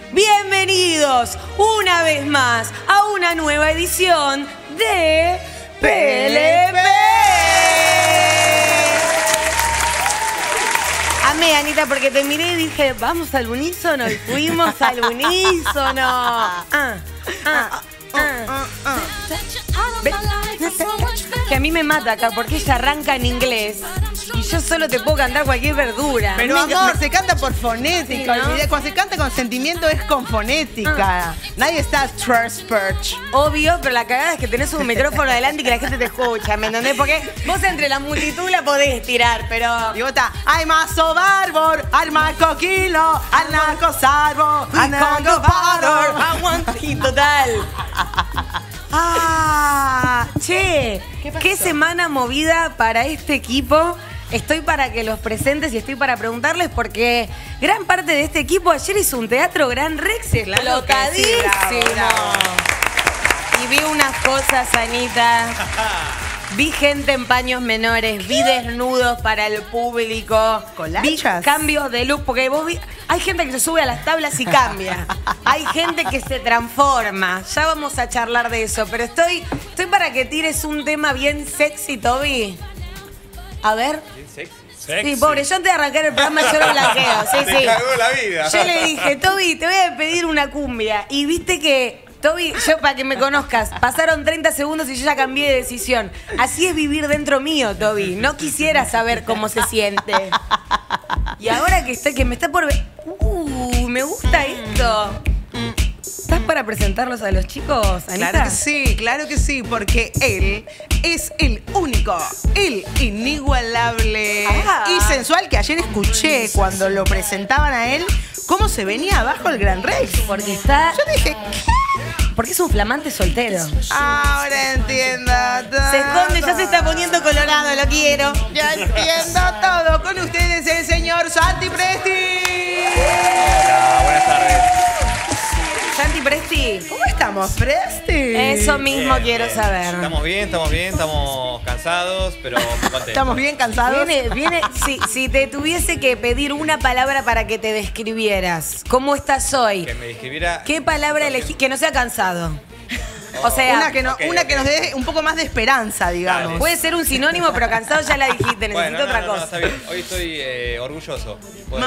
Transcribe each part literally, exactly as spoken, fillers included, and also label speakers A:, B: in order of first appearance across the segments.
A: bienvenidos una vez más a una nueva edición de P L P. Amé, Anita, porque te miré y dije, vamos al unísono, y fuimos al unísono. Ah, ah, ah, ah, ah. ¿Ves? Que a mí me mata acá, porque ella arranca en inglés y yo solo te puedo cantar cualquier verdura.
B: Pero
A: me,
B: amor,
A: me...
B: se canta por fonética. Sí, ¿no? Cuando se canta con sentimiento es con fonética. Ah. Nadie está trash perch.
A: Obvio, pero la cagada es que tenés un micrófono adelante y que la gente te escucha, ¿me entendés? Porque vos entre la multitud la podés tirar, pero...
B: Y vos estás, ay, mazo bárbaro, al marco kilo, al narco salvo, al narco valor.
A: Y total. Ah, che, ¿Qué, qué semana movida para este equipo. Estoy para que los presentes y estoy para preguntarles porque gran parte de este equipo ayer hizo un teatro Gran Rex explotadísimo. Sí, y vi unas cosas, Anita. Vi gente en paños menores, vi desnudos para el público, vi cambios de look, porque vos vi, hay gente que se sube a las tablas y cambia, hay gente que se transforma, ya vamos a charlar de eso, pero estoy, estoy para que tires un tema bien sexy, Toby. A ver.
C: Bien sexy.
A: Sí, pobre, yo antes de arrancar el programa yo lo blanqueo, sí,
C: Te
A: sí.
C: cagó la vida.
A: Yo le dije, Toby, te voy a pedir una cumbia, y viste que... Toby, yo para que me conozcas, pasaron treinta segundos y yo ya cambié de decisión. Así es vivir dentro mío, Toby. No quisiera saber cómo se siente. Y ahora que estoy, que me está por ver. Uh, me gusta esto. ¿Estás para presentarlos a los chicos, Anita?
B: Claro que sí, claro que sí, porque él es el único, el inigualable ah. y sensual que ayer escuché cuando lo presentaban a él, cómo se venía abajo el Gran Rex.
A: Porque está...
B: Yo dije, ¿qué?
A: Porque es un flamante soltero.
B: Ahora entiendo todo.
A: Se esconde, ya se está poniendo colorado, lo quiero.
B: Ya entiendo todo. Con ustedes el señor Santi Presti.
C: Hola, buenas tardes.
A: Santi Presti.
B: ¿Cómo estamos, Presti?
A: Eso mismo
C: bien,
A: quiero
C: bien.
A: saber.
C: Estamos bien, estamos bien, estamos cansados, pero muy contentos.
B: Estamos bien cansados.
A: Viene, viene, si, si te tuviese que pedir una palabra para que te describieras, ¿cómo estás hoy?
C: Que me describiera...
A: ¿Qué palabra elegí? Que no sea cansado. O sea,
B: una que, no,
C: okay,
B: una
C: okay.
B: que nos dé un poco más de esperanza, digamos.
C: Dale.
A: puede ser un sinónimo, pero cansado ya la dijiste, necesito
C: Bueno, no,
A: otra
C: no, no,
A: cosa.
C: está bien. Hoy estoy eh, orgulloso. ¿Puede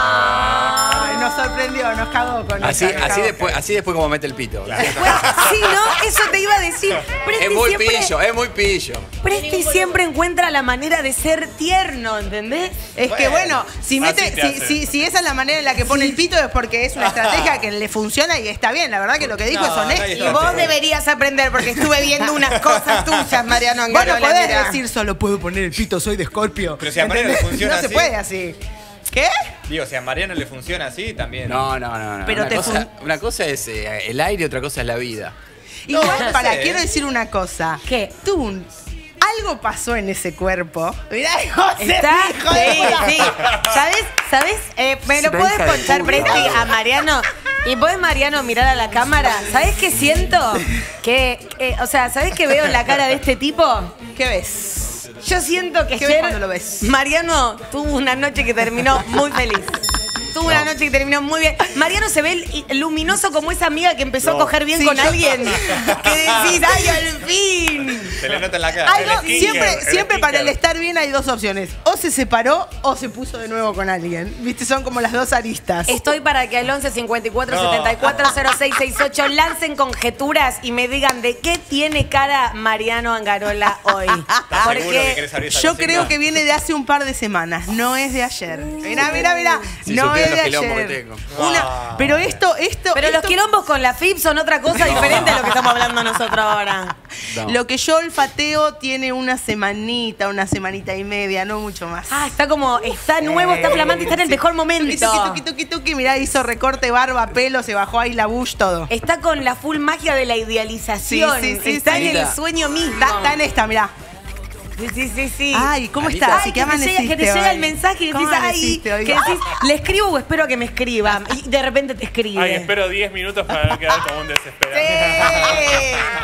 B: Ay, nos sorprendió, nos cagó con
D: Así,
B: esa, nos
D: así
B: cagó.
D: después, así después como mete el pito.
C: Claro.
A: Después, sí, ¿no? Eso te iba a decir. Presti
D: Es muy
A: siempre,
D: pillo, es muy pillo.
A: Presti siempre encuentra la manera de ser tierno, ¿entendés?
B: Es
C: Bueno,
B: que bueno, si, mete,
C: así te
B: si,
C: hace.
B: si, si esa es la manera en la que pone el pito es porque es una estrategia que le funciona y está bien. La verdad que lo que dijo
C: No,
B: es honesto.
C: nadie
A: Y
C: está-
A: vos deberías aprender porque estuve viendo unas cosas tuyas, Mariano
B: Bueno,
A: Angarola.
B: podés
A: mirá.
B: decir solo puedo poner el pito, soy de Escorpio.
C: Pero si a Mariano le funciona
B: No se
C: así.
B: puede así. ¿Qué?
C: Digo, si a Mariano le funciona así, también.
D: No, no, no. no.
B: Pero
D: una,
B: te
D: cosa,
B: fun-
D: una cosa es eh, el aire, otra cosa es la vida.
B: Igual,
C: no
B: para,
C: sé,
B: quiero
C: ¿eh?
B: decir una cosa.
A: ¿Qué?
B: Tú, algo pasó en ese cuerpo. Mirá, José,
A: Está,
B: hijo de
A: sí,
B: puta.
A: sí. ¿Sabes? ¿Sabes? Eh, ¿Me lo
D: Una
A: puedes
D: hija de
A: contar,
D: puta.
A: Presti, a Mariano? ¿Y podés, Mariano, mirar a la cámara? ¿Sabés qué siento? Que, eh, o sea, ¿sabés qué veo en la cara de este tipo?
B: ¿Qué ves?
A: Yo siento que
B: ¿Qué ves
A: ayer
B: cuando lo ves?
A: Mariano tuvo una noche que terminó muy feliz. Tuvo una noche que terminó muy bien. Mariano se ve l- luminoso como esa amiga que empezó a coger bien
B: Sí,
A: con
B: yo-
A: alguien. Que decís, ¡ay, al fin!
C: Se le nota en la cara.
B: Ay, no,
C: El skinker,
B: siempre,
C: el
B: siempre para el
C: skinker.
B: estar bien hay dos opciones. O se separó o se puso de nuevo con alguien. Viste, son como las dos aristas.
A: Estoy para que al once cincuenta y cuatro setenta y cuatro cero seis sesenta y ocho lancen conjeturas y me digan de qué tiene cara Mariano Angarola hoy.
C: ¿Estás seguro que
A: Porque
C: querés abrir esa
B: Yo
C: cocina?
B: creo que viene de hace un par de semanas, no es de ayer. Mirá, mirá, mirá.
D: Si
B: no es
D: supieran
B: de
D: los quilombos que
B: ayer.
D: tengo.
B: Una,
C: Ah.
B: pero esto, esto.
A: Pero los
B: esto-
A: quilombos con la F I P son otra cosa diferente a lo que estamos hablando nosotros ahora.
D: No.
B: Lo que yo olfateo tiene una semanita, una semanita y media, no mucho más.
A: Ah, está como, está nuevo, está flamante, está en el
B: Sí.
A: mejor
B: Tuqui,
A: momento.
B: tuqui, tuqui, tuqui, tuqui. Mirá, hizo recorte, barba, pelo, se bajó ahí la bush, todo.
A: Está con la full magia de la idealización.
B: Sí, sí, sí,
A: está
B: sí.
A: en el
D: Anita.
A: sueño mismo.
B: Está, está en esta, mirá.
A: Sí, sí, sí, sí.
B: Ay, ¿cómo
D: Anita.
B: estás?
A: Ay,
B: ¿Qué
A: que, te llega, que te llega
B: hoy?
A: el mensaje y decís,
B: ¿Cómo
A: ay,
B: amaneciste hoy?
A: que decís, ¿le escribo o espero a que me escriba? Y de repente te escribe.
E: Ay, espero diez minutos para no quedar como un desesperado.
B: Sí.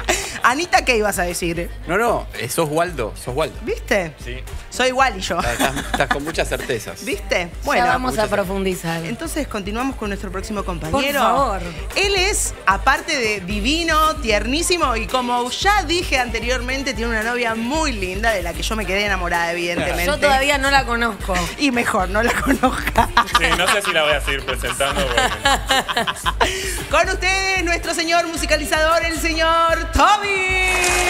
B: Anita, ¿qué ibas a decir?
D: No, no, eh, sos Waldo, sos Waldo.
B: ¿Viste?
C: Sí.
B: Soy igual y yo.
D: Estás, estás- estás con muchas certezas.
B: ¿Viste?
A: Bueno,
B: Bueno,
A: vamos a
D: muchas-
A: profundizar.
B: entonces continuamos con nuestro próximo compañero.
A: Por favor.
B: Él es, aparte de divino, tiernísimo y como ya dije anteriormente, tiene una novia muy linda de la que yo me quedé enamorada, evidentemente.
A: Yo todavía no la conozco.
B: Y mejor, no la conozca.
E: Sí, no sé si la voy a seguir presentando porque...
B: Con ustedes, nuestro señor musicalizador, el señor Toby.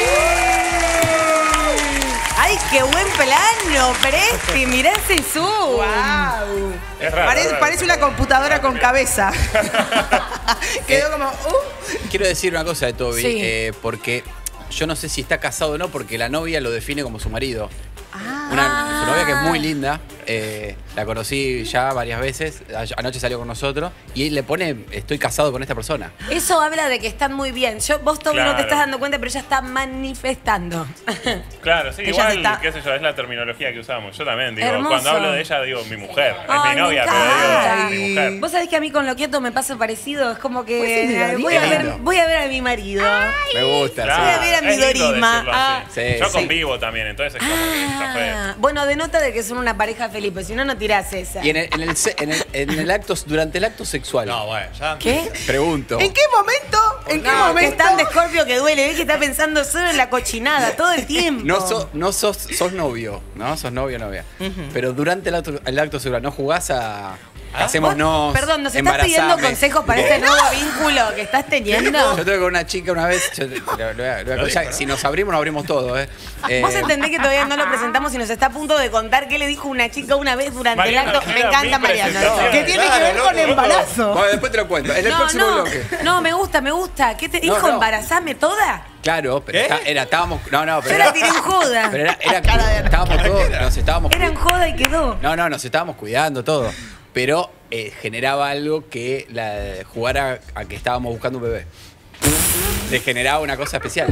A: ¡Ay, qué buen plano! Presti, mirá ese zoom.
B: ¡Wow!
E: Es raro,
B: Parece,
E: es raro.
B: parece una computadora con cabeza. Quedó como. Uh.
D: Quiero decir una cosa de Toby,
A: Sí.
D: eh, porque yo no sé si está casado o no, porque la novia lo define como su marido.
B: Ah.
D: Una, su novia que es muy linda, eh, la conocí ya varias veces, a- anoche salió con nosotros, y le pone, estoy casado con esta persona.
A: Eso habla de que están muy bien. Yo, vos, Toby, no
E: Claro.
A: te estás dando cuenta, pero ella está manifestando.
E: Claro, sí,
B: Ella
E: igual,
B: se está-
E: qué sé yo, es la terminología que usamos. Yo también digo,
A: Hermoso.
E: cuando hablo de ella digo mi mujer. Es
A: Ay,
E: mi novia,
A: me
E: pero
A: encanta.
E: digo mi mujer.
A: Vos sabés que a mí con lo quieto me pasa parecido. Es como que
B: Pues sí, mi Dorima.
A: voy, a
D: Qué
A: ver,
D: lindo.
A: voy a ver a mi marido.
D: Me gusta.
E: Claro,
A: Voy a ver a mi
E: es lindo
A: Dorima.
E: decirlo
A: Ah,
E: así.
D: sí,
E: Yo
D: sí.
E: convivo también, entonces es como que ya fue.
A: Ah, bueno, denota de que son una pareja feliz, pues si no, no tirás esa.
D: Y en el, en el se- en el- en el acto, durante el acto sexual,
C: No, bueno, ya.
A: ¿Qué?
D: pregunto.
B: ¿En qué momento? ¿En qué
A: No, que
B: momento?
A: es tan de Scorpio que duele. Ves que está pensando solo en la cochinada todo el tiempo.
D: No, so- no sos, sos novio, ¿no? Sos novio o novia. Pero durante el acto, el acto sexual, ¿no jugás a casémonos?
A: Perdón, ¿nos estás pidiendo
D: embarazame?
A: consejos para este nuevo vínculo que estás teniendo?
D: Yo tuve con una chica una vez, yo te- lo- lo voy a- lo voy a-
C: Lo
D: ya,
C: dijo, ¿no?
D: si nos abrimos, nos abrimos todo, ¿eh? Eh,
A: Vos entendés que todavía no lo presentamos y nos está a punto de contar qué le dijo una chica una vez durante
E: Mariano,
A: el acto. Me
E: era
A: encanta
E: mi
A: Mariano.
E: presentación.
B: ¿Qué tiene que
C: Claro,
B: ver con
C: loco,
B: embarazo?
D: Bueno, después te lo cuento, en el
A: No,
D: próximo
A: no,
D: bloque.
A: no, me gusta, me gusta. ¿Qué te
D: No,
A: dijo?
D: no.
A: ¿Embarazame toda?
D: Claro, pero
C: ¿Qué?
D: está- era, estábamos, no, no, pero
A: Yo la
D: era,
A: tiré en joda.
D: pero era, era- estábamos todos, nos estábamos
A: Era en joda y quedó.
D: No, no, nos estábamos cuidando todo. Pero eh, generaba algo que la, jugara a que estábamos buscando un bebé. Le generaba una cosa especial.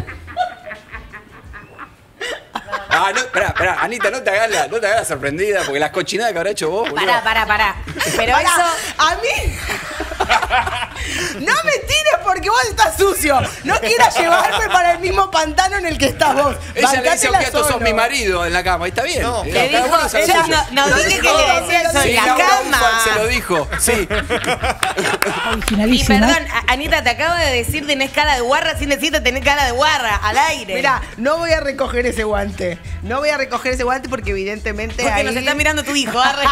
D: Ah, no, pará, pará, Anita, no te hagas la, no te hagas la sorprendida, porque las cochinadas que habrá hecho vos, boludo.
A: Pará, pará, pará. Pero
B: Pará,
A: eso.
B: a mí. No me tires porque vos estás sucio. No quieras llevarme para el mismo pantano en el que estás vos.
D: Ella le dice,
B: Bancátela
D: ok, tú sos
B: solo.
D: mi marido en la cama, y está bien.
C: No,
D: Eh,
A: Le
D: cada
A: dijo,
D: uno sabe
A: ella
D: lo suyo.
A: no, no dije que
B: dijo,
A: le decía eso
B: sí,
A: en la
B: Laura
A: cama.
D: Se lo dijo, sí.
A: Y
F: Originalísima.
A: perdón, a- Anita, te acabo de decir tenés cara de guarra sin decirte tenés cara de guarra al aire.
B: Mira, no voy a recoger ese guante. No voy a recoger ese guante porque evidentemente
A: porque
B: ahí...
A: nos está mirando tu hijo, arre.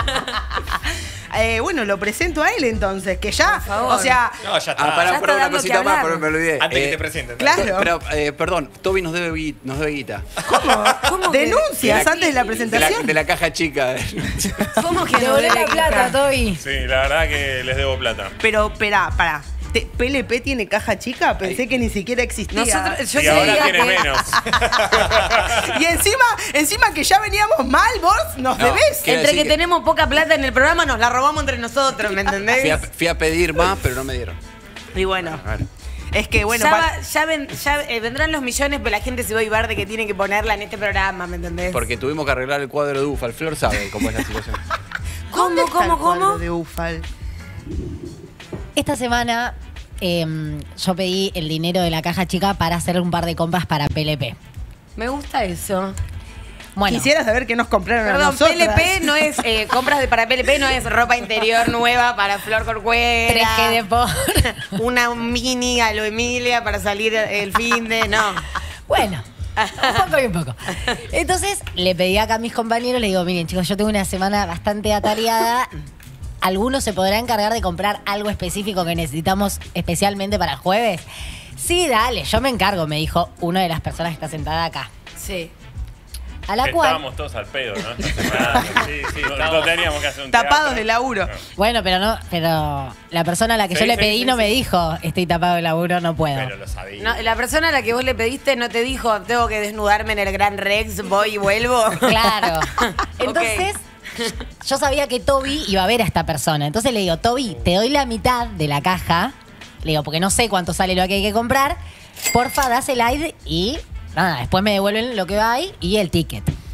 B: Eh, bueno, lo presento a él entonces, que ya,
A: Por favor.
B: o sea,
C: No, ya está.
D: Ah, pará,
A: Ya
D: pará,
A: está
D: una
A: dando
D: cosita
A: que
D: más,
A: hablar.
D: pero me olvidé.
C: Antes que
D: Eh,
C: te presenten.
B: claro.
D: Pero, eh, perdón, Toby nos debe, gui- nos debe guita.
B: ¿cómo?
A: ¿Cómo que-
B: Denuncias
D: De
B: antes de la
D: De la,
B: presentación.
D: de la caja chica.
A: ¿Cómo que no
F: Devolvé
A: le
F: la plata, Toby.
E: Sí, la verdad que les debo plata.
B: Pero, espera, para. ¿P L P tiene caja chica? Pensé que ni siquiera existía.
A: Nosotros, yo
E: Y ahora
A: creía
E: tiene
A: que-
E: menos.
B: Y encima, encima que ya veníamos mal, vos nos
D: No,
B: debés.
D: quiero
A: Entre
D: decir
A: que,
D: que-
A: tenemos poca plata en el programa, nos la robamos entre nosotros, ¿me entendés?
D: Fui a, fui a pedir más, pero no me dieron.
B: Y bueno,
D: A ver.
B: es que bueno,
A: ya
B: pa-
A: va- ya, ven- ya, eh, vendrán los millones, pero la gente se va a ibar de que tiene que ponerla en este programa, ¿me entendés?
D: Porque tuvimos que arreglar el cuadro de Ufa. El Flor sabe cómo es la situación.
B: ¿dónde
A: ¿Cómo,
B: está el
A: cómo,
B: cuadro
A: cómo?
B: de Ufal?
F: Esta semana em, yo pedí el dinero de la caja chica para hacer un par de compras para P L P.
A: Me gusta eso.
F: Bueno,
B: Quisiera saber qué nos compraron a
A: Perdón,
B: nosotras.
A: P L P no es, eh, compras de para P L P no es ropa interior nueva para Flor Corcuera.
F: tres G de por.
A: Una mini a lo Emilia para salir el fin de. No.
F: Bueno, un poco y un poco. Entonces le pedí acá a mis compañeros, le digo, miren chicos, yo tengo una semana bastante atareada. ¿Alguno se podrá encargar de comprar algo específico que necesitamos especialmente para el jueves? Sí, dale, yo me encargo, me dijo una de las personas que está sentada acá.
A: Sí.
F: A la
E: Que
F: cual...
E: Estábamos todos al pedo, ¿no? Esta semana.
C: Sí, sí,
E: No,
C: estábamos
E: no teníamos que hacer un
B: Tapados
E: teatro.
B: de laburo.
E: No.
F: Bueno, pero no, pero la persona a la que
E: Sí,
F: yo le
E: sí,
F: pedí
E: sí,
F: no
E: sí.
F: me dijo, estoy tapado de laburo, no puedo.
C: Pero lo sabía.
A: No, la persona a la que vos le pediste no te dijo, tengo que desnudarme en el Gran Rex, voy y vuelvo.
F: Claro.
A: Ok.
F: Entonces, yo sabía que Toby iba a ver a esta persona. Entonces le digo, Toby, te doy la mitad de la caja. Le digo, porque no sé cuánto sale lo que hay que comprar. Porfa, das el aire y nada, después me devuelven lo que va ahí y el ticket.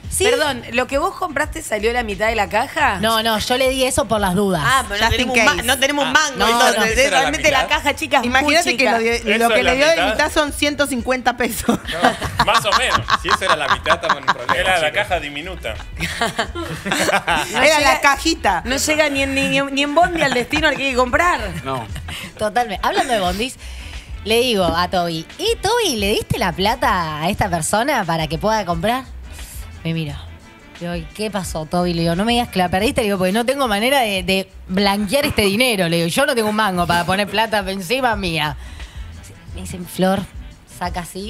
F: Sí.
A: Perdón, ¿lo que vos compraste salió la mitad de la caja?
F: No, no, yo le di eso por las dudas.
A: Ah, pero no
B: Just
A: tenemos,
B: in
A: ma-
B: case.
A: no tenemos
C: Ah,
A: mango,
F: no,
A: entonces
F: no.
C: ¿Esa era la
A: realmente la,
C: mitad?
A: caja chica es muy
B: Imagínate que
A: chica.
B: lo, de-
E: ¿Eso
B: lo que
E: es
B: le
E: la
B: dio de
E: mitad?
B: mitad son ciento cincuenta pesos.
E: No, más o menos.
C: Si eso era la mitad, estamos en un problema.
E: Era la
C: chicos.
E: caja diminuta.
A: No
B: Era
A: llega-
B: la cajita.
A: No llega ni en, ni, ni en Bondi al destino al que hay que comprar.
D: No.
F: Totalmente. Hablando de bondis, le digo a Toby, ¿y Toby, le diste la plata a esta persona para que pueda comprar? Me mira. Le digo, ¿y qué pasó, Toby? Le digo, no me digas que la perdiste, le digo, porque no tengo manera de, de blanquear este dinero. Le digo, yo no tengo un mango para poner plata encima mía. Me dicen, Flor, saca así.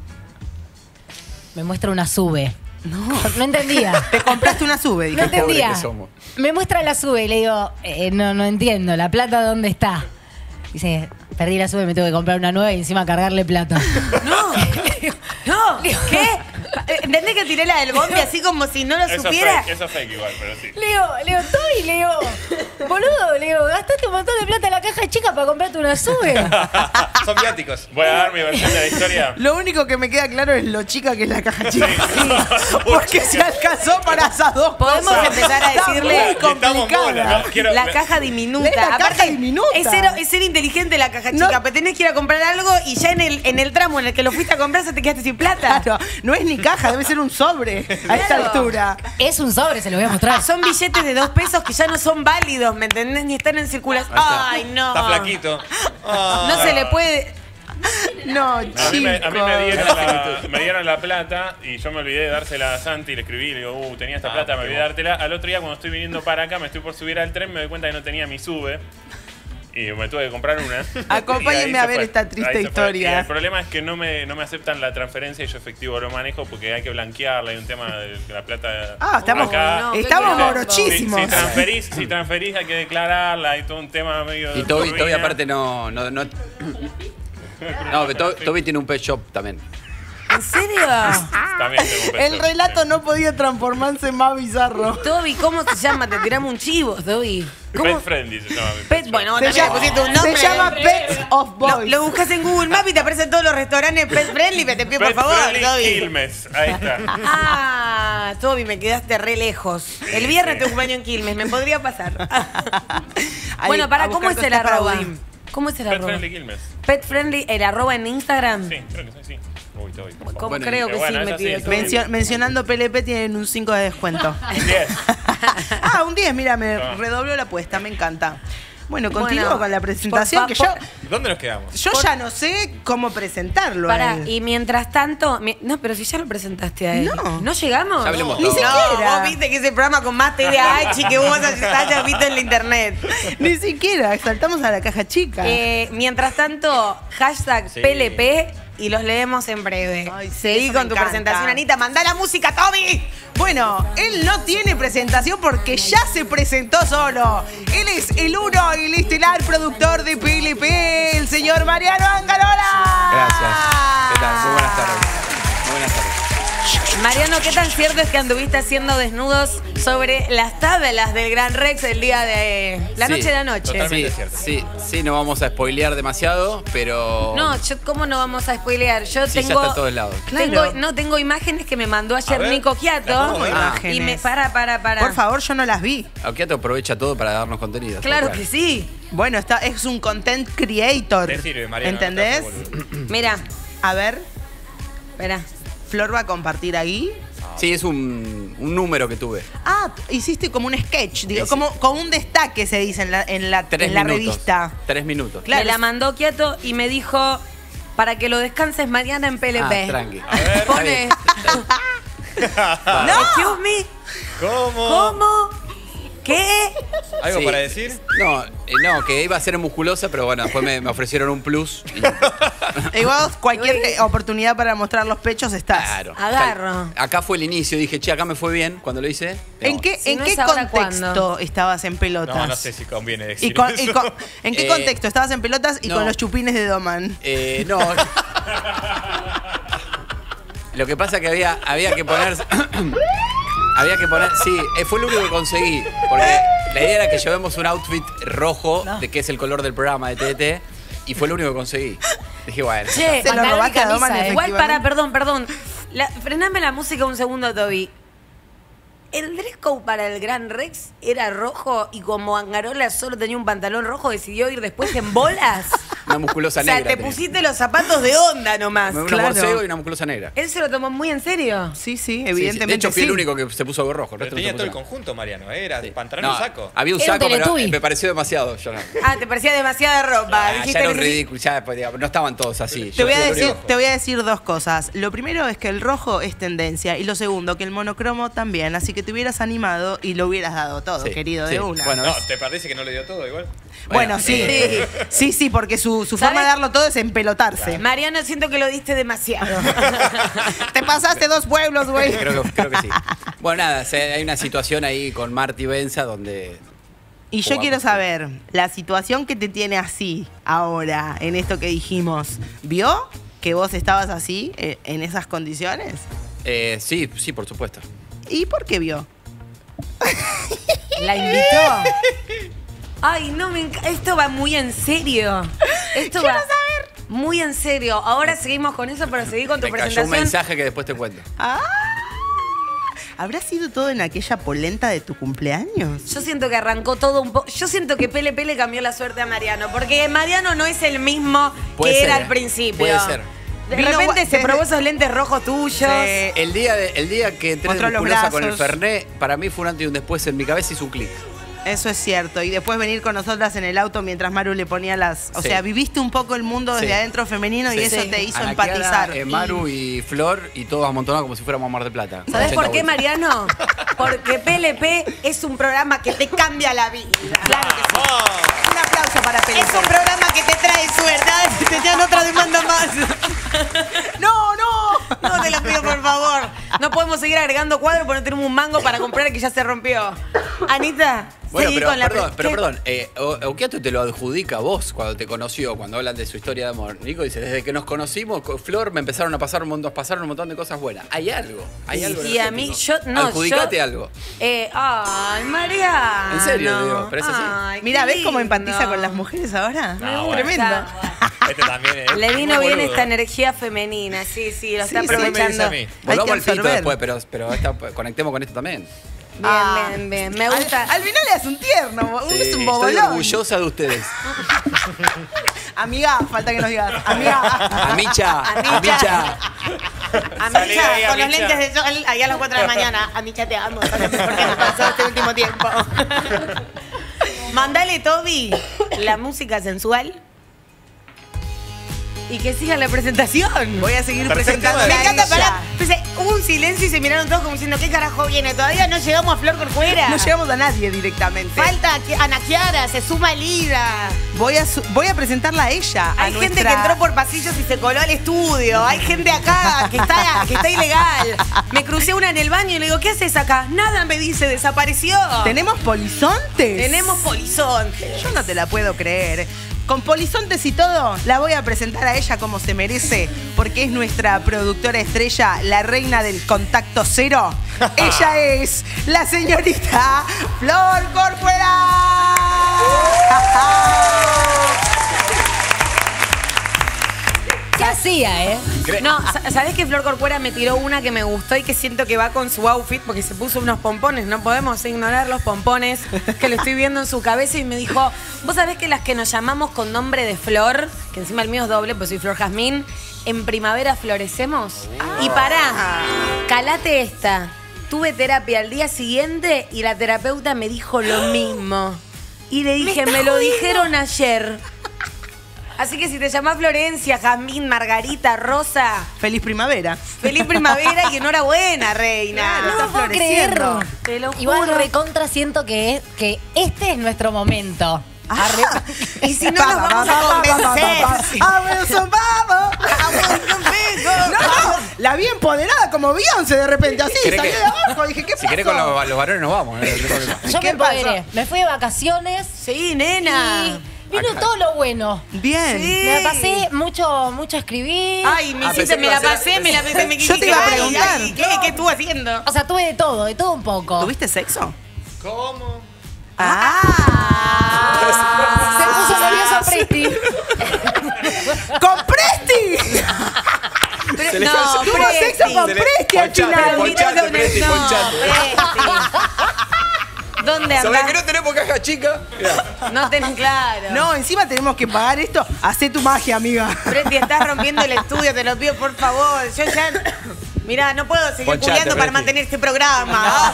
F: Me muestra una sube. No. No entendía.
B: Te compraste una sube,
F: No
B: dije.
D: Qué pobre
F: entendía.
D: que somos.
F: Me muestra la sube y le digo, eh, no, no entiendo, ¿la plata dónde está? Dice, perdí la sube, me tengo que comprar una nueva y encima cargarle plata.
A: No, no, ¿qué? ¿Entendés que tiré la del Bondi así como si no lo
E: Eso es
A: supiera?
E: fake, eso es fake igual, pero sí.
F: Le digo, le digo, Toby, le digo, boludo, le digo, gastaste un montón de plata en la caja chica para comprarte una sube.
C: Son viáticos.
E: Voy a dar mi versión de la historia.
B: Lo único que me queda claro es lo chica que es la caja chica. Porque se alcanzó para esas dos
A: Podemos
B: cosas.
A: empezar a
B: Está
A: decirle-
B: muy
E: Estamos
B: complicada.
E: bolas, ¿no? Quiero-
A: La caja diminuta.
B: Es la caja
A: Aparte,
B: diminuta.
A: Es ser, es ser inteligente la caja
B: No.
A: chica, pero tenés que ir a comprar algo y ya en el, en el tramo en el que lo fuiste a comprar se te quedaste sin plata.
B: Claro, no es ni caja, debe ser un sobre a esta
A: Claro.
B: altura.
F: Es un sobre, se lo voy a mostrar.
A: Son billetes de dos pesos que ya no son válidos, ¿me entendés? Ni están en circulación.
C: Ahí está.
A: Ay, no.
C: Está flaquito.
A: No se le puede.
B: No,
E: A mí,
B: chicos.
E: me, a mí me, dieron la, me dieron la plata y yo me olvidé de dársela a Santi y le escribí y le digo, uh, tenía esta
C: Ah,
E: plata, me
C: qué
E: olvidé de
C: bueno.
E: dártela. Al otro día cuando estoy viniendo para acá, me estoy por subir al tren, me doy cuenta que no tenía mi sube. Y me tuve que comprar una.
B: Acompáñenme
E: Y ahí
B: a
E: se
B: ver
E: fue.
B: esta triste
E: Ahí se fue.
B: historia.
E: Y el problema es que no me, no me aceptan la transferencia y yo efectivo lo manejo porque hay que blanquearla. Hay un tema de la plata.
B: Ah, estamos,
E: acá.
A: no, qué
B: estamos
A: quilombo.
B: morochísimos.
E: Si, si transferís, si transferís hay que declararla, hay todo un tema medio.
D: Y Toby,
E: turbina.
D: Toby aparte no. no, no no, pero Toby, Toby tiene un pet shop también.
A: ¿En serio?
E: También tengo un
B: El
E: peso,
B: relato
E: sí.
B: no podía transformarse más bizarro.
A: Toby, ¿cómo se llama? Te tiramos un chivo, Toby. ¿Cómo?
E: Pet friendly se llama. mi
A: Pet-
E: shop.
A: bueno,
B: Se
A: también le
B: llama,
A: pusiste un
B: se
A: nombre.
B: llama Pets of
A: Lo,
B: Boys.
A: lo buscas en Google Maps y te aparecen todos los restaurantes pet friendly. Te pido por
E: Pet
A: favor,
E: friendly
A: Toby.
E: Quilmes. Ahí está.
A: Ah, Toby, me quedaste re lejos. El viernes te cumpleaños en Quilmes, me podría pasar.
B: Ahí,
A: Bueno,
B: a
A: para,
B: buscar
A: ¿cómo es el
B: cosas para
A: arroba?
B: Budín.
A: ¿Cómo es el
E: Pet
A: arroba?
E: friendly Quilmes.
A: Pet friendly, el arroba en Instagram.
E: Sí, creo que sí, sí. Uy, Toby. por favor.
A: ¿Cómo?
D: Bueno,
A: Creo
E: y-
A: que
E: bueno,
A: sí, me
E: eso sí,
A: pide
E: eso
A: Toby.
B: Mencio- mencionando P L P tienen un cinco de descuento.
E: diez.
B: Ah, un diez, mira, me
E: Ah.
B: redobló la apuesta, me encanta. Bueno, continúo
A: Bueno,
B: con la presentación,
A: por
B: que yo,
A: favor.
C: ¿Dónde nos quedamos?
B: yo ya no sé cómo presentarlo. a
A: Pará,
B: él.
A: y mientras tanto. mi- No, pero si ya lo presentaste a él.
B: No.
A: ¿No llegamos?
D: Ya hablemos
A: Ni
D: todo.
A: siquiera. Vos viste que ese programa con más T D A H que vos hayas visto en la internet.
B: Ni siquiera, saltamos a la caja chica.
A: Eh, mientras tanto, hashtag
C: Sí.
A: P L P y los leemos en breve.
B: Ay, sí,
A: Seguí
B: eso
A: con
B: me
A: tu
B: encanta.
A: presentación, Anita. Mandá la música, Toby.
B: Bueno, él no tiene presentación porque ya se presentó solo. Él es el uno y el estelar productor de P L P, el señor Mariano Angarola.
D: Gracias. ¿Qué tal? Muy buenas tardes. Muy buenas tardes.
A: Mariano, ¿qué tan cierto es que anduviste haciendo desnudos sobre las tablas del Gran Rex el día de la
D: Sí,
A: noche de anoche?
C: totalmente.
D: Sí,
C: cierto.
D: sí, sí, no vamos a spoilear demasiado, pero.
A: No, yo, ¿cómo no vamos a spoilear? Yo
D: Sí, ya
A: tengo.
D: está en todos lados.
A: Tengo,
B: Claro.
A: no, tengo imágenes que me mandó ayer
C: A ver,
A: Nico
C: ¿las
A: Quiato.
C: podemos ver?
B: Ah.
A: Y me. Para, para, para.
B: Por favor, yo no las vi.
D: Aukiato aprovecha todo para darnos contenido.
A: Claro que sí.
B: Bueno, está, es un content creator.
C: Te sirve, Mariano.
B: ¿Entendés?
C: no te hagas boludo.
A: Mira,
B: A ver,
A: espera.
B: Flor va a compartir ahí.
D: Sí, es un, un número que tuve.
B: Ah, hiciste como un sketch, digo,
D: Sí,
B: como, como un destaque se dice en la, en la,
D: Tres
B: en la
D: minutos.
B: revista.
D: Tres minutos.
B: Claro.
A: Me la mandó Quiato y me dijo. Para que lo descanses mañana en P L P.
D: Ah, tranqui.
C: A ver.
A: Pone.
B: ¡No!
A: Excuse me.
C: ¿Cómo?
A: ¿Cómo? ¿Qué?
C: ¿Algo
D: Sí.
C: para decir?
D: No, eh, no, que iba a ser musculosa, pero bueno, después me, me ofrecieron un plus. y-
B: Igual cualquier eh, oportunidad para mostrar los pechos estás.
D: claro.
A: Agarro.
D: Acá fue el inicio, dije, che, acá me fue bien cuando lo hice.
B: ¿En
D: No.
B: qué,
A: Si
B: en
A: no
B: qué
A: es ahora,
B: contexto
A: ¿cuándo?
B: estabas en pelotas?
C: No, no sé si conviene decir
B: ¿Y con- y
C: eso.
B: con- ¿En qué
D: Eh,
B: contexto estabas en pelotas y
D: no.
B: con los chupines de Doman?
D: Eh, no. Lo que pasa que había, había que poner. Había que poner. Sí, eh, fue lo único que conseguí. Porque la idea era que llevemos un outfit rojo, de que es el color del programa de T T T, y fue lo único que conseguí. Dije, bueno.
A: Che,
B: Se lo
F: pantalón y
B: robaste a
F: camisa,
B: Doman,
F: eh.
A: igual
B: efectivamente.
A: para, perdón, perdón. La, frename la música un segundo, Toby. El dress code para el Gran Rex era rojo y como Angarola solo tenía un pantalón rojo, decidió ir después en bolas.
D: Una musculosa
A: O sea,
D: negra.
A: te
D: tenía.
A: pusiste los zapatos de onda nomás.
D: Una
B: Claro.
D: borcego y una musculosa negra.
A: Él se lo tomó muy en serio.
B: Sí, sí,
D: Sí, sí.
B: evidentemente.
D: De hecho, fui el
B: sí.
D: único que se puso algo rojo. El
C: Pero
D: resto
C: tenía
D: no
C: todo
D: se
C: el
D: puso
C: conjunto, Mariano. Era
D: nada.
C: pantalón
D: No,
C: y saco.
D: había un
F: Era un
D: saco, pero
F: Teletubby.
D: me pareció demasiado. Yo no.
A: Ah, te parecía demasiada ropa.
D: Ah,
A: Dijiste,
D: ya era un
A: "Necesito-".
D: ridículo. Ya, pues, digamos, no estaban todos así.
B: Te
D: Yo
B: voy, a
D: fui el
B: decir,
D: único.
B: te voy a decir dos cosas. Lo primero es que el rojo es tendencia y lo segundo que el monocromo también. Así que te hubieras animado y lo hubieras dado todo,
D: Sí,
B: querido,
D: sí.
B: de una.
D: Bueno,
C: No,
D: es-
C: ¿te parece que no le dio todo igual?
B: Bueno,
D: Bueno,
B: sí.
A: sí.
B: Sí, sí, porque su, su
A: ¿Sabes?
B: forma de darlo todo es empelotarse.
A: Mariano, siento que lo diste demasiado.
B: Te pasaste dos pueblos, güey.
D: Creo que, creo que sí. Bueno, nada, se- hay una situación ahí con Marty Benza donde.
B: Y yo
D: Jugamos.
B: quiero saber, la situación que te tiene así ahora, en esto que dijimos, ¿vio que vos estabas así, eh, en esas condiciones?
D: Eh, sí, sí, por supuesto.
B: ¿Y por qué vio?
A: ¿La invitó? Ay, no, me enca- esto va muy en serio. Esto
B: Quiero
A: va
B: saber.
A: muy en serio. Ahora seguimos con eso, pero seguí con tu
D: Me cayó un
A: presentación.
D: mensaje que después te cuento.
B: Ah, ¿habrá sido todo en aquella polenta de tu cumpleaños?
A: Yo siento que arrancó todo un poco. Yo siento que Pele Pele cambió la suerte a Mariano, porque Mariano no es el mismo
D: Puede
A: que
D: ser,
A: era
D: ¿eh?
A: al principio.
D: Puede ser.
A: De
B: Vino
A: repente
B: gua-
A: se
B: desde-
A: probó esos lentes rojos tuyos.
B: Sí.
D: El día, de- el día que entré
B: Mostró
D: en
B: los
D: musculosa con el
B: brazos.
D: Fernet, para mí fue un antes y un después. En mi cabeza hizo un clic.
B: Eso es cierto. Y después venir con nosotras en el auto mientras Maru le ponía las... O
D: Sí.
B: sea, viviste un poco el mundo desde
D: Sí.
B: adentro femenino y
D: Sí.
B: eso
A: Sí.
B: te hizo
D: Ana
B: empatizar.
D: Kiara, eh, Maru y Flor y todos amontonados como si fuéramos a Mar del Plata.
A: ¿Sabes por
D: ochenta
A: qué,
D: vueltas.
A: Mariano? Porque P L P es un programa que te cambia la vida. Claro que sí.
B: Un aplauso para Pele.
A: Es un programa que te trae suerte. Ay, si tenían otra demanda más.
B: ¡No, no!
A: No te lo pido, por favor. No podemos seguir agregando cuadros porque no tenemos un mango para comprar que ya se rompió. Anita,
D: Bueno,
A: seguí
D: pero
A: con la
D: perdón,
A: pre-
D: pero
A: ¿Qué?
D: perdón, eh, O- Okiato te lo adjudica a vos cuando te conoció, cuando hablan de su historia de amor. Nico dice, desde que nos conocimos, con Flor me empezaron a pasar un montón, pasaron un montón de cosas buenas. Hay algo, hay algo.
A: Y a mí, yo,
D: energético.
A: no,
D: Adjudicate
A: yo-
D: algo.
A: Eh, ay, Mariano.
D: En serio, digo, pero es así.
A: Ay,
B: Mira,
A: qué
B: ¿ves cómo
A: lindo.
B: empatiza con las mujeres ahora?
C: No, bueno.
B: Tremendo.
C: Este también es.
A: Le vino
C: muy
A: bien
C: boludo.
A: esta energía femenina, sí, sí, lo está
B: Sí, sí.
C: Pero ¿qué me dice
A: aprovechando.
C: a mí?
D: Volvamos
B: que
D: al pito
B: absorber.
D: después, pero, pero esta- conectemos con esto también.
A: Bien,
B: Ah.
A: bien, bien. Me gusta.
B: Al, al final le das un tierno, un-
D: Sí,
B: es un
D: estoy
B: bobolón.
D: orgullosa de ustedes.
B: Amiga, falta que nos digas. Amiga.
D: Amicha,
A: Amicha.
D: Amicha.
A: A
C: Salí de
A: Micha,
C: ahí,
A: con los
C: Amicha.
A: lentes de sol, ahí a las cuatro de la mañana. A Micha te amo, ¿sabes por qué me pasó este último tiempo? Mandale, Toby, la música sensual. Y que siga la presentación.
B: Voy a seguir
C: Perfecto.
B: presentando.
A: Me
C: a
A: encanta,
B: ella.
A: pará. Pensé, hubo un silencio y se miraron todos como diciendo, ¿qué carajo viene? Todavía no llegamos a Flor Corcuera.
B: No llegamos a nadie directamente.
A: Falta que Ana Kiara, se suma Lida.
B: Voy a, su- voy a presentarla a ella. a
A: Hay gente
B: nuestra-
A: que entró por pasillos y se coló al estudio. Hay gente acá que está, que está ilegal. Me crucé una en el baño y le digo, ¿qué haces acá? Nada, me dice, desapareció.
B: ¿Tenemos polizontes?
A: Tenemos polizonte.
B: Yo no te la puedo creer. Con polizontes y todo, la voy a presentar a ella como se merece, porque es nuestra productora estrella, la reina del contacto cero. Ella es la señorita Flor Corcuera.
F: ¿Qué hacía, eh?
D: Cre-
A: No, sa- ¿sabés que Flor Corcuera me tiró una que me gustó y que siento que va con su outfit? Porque se puso unos pompones, no podemos ignorar los pompones, que lo estoy viendo en su cabeza y me dijo, vos sabés que las que nos llamamos con nombre de Flor, que encima el mío es doble, pues soy Flor Jazmín, en primavera florecemos. Y pará, calate esta. Tuve terapia al día siguiente y la terapeuta me dijo lo mismo. Y le dije, me, lo dijeron ayer. Así que si te llamás Florencia, Jazmín, Margarita, Rosa,
B: Feliz primavera.
A: feliz primavera y enhorabuena, reina.
B: Claro,
F: No
B: está
F: lo puedo
B: floreciendo.
F: creer.
A: Te lo
F: Igual
A: juro.
F: recontra siento que, es, que este es nuestro momento. Arre-
A: Y si no nos vamos a convencer.
B: No, la vi empoderada como Beyoncé de repente, así,
D: ¿Querés
B: salí
D: que-
B: de abajo, dije, ¿qué
D: Si querés con
B: pasó?
D: los, los varones nos vamos. ¿eh?
F: Yo
B: ¿Qué
F: me empoderé.
B: pasó?
F: Me fui de vacaciones
A: Sí, nena.
F: y vino
D: Acá.
F: todo lo bueno.
B: Bien.
A: Sí.
F: Me la pasé mucho, mucho a escribir.
A: Ay, me
D: Ah,
A: hiciste,
D: pensé que
A: me
D: iba
A: la
D: a ser-
A: pasé, me la me, me
B: Yo te iba a
A: ay,
B: preguntar.
A: ay, ¿Qué, ¿Qué estuvo haciendo?
F: O sea, tuve de todo, de todo un poco.
B: ¿Tuviste sexo?
C: ¿Cómo?
B: ¡Ah!
F: Se puso nervioso Presti.
B: ¡Con Presti!
A: Pero,
D: Se Se le
A: No,
D: cae-
B: Tuvo
A: Presti.
B: sexo con
D: Se le-
B: Presti al
D: Ponchate,
B: final.
D: ponchate, Presti,
A: No,
D: ponchate.
A: Presti. ¿Dónde
D: ¿Sabés que
A: andás?
D: no tenemos caja chica? Mirá.
A: No tenés claro.
B: No, encima tenemos que pagar esto. Hacé tu magia, amiga.
A: Presti, estás rompiendo el estudio, te lo pido por favor. Yo ya. Mirá, no puedo seguir
D: Ponchate,
A: culiando para
D: Presti.
A: mantener este programa.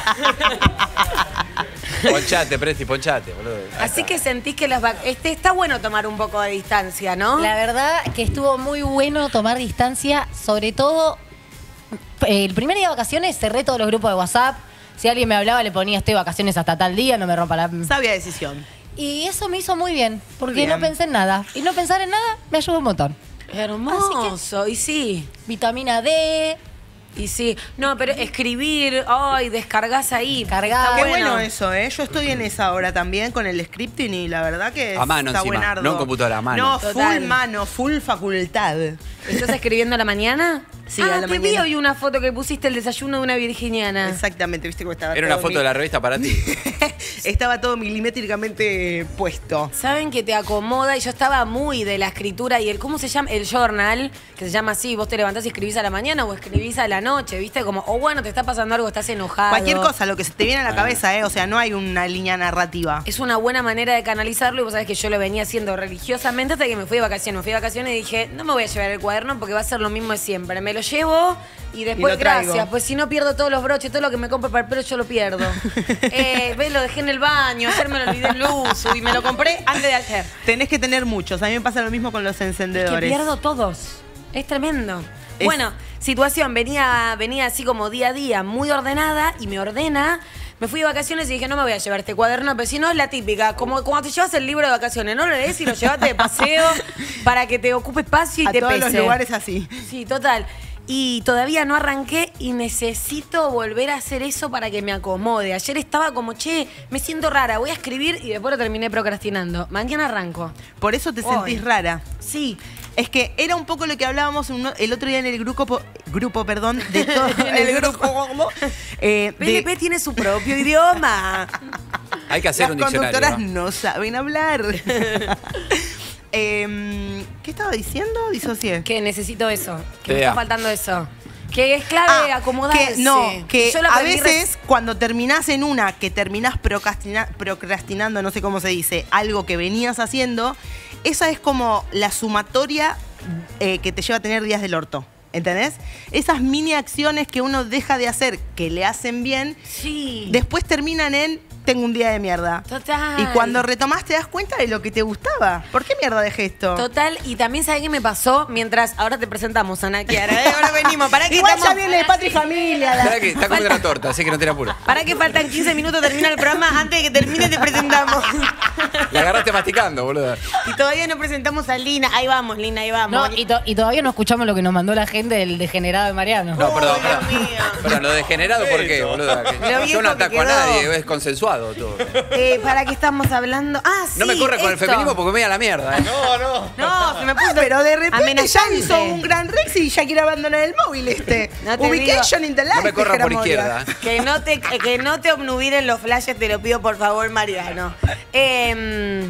D: Ponchate, Presti, ponchate, boludo. Ahí
A: Así
D: está.
A: que sentís que los vac- este está bueno tomar un poco de distancia, ¿no?
F: La verdad que estuvo muy bueno tomar distancia, sobre todo eh, el primer día de vacaciones cerré todos los grupos de WhatsApp. Si alguien me hablaba le ponía estoy de vacaciones hasta tal día, no me rompa la...
B: Sabia decisión.
F: Y eso me hizo muy bien, porque
B: Bien.
F: no pensé en nada. Y no pensar en nada me ayudó un montón.
A: Hermoso, y sí.
F: Vitamina D,
A: Y sí, no, pero escribir, ay, descargas ahí.
F: Cargar.
A: Está
B: Qué bueno eso, ¿eh? Yo estoy en esa hora también con el scripting y la verdad que
D: A mano
B: está
D: encima,
B: buenardo.
D: no en computadora, a mano.
B: No,
A: Total.
B: full mano, full facultad.
A: ¿Estás escribiendo a la mañana?
B: Sí,
A: ah,
B: a la
A: te vi
B: mañana.
A: hoy una foto que pusiste el desayuno de una virginiana.
B: Exactamente, viste cómo estaba
D: Era una
B: todo
D: foto
B: mi-
D: de la revista para ti.
B: Estaba todo milimétricamente puesto.
A: Saben que te acomoda y yo estaba muy de la escritura y el, ¿cómo se llama? El journal, que se llama así, vos te levantás y escribís a la mañana o escribís a la noche, ¿viste? Como, o bueno, te está pasando algo, estás enojado.
B: Cualquier cosa, lo que se te viene a la cabeza, ¿eh? O sea, no hay una línea narrativa.
A: Es una buena manera de canalizarlo y vos sabés que yo lo venía haciendo religiosamente hasta que me fui de vacaciones. Me fui de vacaciones y dije, no me voy a llevar el cuaderno porque va a ser lo mismo de siempre. Me lo llevo y después,
B: Y lo traigo.
A: gracias, pues si no pierdo todos los broches, todo lo que me compro para el pelo yo lo pierdo. eh, ves, lo dejé en el baño, ayer me lo olvidé en luz y me lo compré antes de ayer.
B: Tenés que tener muchos. A mí me pasa lo mismo con los
A: Que
B: encendedores.
A: pierdo todos. Es tremendo.
B: Es-
A: Bueno, situación, venía, venía así como día a día, muy ordenada y me ordena. Me fui de vacaciones y dije, no me voy a llevar este cuaderno, pero si no es la típica, como cuando te llevas el libro de vacaciones, no lo lees y lo llevaste de paseo para que te ocupe espacio y
B: a
A: te
B: todos
A: pese.
B: los lugares así.
A: Sí, total. Y todavía no arranqué y necesito volver a hacer eso para que me acomode. Ayer estaba como, che, me siento rara, voy a escribir y después lo terminé procrastinando. Mañana arranco.
B: Por eso te
A: Hoy.
B: sentís rara.
A: Sí.
B: Es que era un poco lo que hablábamos uno- el otro día en el grupo, po- grupo perdón, de todo.
A: En el grupo.
B: Eh,
A: P L P
B: de-
A: tiene su propio idioma.
D: Hay que hacer
B: Las
D: un diccionario.
B: conductoras
D: ¿no?
B: no saben hablar. Em, ¿Qué estaba diciendo? Disocié.
A: Que necesito eso. Que me
D: Tea.
A: está faltando eso. Que es clave
B: Ah,
A: acomodarse.
B: que no, que
A: Yo lo
B: a
A: aprendí
B: veces cuando terminás en una que terminás procrastina- procrastinando, no sé cómo se dice, algo que venías haciendo, esa es como la sumatoria eh, que te lleva a tener días del orto. ¿Entendés? Esas mini acciones que uno deja de hacer que le hacen bien,
A: Sí.
B: después terminan en tengo un día de mierda.
A: Total.
B: Y cuando retomás te das cuenta de lo que te gustaba. ¿Por qué mierda dejé esto?
A: Total, y también sabes qué me pasó mientras ahora te presentamos, Ana Kiara. ¿eh? Ahora venimos. ¿Para qué
B: Igual ya
A: estamos-
B: viene de Patria y Familia. la-
D: Espera que está comiendo la torta, así que no te apuro.
A: ¿Para qué faltan quince minutos? Termina el programa. Antes de que termine, te presentamos.
D: La agarraste masticando, boludo.
A: Y todavía no presentamos a Lina. Ahí vamos, Lina, ahí vamos.
F: No, y, to- y todavía no escuchamos lo que nos mandó la gente del degenerado de Mariano.
D: No, perdón,
A: Dios
D: perdón.
A: mío.
D: Perdón, lo degenerado, ¿por qué, boludo? Que-
A: Lo viejo
D: Yo no
A: que
D: ataco a
A: quedó.
D: nadie, es consensuado todo.
A: Eh, ¿Para qué estamos hablando? Ah, sí.
D: No me corre con el
A: esto.
D: feminismo porque me voy a la mierda, ¿eh?
C: No, no.
A: No, se me puso
B: Pero de repente
A: amenazante.
B: ya hizo un gran Rex y ya quiere abandonar el móvil este.
A: No te
B: Ubication
A: digo.
B: in the life.
D: No me corra por
B: dijera Moria.
D: izquierda. ¿eh?
A: Que no te, que no te obnubilen los flashes, te lo pido por favor, Mariano. Em,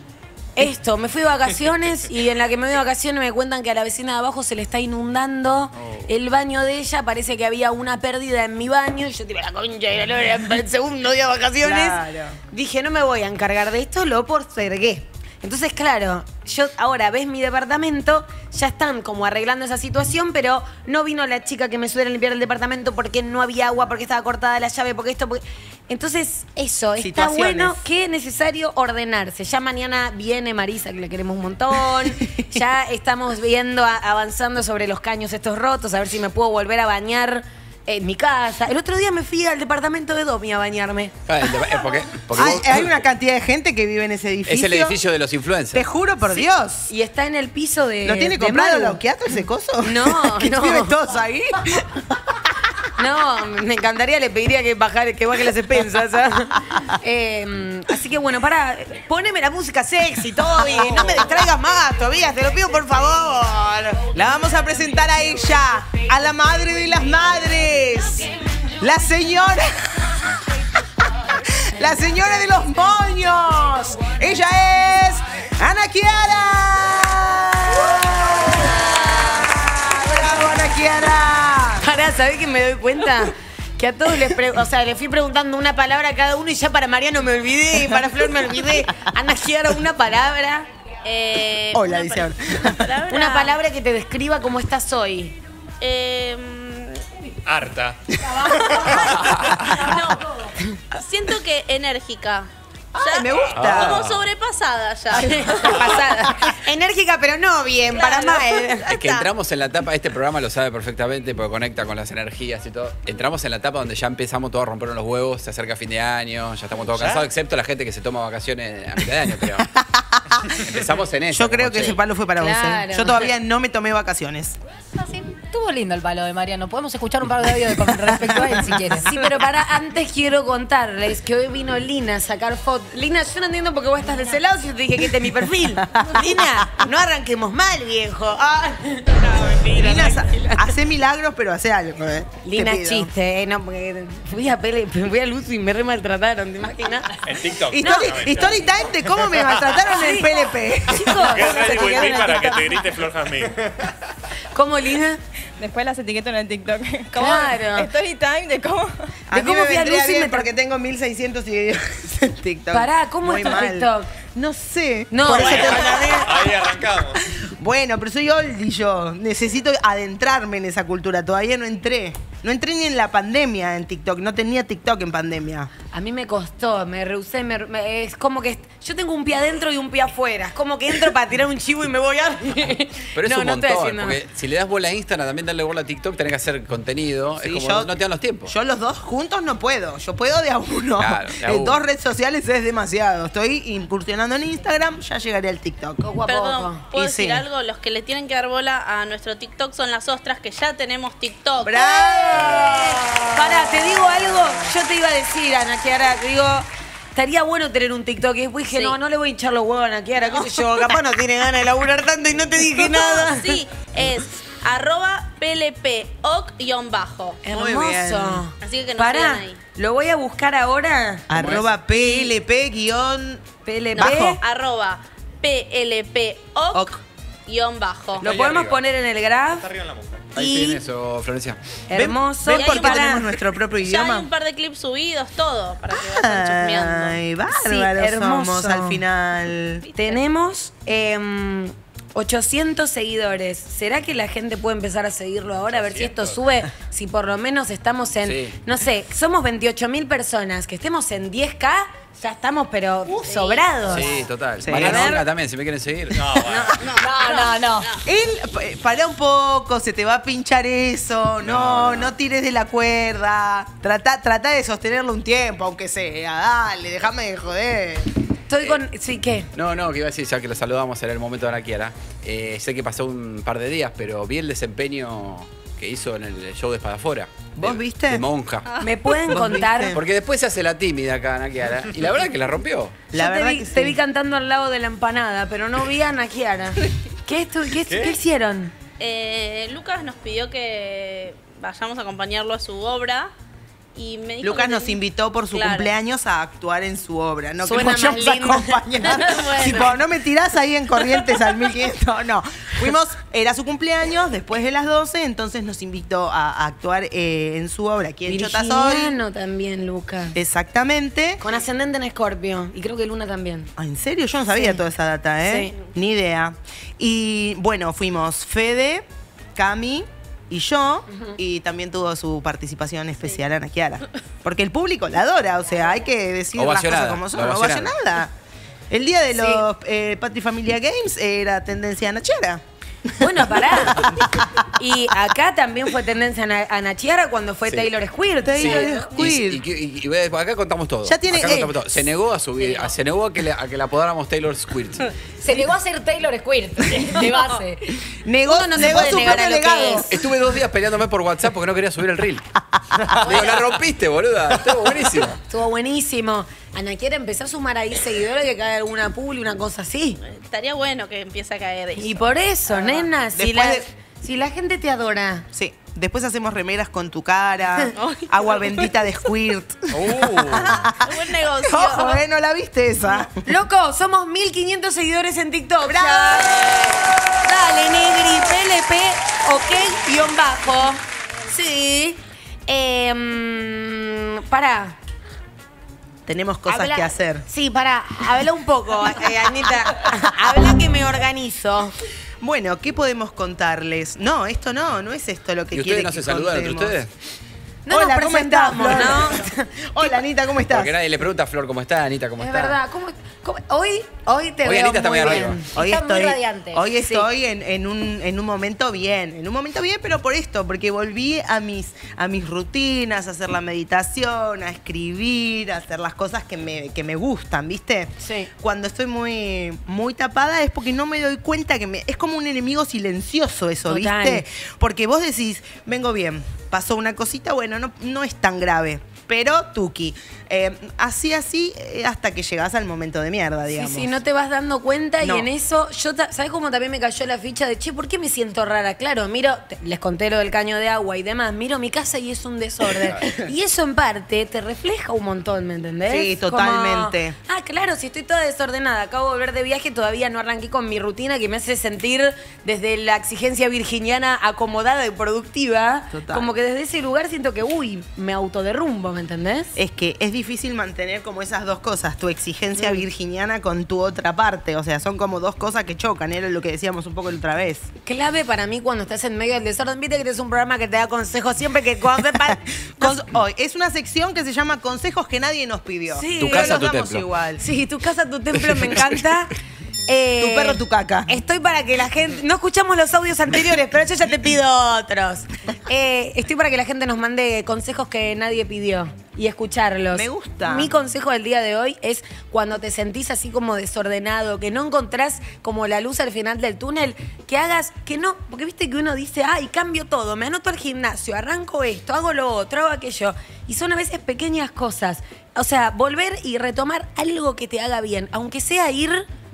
A: esto, me fui de vacaciones y en la que me voy de vacaciones me cuentan que a la vecina de abajo se le está inundando el baño de ella. Parece que había una pérdida en mi baño. Y yo tiré la concha y la lora en el segundo día de vacaciones.
B: Claro.
A: Dije, no me voy a encargar de esto, lo postergué. Entonces, claro, yo ahora ves mi departamento, ya están como arreglando esa situación, pero no vino la chica que me ayudara a limpiar el departamento porque no había agua, porque estaba cortada la llave, porque esto... porque- Entonces, eso, está
B: Situaciones.
A: bueno, que es necesario ordenarse. Ya mañana viene Marisa, que la queremos un montón. Ya estamos viendo, a- avanzando sobre los caños estos rotos, a ver si me puedo volver a bañar en mi casa. El otro día me fui al departamento de Domi a bañarme.
D: Ah, el de- eh, Porque, porque
B: Hay,
D: vos-
B: hay una cantidad de gente que vive en ese edificio.
D: es el edificio de los
B: Te
D: influencers.
B: juro por Dios.
A: Y está en el piso de.
B: ¿Lo tiene
A: de
B: comprado
A: Manu.
B: Lauquiato ese coso?
A: No,
B: ¿Que
A: no.
B: viven todos ahí?
A: No, me encantaría, le pediría que, bajar, que baje las expensas. ¿ah? Eh, así que bueno, para, poneme la música sexy, Toby. No me distraigas más, Tobías, te lo pido por favor.
B: La vamos a presentar a ella, a la madre de las madres. La señora. La señora de los moños. Ella es Ana Kiara. ¡Bravo, Ana Kiara!
A: ¿sabés que me doy cuenta? Que a todos les pre o sea, les fui preguntando una palabra a cada uno y ya para Mariano me olvidé, para Flor me olvidé. Ana Chiara, una palabra.
G: Eh,
B: Hola,
G: una
B: dice
G: pa-
B: ahora.
G: Una palabra.
A: Una palabra que te describa cómo estás hoy.
G: Eh,
C: Harta.
G: no. Siento que enérgica.
B: Ay, me gusta.
G: Como sobrepasada ya.
A: Pasada. Enérgica, pero no bien, para
G: Claro.
A: mal.
D: Es que entramos en la etapa, este programa lo sabe perfectamente porque conecta con las energías y todo. Entramos en la etapa donde ya empezamos todos a romper los huevos, se acerca fin de año, ya estamos todos
C: ¿Ya?
D: cansados, excepto la gente que se toma vacaciones a mitad de año, creo. Empezamos en eso.
B: Yo creo
D: como,
B: que
D: che,
B: ese palo fue para vos.
A: Claro.
B: ¿eh? Yo todavía no me tomé vacaciones.
F: Así, estuvo lindo el palo de Mariano. Podemos escuchar un par de audios de- con respecto a él si quieres.
A: Sí, pero para antes quiero contarles que hoy vino Lina a sacar fotos. Lina, yo no entiendo por qué vos estás de ese lado si yo te dije que este es mi perfil. Lina, no arranquemos mal, viejo. Ah. No, mentira.
B: Lina,
A: tranquila.
B: hace milagros, pero hace algo, ¿eh?
A: Lina
B: Te
A: es
B: pido.
A: chiste, ¿eh? No, porque fui a Pele, fui a Luz y me re maltrataron, ¿te imaginas?
E: En TikTok.
B: Story,
E: No,
B: story time de cómo me maltrataron en el P L P.
A: Chicos,
E: Que es
A: se
E: Ready With
A: quedaron
E: Me
A: en
E: para que
A: TikTok.
E: te grite Flor Jazmín.
A: ¿Cómo, Lina?
H: Después las etiqueto en el TikTok. ¿Cómo?
A: Claro.
H: Story time de cómo.
B: A
A: ¿De
B: mí
A: cómo
B: me
A: fui a
B: vendría
A: Luz y
B: bien
A: me tra-
B: porque tengo mil seiscientos seguidores en TikTok.
A: Pará, ¿cómo
B: Muy
A: es tu
B: mal.
A: TikTok?
B: No sé.
A: No,
B: Por eso
A: bueno,
B: te-
C: Ahí arrancamos.
B: Bueno, pero soy oldie yo. Necesito adentrarme en esa cultura. Todavía no entré. No entré ni en la pandemia en TikTok. No tenía TikTok en pandemia.
A: A mí me costó, me rehusé, me- me- es como que yo tengo un pie adentro y un pie afuera. Es como que entro para tirar un chivo y me voy a...
D: Pero es
A: no,
D: un
A: no estoy
D: montón,
A: haciendo
D: porque si le das bola a Instagram, también darle bola a TikTok, tenés que hacer contenido.
B: Sí,
D: es como
B: yo-
D: no te dan los tiempos.
B: Yo los dos juntos no puedo. Yo puedo de a uno.
D: Claro, de a
B: En
D: uno.
B: dos redes sociales es demasiado. Estoy incursionando en Instagram, ya llegaré al TikTok.
A: Poco a
G: Perdón,
A: poco.
G: ¿puedo
B: Y
G: decir
B: sí.
G: algo? Los que le tienen que dar bola a nuestro TikTok son las ostras, que ya tenemos TikTok.
B: ¡Bravo!
A: Pará, te digo algo, yo te iba a decir, Ana Chiara, te digo, estaría bueno tener un TikTok. Y después dije,
G: Sí.
A: no, no le voy a hinchar los huevos a Ana Chiara, qué sé yo, capaz no tiene ganas de laburar tanto y no te dije nada.
G: Sí, es arroba plpoc-bajo.
B: Muy
A: Hermoso.
B: bien.
G: Así que que nos
A: Pará,
G: sigan ahí.
A: lo voy a buscar ahora.
B: Arroba P L P guión
A: P L P.
B: Bajo.
G: Arroba plpoc-bajo.
A: Lo
C: Ahí
A: podemos
C: arriba.
A: poner en el graph.
C: Está arriba en la mujer.
D: Ahí
A: Y-
D: estoy en eso, Florencia.
A: Hermoso.
B: ¿Ven
G: Y
B: por
G: ahí
B: qué
G: para-
B: tenemos nuestro propio
G: Ya hay
B: idioma?
G: un par de clips subidos, todo, para que vayan chusmeando.
B: Ay, bárbaros
A: Sí, hermoso.
B: somos al final.
A: Tenemos em, ochocientos seguidores. ¿Será que la gente puede empezar a seguirlo ahora? A ver si esto sube. Si por lo menos estamos en,
D: Sí.
A: no sé, somos veintiocho mil personas. Que estemos en diez K, ya estamos, pero sobrados.
D: Sí, total.
B: Sí.
D: Mariano
A: A ver.
D: Onga también, si me quieren seguir.
C: No, bueno.
F: No, no, no.
B: Él, eh, para un poco, se te va a pinchar eso. No, no, tires de la cuerda. Trata, trata de sostenerlo un tiempo, aunque sea. Dale, déjame de joder.
A: Estoy con. Sí, ¿qué?
D: No, no, que iba a decir, ya que lo saludamos, era el momento de Ana Chiara. Eh, sé que pasó un par de días, pero vi el desempeño que hizo en el show de Espadafora.
B: ¿Vos
D: de-
B: viste?
D: De monja.
A: ¿Me pueden
B: ¿Vos
A: contar?
B: viste?
D: Porque después se hace la tímida acá, Ana Chiara. Y la verdad que la rompió.
B: La
A: Yo
B: verdad
A: te vi,
B: que
A: te
B: sí.
A: vi cantando al lado de la empanada, pero no vi a Ana Chiara. ¿Qué, esto, qué,
C: ¿Qué?
A: ¿Qué hicieron?
G: Eh, Lucas nos pidió que vayamos a acompañarlo a su obra. Y me dijo
B: Lucas
G: que
B: nos
G: ten-
B: invitó por su
G: Claro.
B: cumpleaños a actuar en su obra. No que
A: Suena
B: nos vayamos
A: más
B: a
A: lindo.
B: acompañar.
G: Bueno.
B: Tipo, no me tirás ahí en Corrientes al mil quinientos. No. Fuimos, era su cumpleaños, después de las doce, entonces nos invitó a, a actuar eh, en su obra aquí en Chota Soy.
A: Virginiano también, Lucas.
B: Exactamente.
A: Con ascendente en Escorpio. Y creo que Luna también.
B: Ah, ¿en serio? Yo no sabía
A: Sí.
B: toda esa data, ¿eh?
A: Sí.
B: Ni idea. Y bueno, fuimos Fede, Cami y yo, y también tuvo su participación especial Ana Chiara. Porque el público la adora, o sea, hay que decir las
D: Ovacionada,
B: cosas como son.
D: la ovacionada.
B: Ovacionada. El día de
A: Sí.
B: los eh, Patri Familia Games era tendencia Ana Chiara.
A: Bueno, pará. Y acá también fue tendencia Ana, Ana Chiara cuando fue
D: Sí.
A: Taylor Squirt.
B: Taylor
A: Sí.
B: Squirt.
D: Y, y- y- y acá contamos todo.
B: Ya tiene-
D: Acá
B: eh.
D: contamos todo. Se negó a subir, a- se negó a que, le, a que la apodáramos Taylor Squirt.
F: Se negó a ser Taylor Squirt, de base.
B: Negó,
A: Uno no se
B: negó
A: puede
B: su
A: negar
B: propio
A: a lo que
B: legado.
A: es.
D: Estuve dos días peleándome por WhatsApp porque no quería subir el reel. Digo, la rompiste, boluda. Estuvo buenísimo.
A: Estuvo buenísimo. Ana Chiara empezó a sumar ahí seguidores que cae alguna publi, una cosa así.
G: Estaría bueno que empiece a caer eso.
A: Y por eso, nena, si
B: Después
A: la,
B: de-
A: si la gente te adora.
B: Sí. Después hacemos remeras con tu cara, agua bendita de Squirt.
G: Buen negocio.
B: Ojo, ¿eh? ¿No la viste esa?
A: Loco, somos mil quinientos seguidores en TikTok. Ya. Dale, Negri, P L P, ok, guión bajo. Sí. Eh, pará.
B: Tenemos cosas
A: Habla-
B: que hacer.
A: Sí, pará. Habla un poco, eh, Anita. Habla que me organizo.
B: Bueno, ¿qué podemos contarles? No, esto no, no es esto lo que
D: ¿Y
B: quiere
D: ustedes no
B: que
D: se saludan entre
B: contemos.
D: ustedes?
A: No
B: Hola,
A: nos
B: ¿cómo estás,
A: presentamos,
B: Flor?
A: ¿no?
B: Hola, Anita, ¿cómo estás?
D: Porque nadie le pregunta a Flor cómo está, Anita cómo
A: Es
D: está.
A: verdad. ¿Cómo, cómo- hoy, hoy te
D: Hoy
A: veo
D: Anita está
A: muy
D: muy
A: bien.
D: arriba.
B: Hoy
F: Está muy
B: estoy,
F: radiante.
B: hoy
A: Sí.
B: estoy en, en un, en un momento bien, en un momento bien, pero por esto, porque volví a mis, a mis rutinas, a hacer la meditación, a escribir, a hacer las cosas que me, que me gustan, ¿viste?
A: Sí.
B: Cuando estoy muy, muy tapada es porque no me doy cuenta que me, es como un enemigo silencioso eso,
A: Total.
B: ¿viste? Porque vos decís, vengo bien, pasó una cosita, bueno, no, no es tan grave. Pero tuki. Eh, así, así, eh, hasta que llegas al momento de mierda, digamos.
A: Sí, sí, no te vas dando cuenta
B: No.
A: y en eso, yo, ta- ¿sabes cómo también me cayó la ficha de, che, ¿por qué me siento rara? Claro, miro, te- les conté lo del caño de agua y demás, miro mi casa y es un desorden. Y eso en parte te refleja un montón, ¿me entendés?
B: Sí,
A: Como,
B: totalmente.
A: ah, claro, si estoy toda desordenada, acabo de volver de viaje, todavía no arranqué con mi rutina que me hace sentir desde la exigencia virginiana acomodada y productiva.
B: Total.
A: Como que desde ese lugar siento que, uy, me autoderrumbo, ¿me entendés?
B: Es que es difícil mantener como esas dos cosas, tu exigencia
A: Mm.
B: virginiana con tu otra parte. O sea, son como dos cosas que chocan, era lo que decíamos un poco la otra vez.
A: Clave para mí cuando estás en medio del desorden. Viste que es un programa que te da consejos siempre que cuando te pa-
B: Con- hoy es una sección que se llama Consejos que nadie nos pidió.
A: Sí.
D: Tu
B: Pero
D: casa,
B: los
D: tu
B: damos
D: templo.
B: igual.
A: Sí, tu casa, tu templo, me encanta. Eh,
B: Tu perro, tu caca.
A: Estoy para que la gente... No escuchamos los audios anteriores, pero yo ya te pido otros. Eh, estoy para que la gente nos mande consejos que nadie pidió y escucharlos.
B: Me gusta.
A: Mi consejo del día de hoy es cuando te sentís así como desordenado, que no encontrás como la luz al final del túnel, que hagas que no... Porque viste que uno dice, ay, cambio todo, me anoto al gimnasio, arranco esto, hago lo otro, hago aquello. Y son a veces pequeñas cosas. O sea, volver y retomar algo que te haga bien, aunque sea ir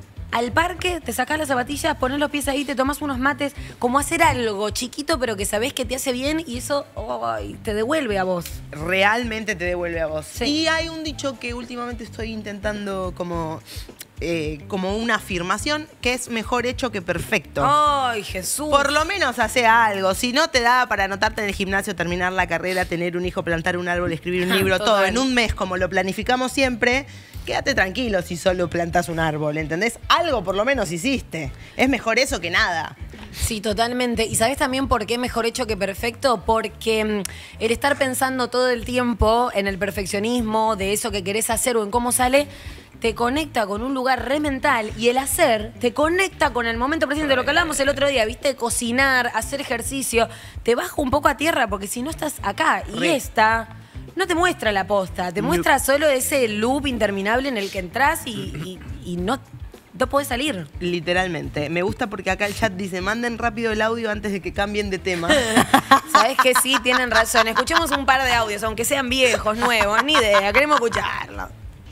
A: al parque, te sacás las zapatillas, pones los pies ahí, te tomas unos mates, como hacer algo chiquito pero que sabés que te hace bien y eso ay, te devuelve a vos.
B: Realmente te devuelve a vos.
A: Sí.
B: Y hay un dicho que últimamente estoy intentando como, eh, como una afirmación, que es mejor hecho que perfecto.
A: Ay, Jesús.
B: Por lo menos hace algo. Si no te da para anotarte en el gimnasio, terminar la carrera, tener un hijo, plantar un árbol, escribir un libro, todo
A: Total.
B: en un mes, como lo planificamos siempre, quédate tranquilo si solo plantas un árbol, ¿entendés? Algo por lo menos hiciste. Es mejor eso que nada.
A: Sí, totalmente. ¿Y sabés también por qué mejor hecho que perfecto? Porque mm, el estar pensando todo el tiempo en el perfeccionismo, de eso que querés hacer o en cómo sale, te conecta con un lugar re mental y el hacer te conecta con el momento presente. Lo que hablábamos el otro día, ¿viste? Cocinar, hacer ejercicio, te baja un poco a tierra porque si no estás acá y
B: Re.
A: esta no te muestra la posta, te muestra solo ese loop interminable en el que entras y, y- y no, no podés salir.
B: Literalmente. Me gusta porque acá el chat dice, manden rápido el audio antes de que cambien de tema.
A: Sabes que sí, tienen razón. Escuchemos un par de audios, aunque sean viejos, nuevos, ni idea, queremos escucharlo.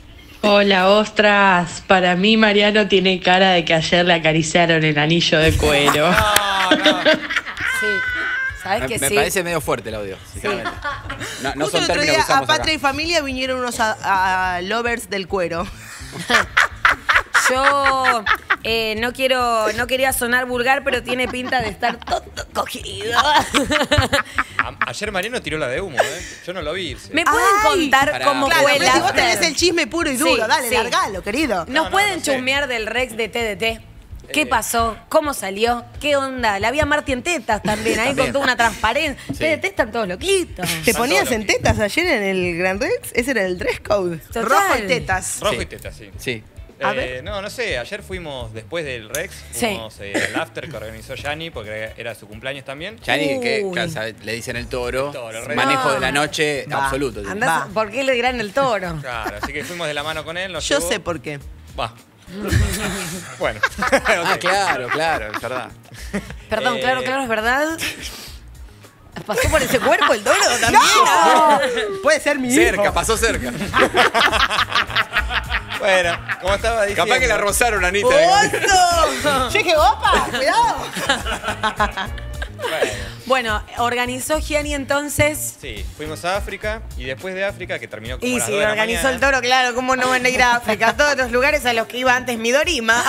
I: Hola, ostras. Para mí, Mariano tiene cara de que ayer le acariciaron el anillo de cuero.
A: Sí, sabes
D: Me,
A: que
D: me
A: sí.
D: parece medio fuerte el audio, sinceramente. No, no
B: Justo
D: son
B: el otro
D: términos
B: día
D: que
B: a
D: usamos
B: Patria
D: acá.
B: y Familia vinieron unos a, a lovers del cuero.
A: Yo eh, no quiero, no quería sonar vulgar, pero tiene pinta de estar todo cogido.
C: A- ayer Mariano tiró la de humo, ¿eh? Yo no lo vi irse.
A: ¿Me pueden
B: Ay,
A: contar
D: pará.
A: cómo
B: Claro,
A: fue
B: pero
A: el
B: si vos
A: after?
B: tenés el chisme puro y duro,
A: Sí,
B: dale,
A: sí.
B: largalo, querido.
A: ¿Nos
C: No, no,
A: pueden
C: no sé.
A: chusmear del Rex de T D T? ¿Qué
C: Eh.
A: pasó? ¿Cómo salió? ¿Qué onda? La había Marti en tetas también, ahí
D: También.
A: con toda una transparencia.
D: Sí.
A: T D T están todos loquitos.
B: ¿Te
C: Están
B: ponías
C: todos
B: en tetas ayer en el Gran Rex? Ese era el dress code.
A: Total.
B: Rojo y tetas.
C: Rojo
D: Sí.
C: y teta, sí.
D: Sí.
B: A
C: Eh,
B: ver.
C: no, no sé, ayer fuimos después del Rex,
A: Sí.
C: fuimos eh, al after que organizó Yani porque era su cumpleaños también.
D: Yani, que
A: Uy.
D: que, sabe, le dicen el toro,
C: El toro, re-
D: manejo
A: No.
D: de la noche
B: Va.
D: absoluto. tiene.
A: Andás,
B: Va.
A: ¿por qué le dirán el toro?
C: Claro, así que fuimos de la mano con él. Nos
B: Yo
C: llevó-
B: sé por qué.
C: Va. Bueno.
D: Ah,
C: Ok.
D: claro, claro, es verdad.
A: Perdón,
C: Eh.
A: claro, claro, es verdad. ¿Pasó por ese cuerpo el toro también?
B: ¡No! Puede ser mi
D: Cerca,
B: hijo.
D: pasó cerca.
C: Bueno, como estaba diciendo.
D: Capaz que la rozaron, Anita.
B: ¡Oso! Yo dije, opa, cuidado.
C: Bueno.
A: Bueno, organizó Gianni entonces.
C: Sí, fuimos a África y después de África, que terminó como
A: Y
C: a las
A: si
C: dos de la
A: organizó
C: mañana.
A: el toro, claro, ¿cómo no van a ir a África? Todos los lugares a los que iba antes Midorima.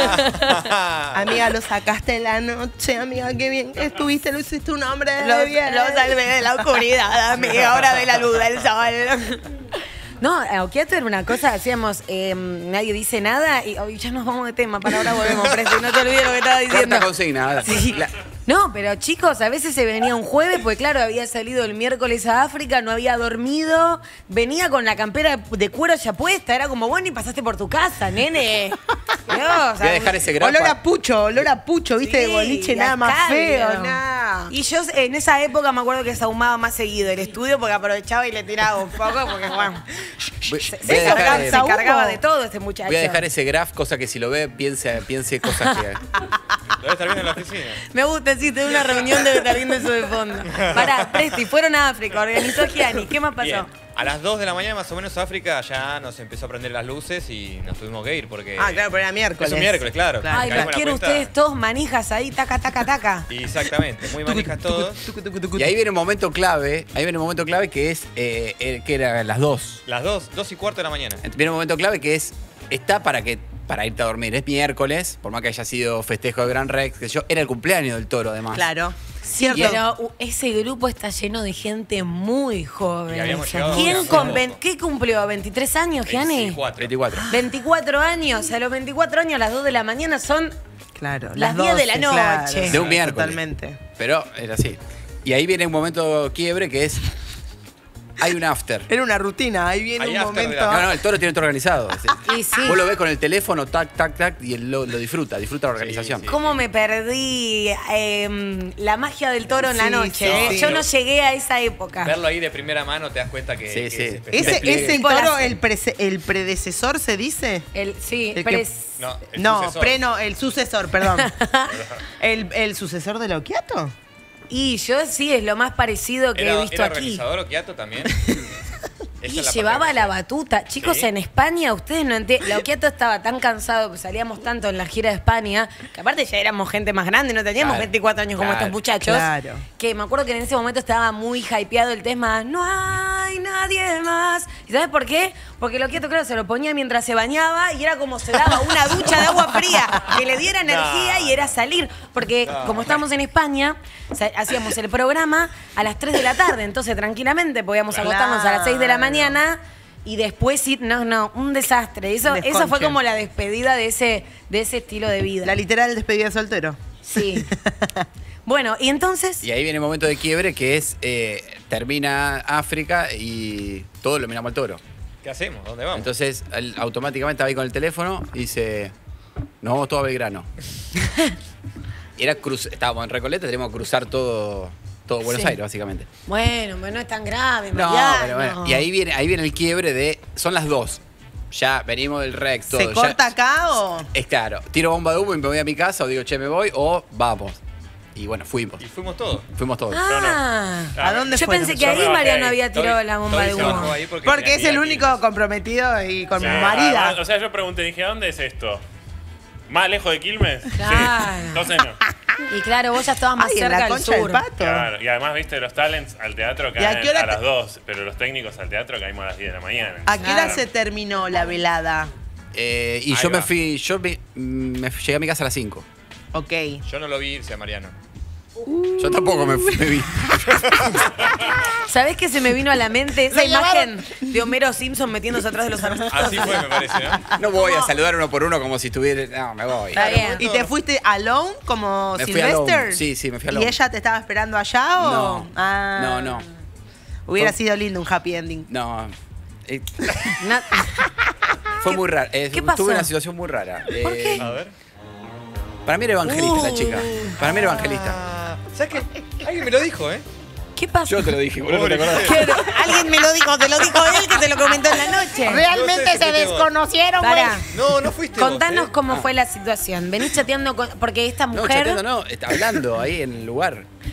A: Ah.
B: Amiga, lo sacaste en la noche, amiga, qué bien que estuviste, lo hiciste un hombre de
A: Lo,
B: bien.
A: lo salvé de la oscuridad, amiga, ahora ve la luz del sol. No, Auquiato era una cosa, hacíamos, eh, nadie dice nada y oh, ya nos vamos de tema, para ahora volvemos, Presti, no te olvides lo que estaba diciendo.
D: Corta consigna.
A: Sí.
D: La-
A: No, pero chicos, a veces se venía un jueves, porque claro, había salido el miércoles a África, no había dormido, venía con la campera de cuero ya puesta, era como, bueno, y pasaste por tu casa, nene. Dios,
D: Voy a dejar ese grapa.
B: Olor a pucho, olor a pucho, viste, de boliche, nada más feo, nada.
A: Y yo en esa época me acuerdo que sahumaba más seguido el estudio porque aprovechaba y le tiraba un poco, porque bueno,
D: Voy,
A: se,
D: voy a
A: se
D: dejar,
A: cargaba,
D: eh,
A: se cargaba de todo este muchacho.
D: voy a dejar ese graph, cosa que si lo ve, piense, piense cosas que.
C: Lo debe estar viendo en la oficina.
A: Me gusta, sí, tengo una reunión de estar viendo eso de fondo. Pará, Presti, fueron a África, organizó Gianni, ¿qué más pasó?
C: Bien. A las dos de la mañana más o menos África ya nos empezó a prender las luces y nos tuvimos que ir porque...
B: Ah, claro, pero era miércoles.
C: Es un miércoles, claro.
A: Ay,
C: Caímos en
A: los
C: la
A: quiero
C: cuenta.
A: ustedes todos manijas ahí, taca, taca, taca.
C: Exactamente, muy manijas todos.
D: Y ahí viene un momento clave, ahí viene un momento clave que es, eh, el- que era las dos.
C: Las dos, dos y cuarto de la mañana.
D: Viene un momento clave que es, está para que para irte a dormir. Es miércoles, por más que haya sido festejo de Gran Rex, que yo, era el cumpleaños del toro además.
B: Claro.
A: Sí,
B: Cierto.
A: pero uh, ese grupo está lleno de gente muy joven.
C: Y habíamos llegado
A: ¿Quién
C: hace
A: con
C: poco.
A: ven- ¿Qué cumplió? ¿veintitrés años, Gianni?
C: veinticuatro.
D: veinticuatro.
A: veinticuatro años. A los veinticuatro años, a las dos de la mañana son...
B: Claro.
A: Las diez de la
B: doce, claro,
A: noche.
D: De un miércoles.
B: Totalmente.
D: Pero era así. Y ahí viene un momento quiebre que es, hay un after.
B: Era una rutina, ahí viene
C: Hay
B: un
C: after de
B: momento.
C: la-
D: No, no, el toro tiene todo organizado.
A: Y sí.
D: Vos lo ves con el teléfono, tac, tac, tac, y él lo, lo disfruta, disfruta la organización.
C: sí.
A: ¿Cómo me perdí eh, la magia del toro en la
B: Sí,
A: noche?
B: sí,
A: eh?
B: sí.
A: Yo no llegué a esa época.
C: Verlo ahí de primera mano te das cuenta que...
D: Sí,
C: que
D: sí.
C: es especial.
B: ¿Ese
D: Despliegue.
B: es el
A: Tipo
B: toro,
A: las-
B: el, prece- el predecesor, se dice?
A: El, sí,
B: El
A: pero
B: que-
A: es-
C: No, el
B: No,
C: sucesor.
B: pre no, el sucesor, perdón. ¿El, el sucesor de Loquiato?
A: Y yo sí, es lo más parecido que
C: ¿Era,
A: he visto
C: era
A: aquí.
C: organizador Okiato también? Esa
A: Y
C: es la
A: llevaba
C: parte
A: la
C: que-
A: batuta. Chicos,
C: Sí.
A: en España, ustedes no entienden. Lauquiato estaba tan cansado, que salíamos tanto en la gira de España, que aparte ya éramos gente más grande, no teníamos
D: Claro,
A: veinticuatro años como
D: claro,
A: estos muchachos.
B: claro.
A: Que me acuerdo que en ese momento estaba muy hypeado el tema, no hay nadie más. ¿Y sabes por qué? Porque Lauquiato, claro, se lo ponía mientras se bañaba y era como se daba una ducha de agua fría, que le diera energía y era salir. Porque como estábamos en España, o sea, hacíamos el programa a las tres de la tarde, entonces tranquilamente podíamos
B: Claro.
A: acostarnos a las seis de la mañana. Y después sí, no, no, un desastre. Eso,
B: Desconche.
A: eso fue como la despedida de ese, de ese estilo de vida.
B: La literal despedida de soltero.
A: Sí. Bueno, y entonces.
D: Y ahí viene el momento de quiebre que es, eh, termina África y todos lo miramos al toro.
C: ¿Qué hacemos? ¿Dónde vamos?
D: Entonces, él automáticamente estaba ahí con el teléfono y dice, nos vamos todos a Belgrano. Y era cruz, estábamos en Recoleta, teníamos que cruzar todo, todo Buenos
A: Sí.
D: Aires, básicamente.
A: Bueno, pero no es tan grave,
D: No,
A: Mariano.
D: pero bueno. Y ahí viene, ahí viene el quiebre de, son las dos. Ya venimos del Rex, todo.
B: ¿Se
D: ya-
B: corta acá o...?
D: Es claro, tiro bomba de humo y me voy a mi casa o digo, che, me voy o vamos. Y bueno, fuimos.
C: Y fuimos todos.
D: Fuimos todos.
A: Ah,
B: ¿A dónde
A: yo
B: fueron?
A: pensé que
E: Yo
A: ahí
E: me bajé
A: Mariano
E: ahí.
A: había tirado
C: Toby-
A: la bomba
C: Toby
A: de
C: se bajó
A: humo.
C: ahí porque,
B: Porque es
C: tenía
B: el
C: que-
B: único comprometido y con
E: Sí,
B: mi marida.
E: además, o sea, yo pregunté, dije, ¿dónde es esto? ¿Más lejos de Quilmes?
A: Claro.
E: Sí. Entonces no.
A: Y claro, vos ya estabas más
B: Ay, en
A: cerca
B: la
A: del
B: concha del
A: sur.
B: pato.
E: Claro. Y además, viste, los talents al teatro
B: ¿Y a
E: caen
B: qué hora
E: a, las
B: te-
E: dos, pero los técnicos al teatro caímos a las diez de la mañana.
B: ¿A qué hora
A: Claro.
B: se terminó la velada?
D: Eh, y
E: Ahí
D: yo me
E: va.
D: fui, yo me, me llegué a mi casa a las cinco.
B: Ok.
C: Yo no lo vi irse a Mariano.
D: Yo tampoco me, fui- me vi.
A: ¿Sabés qué se me vino a la mente? Esa
B: Lo
A: imagen de Homero Simpson metiéndose atrás de los arbustos.
C: Así fue, me parece, ¿no?
D: No voy a saludar uno por uno como si estuviera. No, me voy.
A: Está bien.
B: ¿Y te fuiste alone como
D: Me fui
B: Sylvester?
D: alone. Sí, sí, me fui alone.
B: ¿Y ella te estaba esperando allá o...?
D: No.
B: Ah.
D: No, no.
B: Hubiera
D: Fue-
B: sido lindo un happy ending.
D: No. Eh,
A: No-
D: fue muy raro. Eh,
A: qué pasó?
D: Tuve una situación muy rara.
A: ¿Por
D: Eh,
A: qué?
C: A ver.
D: Para mí era evangelista la
A: Uh.
D: chica. Para mí era evangelista.
C: Ah, ¿sabes qué? Alguien me lo dijo, ¿eh?
A: ¿Qué pasó?
D: Yo te lo dije, boludo, ¿te
C: Pobre
D: acordás?
C: usted.
A: Pero alguien me lo dijo, te lo dijo él que te lo comentó en la noche.
C: Realmente se
B: desconocieron,
A: Pará.
C: No, no fuiste
A: Contanos
C: vos, ¿eh?
A: cómo fue la situación. Venís chateando con. Porque esta
D: No,
A: mujer.
D: chateando no, está hablando ahí en el lugar.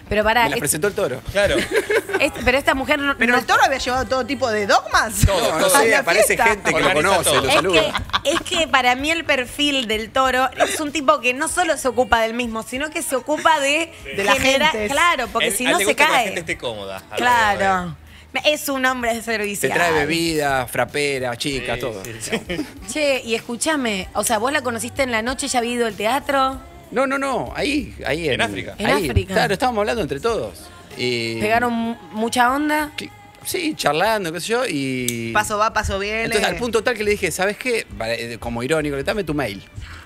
A: Pero pará,
D: Me la
A: es-
D: presentó el toro.
C: Claro.
A: es- pero esta mujer no...
B: Pero
A: no-
B: el toro había llevado todo tipo de dogmas.
D: No, no
B: A
D: sé,
B: la
D: aparece
B: fiesta.
D: gente que lo
C: Organiza
D: conoce,
C: todo.
D: lo
A: Es
D: saluda.
A: que, es que para mí el perfil del toro es un tipo que no solo se ocupa del mismo, sino que se ocupa de,
B: De la
A: generar-
B: gente.
A: Claro, porque
C: Él-
A: si
C: a él
A: no
C: le
A: se
C: gusta que la
A: cae.
C: gente esté cómoda. alrededor de
A: Claro. Es un hombre
D: Te
A: servicial.
D: trae bebida, frapera, chica,
C: él.
D: todo.
C: Sí, sí, sí.
A: Che, y escúchame, o sea, vos la conociste en la noche, ya había ido al teatro,
D: No, no, no, ahí, ahí en,
C: En África.
A: En
D: ahí.
A: África.
D: Claro, estábamos hablando entre todos. Y,
A: pegaron mu- mucha onda.
D: que- Sí, charlando, qué sé yo, y...
B: Paso va, paso viene.
D: Entonces, al punto tal que le dije, ¿sabes qué? Vale, como irónico, le dame tu mail.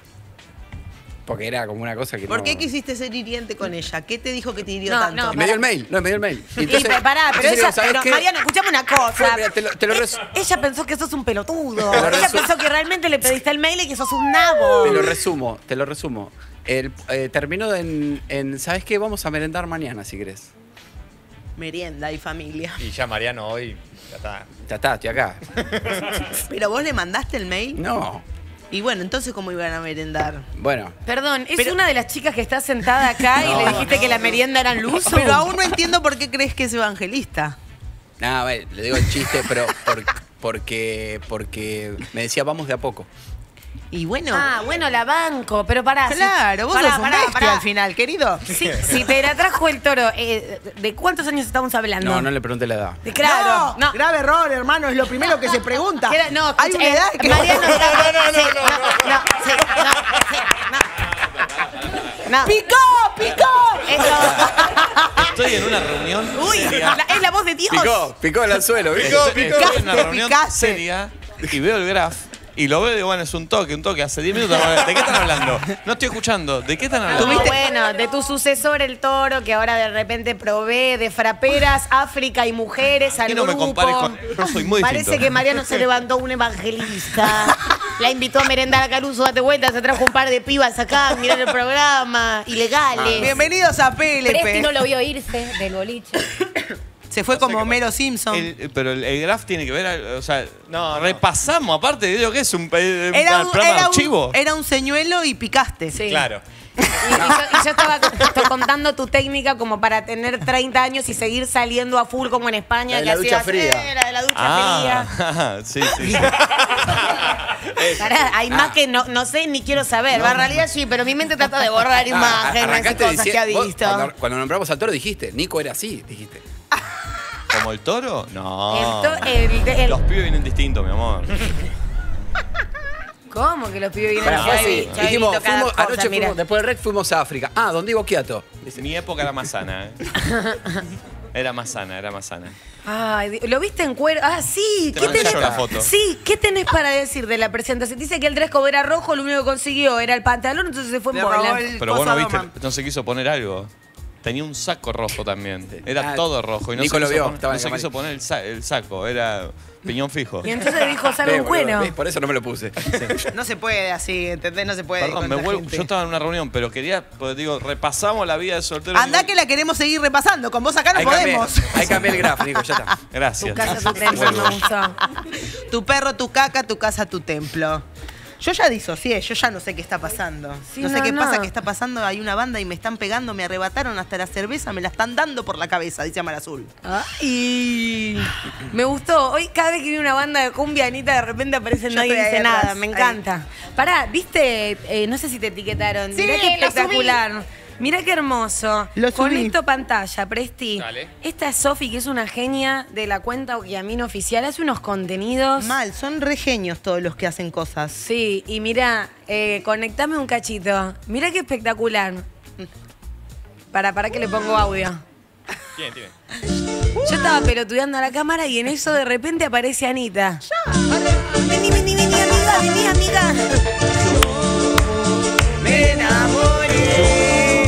D: Porque era como una cosa que
B: ¿Por
D: no...
B: qué quisiste ser hiriente con ella? ¿Qué te dijo que te hirió
A: No,
B: tanto?
A: no,
D: Me dio el mail, no, me dio el mail.
A: Y, pará, pero
D: entonces
A: ella,
D: digo, ¿sabes
A: pero,
D: qué?
A: Mariano, escuchame una cosa.
D: Fue, mira, te lo- te lo
A: Eh,
D: res-
A: ella pensó que sos un pelotudo.
D: Te lo
A: Ella
D: resu-
A: pensó que realmente le pediste el mail y que sos un nabo.
D: Te lo resumo, te lo resumo. El, eh, terminó en, en, ¿sabes qué? Vamos a merendar mañana, si querés.
B: Merienda y familia.
C: Y ya Mariano hoy ya está.
D: Ya está, estoy acá.
B: ¿Pero vos le mandaste el mail?
D: No,
B: Y bueno, entonces, ¿cómo iban a merendar?
D: bueno.
A: Perdón, ¿es
B: Pero-
A: una de las chicas que está sentada acá y
D: No,
A: le dijiste que la merienda era luz?
B: Pero aún no entiendo por qué crees que es evangelista.
D: Nada, bueno, le digo el chiste, pero por- porque, porque me decía, vamos de a poco.
B: Y bueno,
A: Ah, bueno, la banco, pero pará. si-
B: claro, vos
A: pará,
B: sos un
A: pará,
B: bestia
A: pará.
B: al final, querido.
A: Si, si te la trajo el toro, eh, ¿de cuántos años estamos hablando?
D: No, no le pregunté la edad.
A: De- Claro, no.
B: Grave error, hermano, es lo primero que se pregunta.
A: Que era- no,
B: Hay
A: escucha,
B: una edad
A: eh,
B: que...
A: Mariano,
C: No, no, no,
A: sí,
C: no,
A: no, no, sí, no, sí, no. No.
B: ¡Picó, picó!
A: Eso-
C: Estoy en una reunión
A: Uy,
C: seria.
A: la- es la voz de Dios.
D: Picó, picó el anzuelo, ¿viste?
C: Picó,
B: Picaste,
C: picó. Estoy en una reunión
B: picaste.
C: seria y veo el graph. Y lo veo y digo, bueno, es un toque, un toque. Hace diez minutos. ¿De qué están hablando? No estoy escuchando. ¿De qué están hablando?
A: No, bueno, de tu sucesor el toro, que ahora de repente provee de fraperas, África y mujeres al
C: Y no me
A: grupo.
C: compares con- no soy muy
A: Parece
C: distinto.
A: que Mariano se levantó un evangelista. La invitó a merendar a Caruso, date vuelta, se trajo un par de pibas acá a mirar el programa. Ilegales.
B: Bienvenidos a P L
F: Presti no
B: P.
F: lo vio irse del boliche.
B: Se fue como Homero Simpson.
C: El- pero el, el graph tiene que ver, o sea,
E: No, no.
C: repasamos, aparte, digo que es un, eh,
B: Era
C: un
B: un,
C: programa
B: era,
C: archivo.
B: un, era un señuelo y picaste.
A: Sí.
C: Claro.
A: Y, y yo, y yo estaba co- contando tu técnica como para tener treinta años y seguir saliendo a full como en España.
D: La de
A: que
D: la ducha
A: hacías,
D: fría.
A: eh, la de la ducha fría.
C: Ah, sí, sí. sí.
A: Pará, hay más que no, no sé ni quiero saber. Va, en realidad sí, pero mi mente trata de borrar
D: Ah,
A: imágenes y
D: arrancaste
A: cosas que ha
D: diciendo- vos,
A: visto.
D: Cuando, cuando nombramos al toro dijiste, Nico era así, dijiste.
C: ¿Como el toro? No.
A: El to- el- el-
C: Los pibes vienen distintos, mi amor.
A: ¿Cómo que los pibes vienen
D: Pará, fue
A: así?
D: así.
A: Ya he
D: Dijimos,
A: visto cada
D: fuimos-
A: cosa,
D: anoche
A: mira.
D: fuimos, después del rec fuimos a África. Ah, ¿dónde iba Quiato?
C: Mi época era más sana, ¿eh? Era más sana, era más sana.
A: Ay, di- ¿lo viste en cuero? Ah, sí.
C: Te
A: ¿Qué
C: mandé
A: tenés?
C: yo la foto.
A: Sí, ¿qué tenés para decir de la presentación? Dice que el dress code era rojo, lo único que consiguió era el pantalón, entonces se fue en
B: Le robó
A: bola.
B: el-
C: Pero vos no
B: Cosa
C: viste,
B: Doman.
C: no se quiso poner algo. Tenía un saco rojo también. Era
D: Ah,
C: todo rojo. Y no
D: Nico
C: se
D: lo
C: quiso
D: vio,
C: poner,
D: estaba
C: no
D: en
C: se
D: la
C: quiso
D: cámara.
C: poner el, sa- el saco, era piñón fijo.
A: Y entonces dijo, salgo
D: Ve,
A: en
D: boludo,
A: cuero.
D: ve, por eso no me lo puse.
B: No se puede así, ¿entendés? No se puede.
C: Perdón,
B: con
C: me
B: la
C: vuelvo-
B: gente.
C: yo estaba en una reunión, pero quería, pues, digo, repasamos la vida de soltero.
B: Andá
C: Digo,
B: que la queremos seguir repasando. Con vos acá no
D: Ahí cambié,
B: podemos.
D: ahí cambié el graph, Nico, ya está.
C: Gracias.
A: Tu casa, tu templo,
C: Vuelvo.
A: me gustó.
B: Tu perro, tu caca, tu casa, tu templo. Yo ya disocié, yo ya no sé qué está pasando.
A: Sí,
B: no sé
A: no,
B: qué
A: no.
B: pasa, qué está pasando. Hay una banda y me están pegando, me arrebataron hasta la cerveza, me la están dando por la cabeza, dice Amar Azul.
A: Ay, me gustó. Hoy cada vez que viene una banda de cumbia, Anita, de repente aparece
B: Yo
A: nadie
B: estoy
A: dice
B: ahí
A: nada.
B: atrás,
A: Me
B: ahí.
A: encanta. Pará, viste, eh, no sé si te etiquetaron.
F: Sí,
A: Mirá qué
F: lo
A: espectacular. Mirá qué hermoso.
B: Lo subí.
A: Conecto pantalla, Presti.
C: Dale.
A: Esta es Sofi, que es una genia de la cuenta Okiamino Oficial. Hace unos contenidos.
B: Mal, son re genios todos los que hacen cosas.
A: Sí, y mira, eh, conectame un cachito. Mira qué espectacular. Para, para que le pongo audio.
C: Bien, bien.
A: Yo estaba pelotudeando a la cámara y en eso de repente aparece Anita. Vení, vení, vení, amiga, vení, amiga.
B: Me enamoré.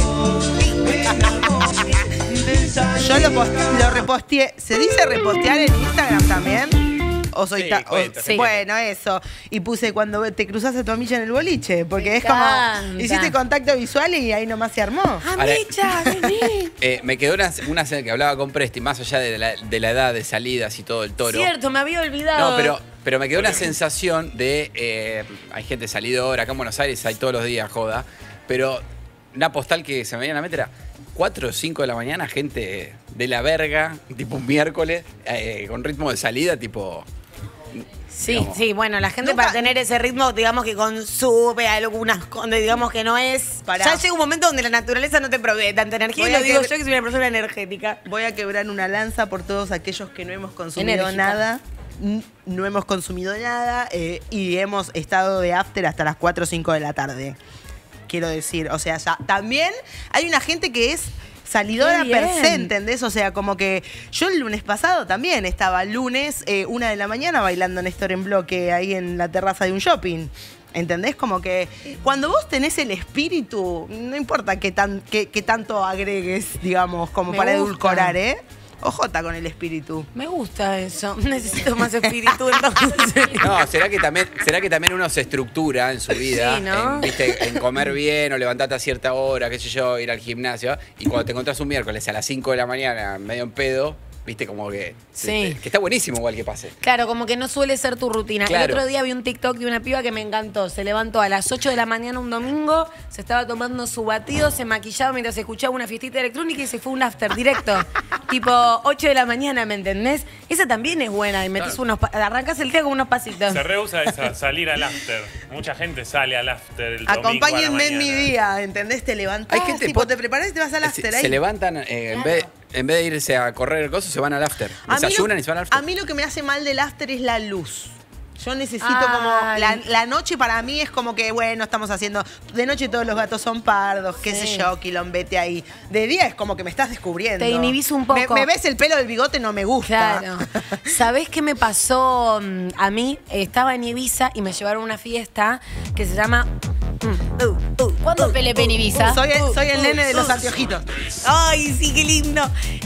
B: Yo lo, post- lo reposteé. ¿Se dice repostear en Instagram también? O soy
C: Sí,
B: ta- o-
C: cuenta,
A: sí.
B: Bueno, eso. Y puse cuando te cruzas a tu amiga en el boliche. Porque
A: Me
B: es como.
A: encanta.
B: Hiciste contacto visual y ahí nomás se armó.
A: Amicha, vení.
D: Eh, me quedó una, una escena que hablaba con Presti, más allá de la, de la edad de salidas y todo el toro.
A: Cierto, me había olvidado.
D: No, pero, pero me quedó una sensación de. eh, hay gente salidora, acá en Buenos Aires hay todos los días joda. Pero una postal que se me venía a la mente era. cuatro o cinco de la mañana, gente de la verga, tipo un miércoles, eh, con ritmo de salida, tipo...
A: Sí,
D: digamos.
A: sí, bueno, la gente
B: Nunca-
A: para tener ese ritmo, digamos que consume algunas cosas, digamos que no es...
B: Pará.
A: Ya llega un momento donde la naturaleza no te provee tanta energía,
B: Voy
A: y
B: a
A: lo digo
B: quebr-
A: yo que soy una persona energética.
B: Voy a quebrar una lanza por todos aquellos que no hemos consumido
A: Enérgica.
B: nada. N- No hemos consumido nada eh, y hemos estado de after hasta las cuatro o cinco de la tarde. Quiero decir, o sea, ya también hay una gente que es salidora
A: Qué bien.
B: per se, ¿entendés? O sea, como que yo el lunes pasado también estaba lunes, eh, una de la mañana, bailando Néstor en bloque ahí en la terraza de un shopping. ¿Entendés? Como que cuando vos tenés el espíritu, no importa qué, tan, qué, qué tanto agregues, digamos, como
A: Me
B: para
A: gusta.
B: edulcorar, ¿eh? Ojota con el espíritu.
A: Me gusta eso. Necesito más espíritu entonces.
D: No, ¿será que también, será que también uno se estructura en su vida?
A: Sí, ¿no?
D: En, ¿viste? En comer bien o levantarte a cierta hora, qué sé yo, ir al gimnasio. Y cuando te encontrás un miércoles a las cinco de la mañana, medio en pedo, viste como que...
A: Sí.
D: Que está buenísimo igual que pase.
A: Claro, como que no suele ser tu rutina.
D: Claro.
A: El otro día vi un TikTok de una piba que me encantó. Se levantó a las ocho de la mañana un domingo, se estaba tomando su batido, se maquillaba mientras escuchaba una fiestita electrónica y se fue a un after directo. Tipo ocho de la mañana, ¿me entendés? Esa también es buena. Y metes
E: Claro.
A: unos pa- arrancas el día con unos pasitos.
E: Se rehúsa esa, salir al after. Mucha gente sale al after el domingo a la
B: Acompáñenme en mi
E: mañana.
B: día, ¿entendés? Te levantás,
D: Hay gente
B: tipo,
D: po-
B: te preparás y te vas al
D: Se,
B: after
D: se
B: ahí.
D: levantan, eh, en, vez, en vez de irse a correr el coso, se van al after.
B: A mí lo-
D: Desayunan y se van al after.
B: A mí lo que me hace mal del after es la luz. Yo necesito
A: Ay.
B: como... La, la noche para mí es como que, bueno, estamos haciendo... De noche todos los gatos son pardos, qué
A: Sí.
B: sé yo, quilombete ahí. De día es como que me estás descubriendo.
A: Te inhibís un poco.
B: Me, me ves el pelo del bigote, no me gusta.
A: Claro. ¿Sabés qué me pasó mm, a mí? Estaba en Ibiza y me llevaron a una fiesta que se llama... mm, uh, uh,
F: ¿Cuándo
A: uh,
F: Pelepe en
A: uh,
F: Ibiza?
A: uh,
B: Soy el,
A: uh,
B: soy el
A: uh,
B: nene de los
A: uh.
B: anteojitos.
A: Ay, sí, qué lindo.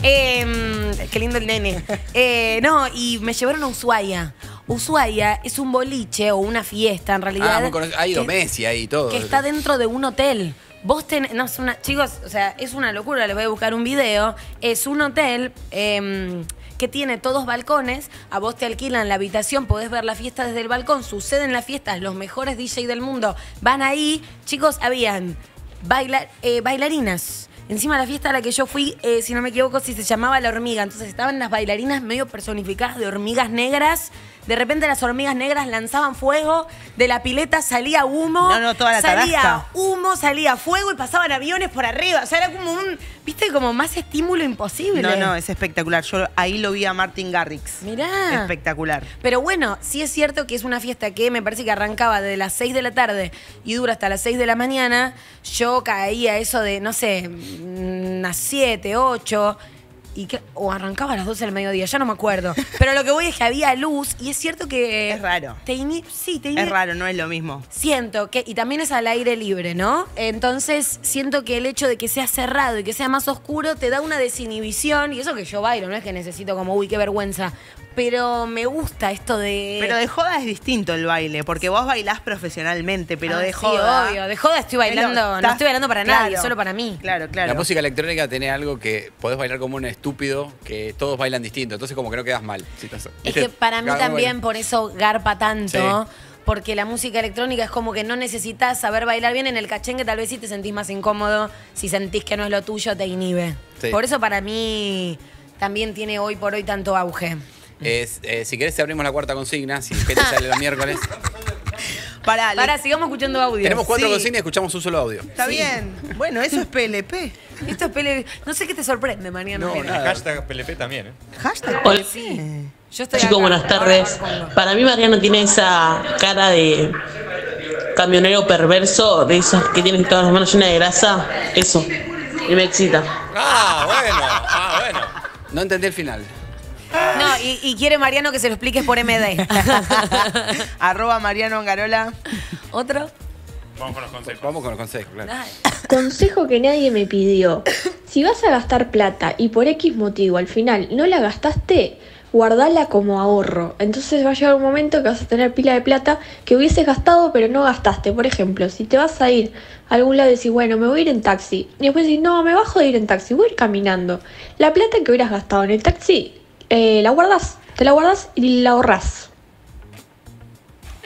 A: Eh, qué lindo el nene. Eh, no, y me llevaron a Ushuaia. Ushuaia es un boliche o una fiesta, en realidad.
D: Ah, muy conocido. Ha ido
A: que-
D: Messi ahí y todo.
A: que está dentro de un hotel. Vos tenés, no, es una, chicos, o sea, es una locura, les voy a buscar un video. Es un hotel eh, que tiene todos balcones, a vos te alquilan la habitación, podés ver la fiesta desde el balcón, suceden las fiestas, los mejores D J del mundo van ahí. Chicos, habían baila- eh, bailarinas. Encima la fiesta a la que yo fui, eh, si no me equivoco, sí se llamaba La Hormiga. Entonces estaban las bailarinas medio personificadas de hormigas negras. De repente las hormigas negras lanzaban fuego, de la pileta salía humo.
B: No, no, toda la
A: salía
B: tarasca.
A: humo, salía fuego y pasaban aviones por arriba. O sea, era como un, viste, como más estímulo imposible.
B: No, no, es espectacular. Yo ahí lo vi a Martin Garrix.
A: Mirá.
B: Espectacular.
A: Pero bueno, sí es cierto que es una fiesta que me parece que arrancaba de las seis de la tarde y dura hasta las seis de la mañana. Yo caía eso de, no sé, mm, las siete, ocho. Y que, o arrancaba a las doce del mediodía, ya no me acuerdo. Pero lo que voy es que había luz y es cierto que...
B: Es raro.
A: Te ini- sí, te ini-
B: Es raro, no es lo mismo.
A: Siento que, y también es al aire libre, ¿no? Entonces siento que el hecho de que sea cerrado y que sea más oscuro te da una desinhibición, y eso que yo bailo, no es que necesito como, uy, qué vergüenza, pero me gusta esto de...
B: Pero de joda es distinto el baile, porque vos bailás profesionalmente, pero
A: Ah,
B: de
A: sí,
B: joda...
A: obvio, de joda estoy bailando,
B: Pero
A: no
B: estás-
A: estoy bailando para
B: claro,
A: nadie, solo para mí.
B: Claro, claro.
D: La música electrónica tiene algo que podés bailar como un estúpido, que todos bailan distinto, entonces como que no quedas mal. Si estás-
A: Es
D: ¿viste?
A: que para mí
D: Cada uno
A: también
D: baila.
A: por eso garpa tanto.
D: Sí.
A: Porque la música electrónica es como que no necesitas saber bailar bien en el cachengue, tal vez sí te sentís más incómodo, si sentís que no es lo tuyo, te inhibe.
D: Sí.
A: Por eso para mí también tiene hoy por hoy tanto auge.
D: Es, eh, si querés abrimos la cuarta consigna, si gente sale los miércoles.
B: Pará, le-
A: Ahora sigamos escuchando audio.
D: Tenemos cuatro
B: Sí.
D: consignas y escuchamos un solo audio.
B: Está bien. Bueno, eso es P L P.
A: Esto es pele... No sé qué te sorprende, Mariano.
D: No,
A: Mira.
D: nada.
C: Hashtag P L P también, ¿eh?
B: Hashtag
I: Hola.
B: sí.
A: Yo estoy
I: Chicos,
A: acá.
I: buenas tardes.
A: Ahora pongo.
I: Para mí Mariano tiene esa cara de camionero perverso, de esos que tienen todas las manos llenas de grasa. Eso. Y me excita.
C: Ah, bueno. Ah, bueno.
D: No entendí el final.
A: No, y, y quiere Mariano que se lo expliques por M D.
B: Arroba Mariano Angarola.
A: ¿Otro?
E: Vamos con los consejos.
D: Vamos con los consejos, claro.
A: Dale.
J: Consejo que nadie me pidió. Si vas a gastar plata y por X motivo al final no la gastaste, guardala como ahorro. Entonces va a llegar un momento que vas a tener pila de plata que hubieses gastado pero no gastaste. Por ejemplo, si te vas a ir a algún lado y decís, bueno, me voy a ir en taxi. Y después decís, no, me bajo de ir en taxi, voy a ir caminando. La plata que hubieras gastado en el taxi, eh, la guardás. Te la guardás y la ahorrás.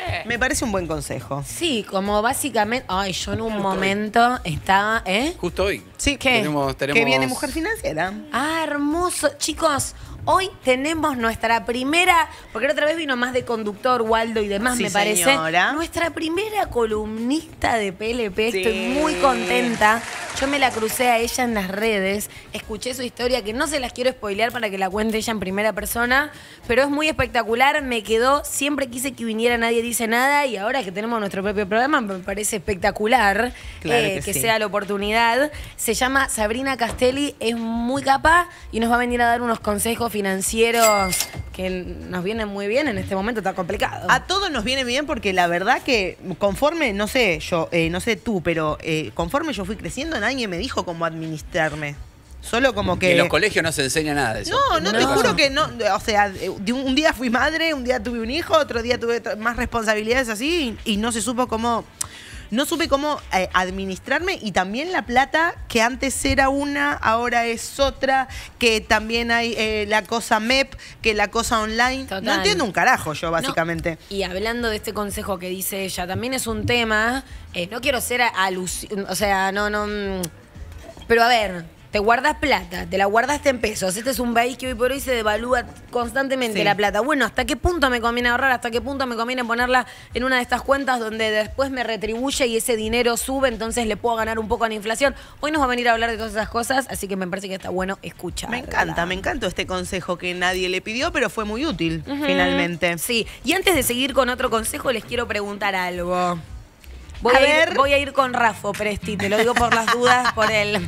B: Me parece un buen consejo.
A: Sí, como básicamente. Ay, yo en un momento estaba. ¿Eh?
D: Justo hoy.
B: Sí,
A: ¿Qué?
D: Tenemos, tenemos...
B: que viene Mujer Financiera.
A: Ah, hermoso. Chicos, hoy tenemos nuestra primera, porque la otra vez vino más de conductor, Waldo y demás,
B: Sí,
A: me parece.
B: señora.
A: Nuestra primera columnista de P L P.
B: Sí.
A: Estoy muy contenta. Yo me la crucé a ella en las redes, escuché su historia, que no se las quiero spoilear para que la cuente ella en primera persona, pero es muy espectacular, me quedó, siempre quise que viniera Nadie Dice Nada y ahora que tenemos nuestro propio programa me parece espectacular
B: Claro
A: eh,
B: que
A: que
B: sí.
A: sea la oportunidad. Se llama Sabrina Castelli, es muy capaz y nos va a venir a dar unos consejos financieros que nos vienen muy bien en este momento tan complicado.
B: A todos nos viene bien porque la verdad que conforme, no sé, yo, eh, no sé tú, pero eh, conforme yo fui creciendo, nadie me dijo cómo administrarme. Solo como que...
D: En los colegios no se enseña nada de eso.
B: No, no, te
A: No.
B: juro que no. O sea, de un, un día fui madre, un día tuve un hijo, otro día tuve t- más responsabilidades así y, y no se supo cómo. No supe cómo eh, administrarme y también la plata, que antes era una, ahora es otra, que también hay eh, la cosa M E P, que la cosa online.
A: Total.
B: No entiendo un carajo yo, básicamente.
A: No, y hablando de este consejo que dice ella, también es un tema, eh, no quiero ser alusión, o sea, no, no, mm, pero a ver, te guardas plata, te la guardaste en pesos, este es un país que hoy por hoy se devalúa constantemente
B: Sí.
A: la plata. Bueno, ¿hasta qué punto me conviene ahorrar? ¿Hasta qué punto me conviene ponerla en una de estas cuentas donde después me retribuye y ese dinero sube, entonces le puedo ganar un poco a la inflación? Hoy nos va a venir a hablar de todas esas cosas, así que me parece que está bueno escuchar.
B: Me encanta, me encanta este consejo que nadie le pidió, pero fue muy útil, finalmente.
A: Sí, y antes de seguir con otro consejo, les quiero preguntar algo. Voy
B: A
A: a, ir,
B: ver.
A: voy a ir con Rafo Presti, te lo digo por las dudas, por el,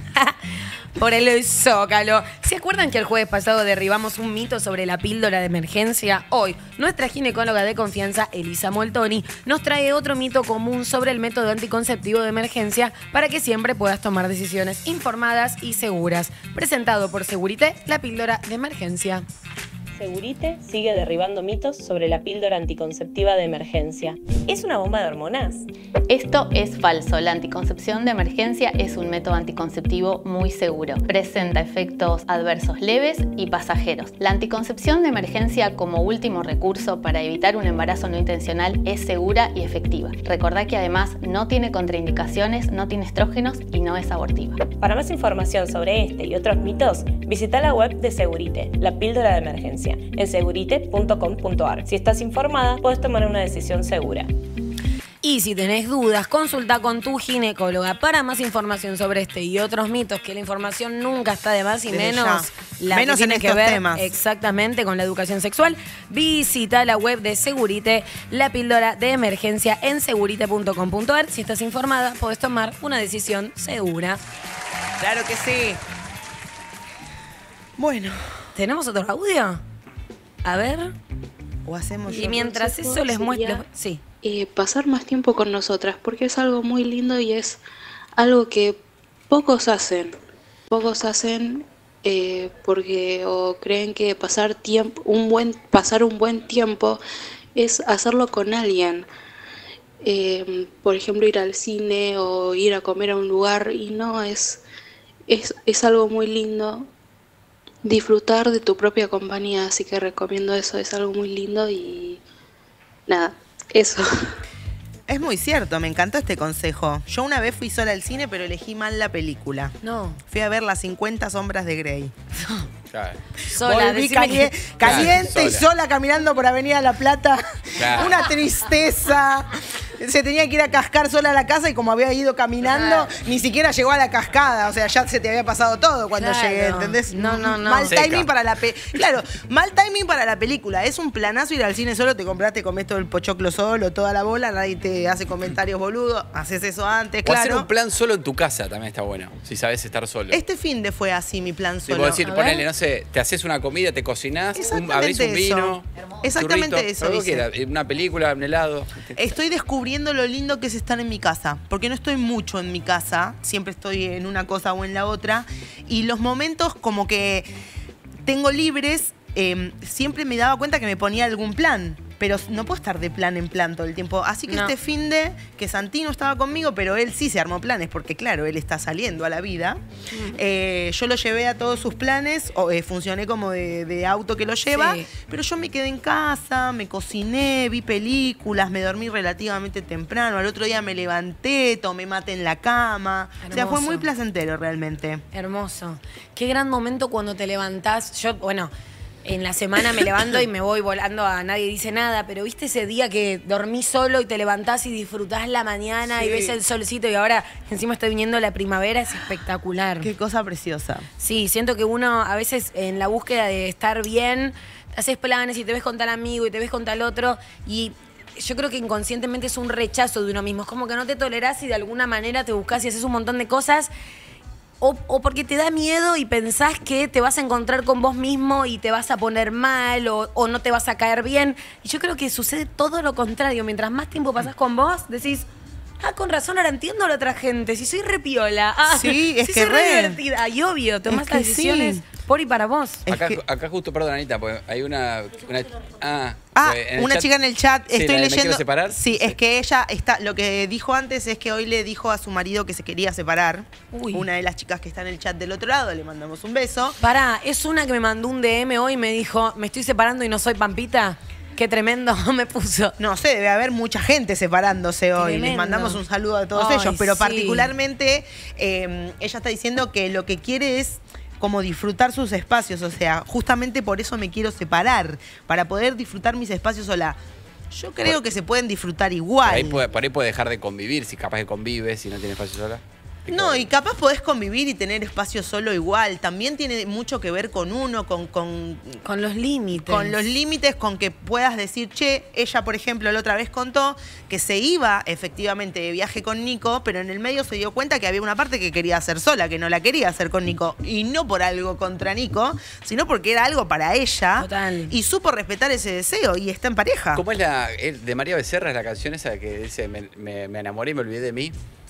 A: por el Zócalo. ¿Se acuerdan que el jueves pasado derribamos un mito sobre la píldora de emergencia? Hoy, nuestra ginecóloga de confianza, Elisa Moltoni, nos trae otro mito común sobre el método anticonceptivo de emergencia para que siempre puedas tomar decisiones informadas y seguras. Presentado por Segurité, la píldora de emergencia.
K: Segurité sigue derribando mitos sobre la píldora anticonceptiva de emergencia. ¿Es una bomba de hormonas?
L: Esto es falso. La anticoncepción de emergencia es un método anticonceptivo muy seguro. Presenta efectos adversos leves y pasajeros. La anticoncepción de emergencia como último recurso para evitar un embarazo no intencional es segura y efectiva. Recordá que además no tiene contraindicaciones, no tiene estrógenos y no es abortiva.
K: Para más información sobre este y otros mitos, visita la web de Segurité, la píldora de emergencia, en segurité punto com punto ar. Si estás informada, puedes tomar una decisión segura.
A: Y si tenés dudas, consulta con tu ginecóloga. Para más información sobre este y otros mitos, que la información nunca está de más y
B: Desde
A: menos
B: ya.
A: la
B: Menos
A: que tiene
B: en
A: que
B: estos
A: ver
B: temas.
A: exactamente con la educación sexual, visita la web de Segurité, la píldora de emergencia en segurité punto com punto ar. Si estás informada, podés tomar una decisión segura.
B: Claro que sí. Bueno.
A: ¿Tenemos otro audio? A ver.
B: O hacemos
A: Y mientras eso les muestro. Sí.
M: Eh, pasar más tiempo con nosotras, porque es algo muy lindo y es algo que pocos hacen. Pocos hacen eh, porque o creen que pasar tiempo, un buen, pasar un buen tiempo es hacerlo con alguien. Eh, por ejemplo, ir al cine o ir a comer a un lugar, y no, es, es, es algo muy lindo. Disfrutar de tu propia compañía, así que recomiendo eso, es algo muy lindo y nada, eso.
B: Es muy cierto, me encantó este consejo. Yo una vez fui sola al cine, pero elegí mal la película.
A: No.
B: Fui a ver las cincuenta sombras de Grey.
D: Claro.
A: Sola,
B: Volví
A: decime
B: calie-
A: que-
B: caliente
D: Claro,
B: y
D: sola.
B: sola caminando por Avenida La Plata.
D: Claro.
B: Una tristeza. Se tenía que ir a cascar sola a la casa y como había ido caminando, ni siquiera llegó a la cascada. O sea, ya se te había pasado todo cuando
A: Claro.
B: llegué, ¿entendés?
A: No, no, no.
B: Mal
D: Seca.
B: timing para la pe Claro, mal timing para la película. Es un planazo ir al cine solo, te compraste, comés todo el pochoclo solo, toda la bola, nadie te hace comentarios boludos. Haces eso antes,
D: O hacer
B: claro.
D: un plan solo en tu casa también está bueno, si sabes estar solo.
B: Este fin de fue así mi plan
D: Tipo
B: solo.
D: decir,
A: A
D: ponele,
A: ver.
D: no sé, te haces una comida, te cocinás, un,
B: Exactamente
D: abrís un
B: eso.
D: vino,
B: Exactamente
D: churrito,
B: eso
D: lo que
B: hice.
D: quieras, una película, un helado.
B: Estoy descubriendo lo lindo que es estar en mi casa, porque no estoy mucho en mi casa, siempre estoy en una cosa o en la otra, y los momentos como que tengo libres, eh, siempre me daba cuenta que me ponía algún plan. pero no puedo estar de plan en plan todo el tiempo. Así que
A: No.
B: este fin de que Santino estaba conmigo, pero él sí se armó planes, porque claro, él está saliendo a la vida. Eh, yo lo llevé a todos sus planes, o, eh, funcioné como de, de auto que lo lleva,
A: Sí.
B: pero yo me quedé en casa, me cociné, vi películas, me dormí relativamente temprano. Al otro día me levanté, tomé mate en la cama. O sea, fue
A: Hermoso.
B: muy placentero realmente.
A: Hermoso. Qué gran momento cuando te levantás. Yo, bueno, en la semana me levanto y me voy volando a nadie dice nada, pero viste ese día que dormís solo y te levantás y disfrutás la mañana
B: Sí.
A: y ves el solcito y ahora encima está viniendo la primavera, es espectacular.
B: Qué cosa preciosa.
A: Sí, siento que uno a veces en la búsqueda de estar bien, haces planes y te ves con tal amigo y te ves con tal otro y yo creo que inconscientemente es un rechazo de uno mismo. Es como que no te tolerás y de alguna manera te buscás y haces un montón de cosas. O, o porque te da miedo y pensás que te vas a encontrar con vos mismo y te vas a poner mal o, o no te vas a caer bien. Y yo creo que sucede todo lo contrario. Mientras más tiempo pasás con vos, decís, ah, con razón, ahora entiendo a la otra gente. Si soy repiola. Ah,
B: Sí, es
A: si
B: que
A: soy
B: re.
A: divertida. Y obvio, tomás
B: Es que
A: las decisiones
B: sí.
A: por y para vos.
D: Acá, acá justo, perdón, Anita, porque hay una... una ah,
B: Ah,
D: pues, en el
B: una
D: chat-
B: chica en el chat,
D: Sí,
B: estoy
D: la de ¿me
B: leyendo.
D: quiero separar?
B: Sí, es que ella está. Lo que dijo antes es que hoy le dijo a su marido que se quería separar.
A: Uy.
B: Una de las chicas que está en el chat del otro lado, le mandamos un beso.
A: Pará, es una que me mandó un D M hoy y me dijo, me estoy separando y no soy Pampita. Qué tremendo me puso.
B: No sé, debe haber mucha gente separándose hoy. Les
A: Tremendo.
B: mandamos un saludo a todos
A: Ay,
B: ellos. Pero
A: sí.
B: particularmente, eh, ella está diciendo que lo que quiere es como disfrutar sus espacios. O sea, justamente por eso me quiero separar. Para poder disfrutar mis espacios sola. Yo creo que se pueden disfrutar
D: Por
B: igual.
D: ahí, puede, por ahí puede dejar de convivir, si capaz que convive, si no tiene espacio sola.
B: No, y capaz podés convivir y tener espacio solo igual. También tiene mucho que ver con uno, con, con,
A: Con los límites.
B: con los límites, con que puedas decir, che, ella, por ejemplo, la otra vez contó que se iba efectivamente de viaje con Nico, pero en el medio se dio cuenta que había una parte que quería hacer sola, que no la quería hacer con Nico. Y no por algo contra Nico, sino porque era algo para ella.
A: Total.
B: Y supo respetar ese deseo y está en pareja.
D: ¿Cómo es la el- de María Becerra, es la canción esa que dice, me, me- me enamoré y me olvidé de mí?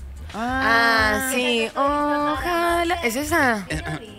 A: Ah, sí. Ojalá. ¿Es esa?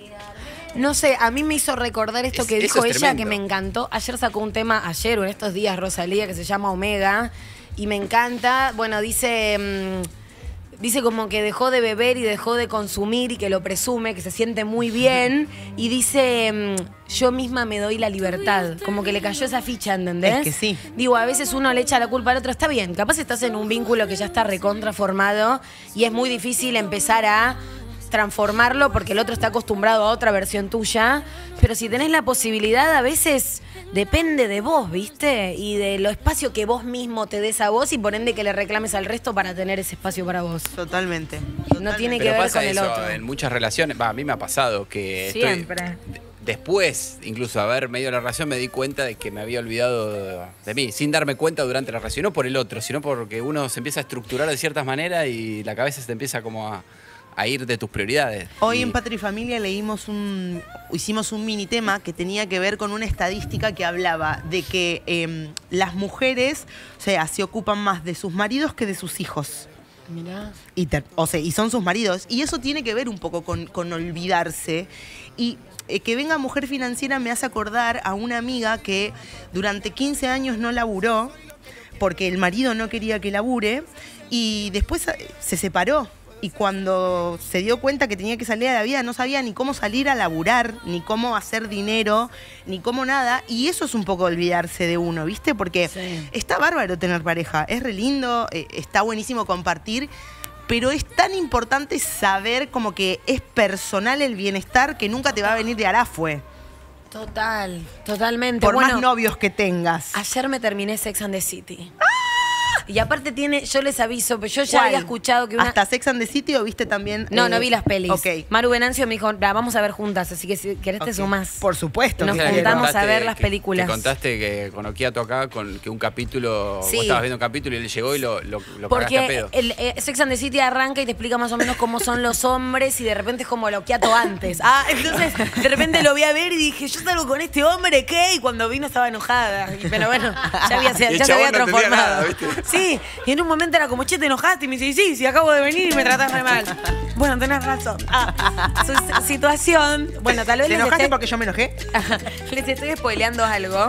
A: No sé, a mí me hizo recordar esto
D: Es-
A: que
D: eso
A: dijo
D: es
A: ella,
D: tremendo.
A: que me encantó. Ayer sacó un tema, ayer o en estos días, Rosalía, que se llama Omega. Y me encanta. Bueno, dice. mm, dice como que dejó de beber y dejó de consumir y que lo presume, que se siente muy bien. Y dice. mm, yo misma me doy la libertad. Como que le cayó esa ficha, ¿entendés?
B: Es que sí.
A: Digo, a veces uno le echa la culpa al otro, está bien, capaz estás en un vínculo que ya está recontra formado y es muy difícil empezar a transformarlo porque el otro está acostumbrado a otra versión tuya, pero si tenés la posibilidad a veces depende de vos, ¿viste? Y de lo espacio que vos mismo te des a vos y por ende que le reclames al resto para tener ese espacio para vos.
B: Totalmente.
A: No tiene que
D: Pero
A: ver
D: pasa
A: con el
D: eso
A: otro.
D: en muchas relaciones. Va, a mí me ha pasado que estoy-
A: Siempre.
D: después, incluso de haber medio la relación, me di cuenta de que me había olvidado de, de mí, sin darme cuenta durante la relación. No por el otro, sino porque uno se empieza a estructurar de ciertas maneras y la cabeza se te empieza como a, a ir de tus prioridades.
B: Hoy
D: Y-
B: en Patria y Familia leímos un, hicimos un mini tema que tenía que ver con una estadística que hablaba de que eh, las mujeres, o sea, se ocupan más de sus maridos que de sus hijos.
A: Mirá.
B: Y, ter- o sea, y son sus maridos. Y eso tiene que ver un poco con, con olvidarse. Y eh, que venga Mujer Financiera me hace acordar a una amiga que durante quince años no laburó porque el marido no quería que labure y después eh, se separó. Y cuando se dio cuenta que tenía que salir a la vida, no sabía ni cómo salir a laburar, ni cómo hacer dinero, ni cómo nada. Y eso es un poco olvidarse de uno, ¿viste? Porque
A: Sí.
B: está bárbaro tener pareja, es re lindo, eh, está buenísimo compartir, pero es tan importante saber como que es personal el bienestar que nunca te va a venir de Arafue,
A: Total, totalmente.
B: por
A: Bueno,
B: más novios que tengas.
A: ayer me terminé Sex and the City. Y aparte tiene, yo les aviso, pero yo ya
B: ¿Cuál?
A: había escuchado que una...
B: ¿Hasta Sex and the City o viste también?
A: No,
B: eh,
A: no vi las pelis.
B: Ok.
A: Maru Venancio me dijo, la vamos a ver juntas, así que si querés te
B: Ok.
A: sumás.
B: Por supuesto.
A: Nos
B: que
D: Que
B: quiero.
A: juntamos a
D: contaste
A: ver las
D: que-
A: películas.
D: Que contaste que con Okiato acá, con que un capítulo,
A: Sí.
D: vos estabas viendo un capítulo y él llegó y lo, lo, lo cagaste a
A: Porque
D: pedo.
A: el, eh, Sex and the City arranca y te explica más o menos cómo son los hombres y de repente es como lo Okiato antes. Ah, entonces de repente lo vi a ver y dije, yo salgo con este hombre, ¿qué? Y cuando vino estaba enojada. Y- Pero bueno, ya, había,
D: Y
A: ya
D: el
A: se
D: chabón
A: había
D: no entendía
A: transformado.
D: nada, ¿viste?
A: Sí, y en un momento era como, che, te enojaste. Y me dice, sí, sí, acabo de venir y me tratás re mal. Bueno, tenés razón. Ah, su situación, bueno, tal vez
B: ¿Te
A: les
B: enojaste
A: esté-
B: porque yo me enojé?
A: les estoy spoileando algo,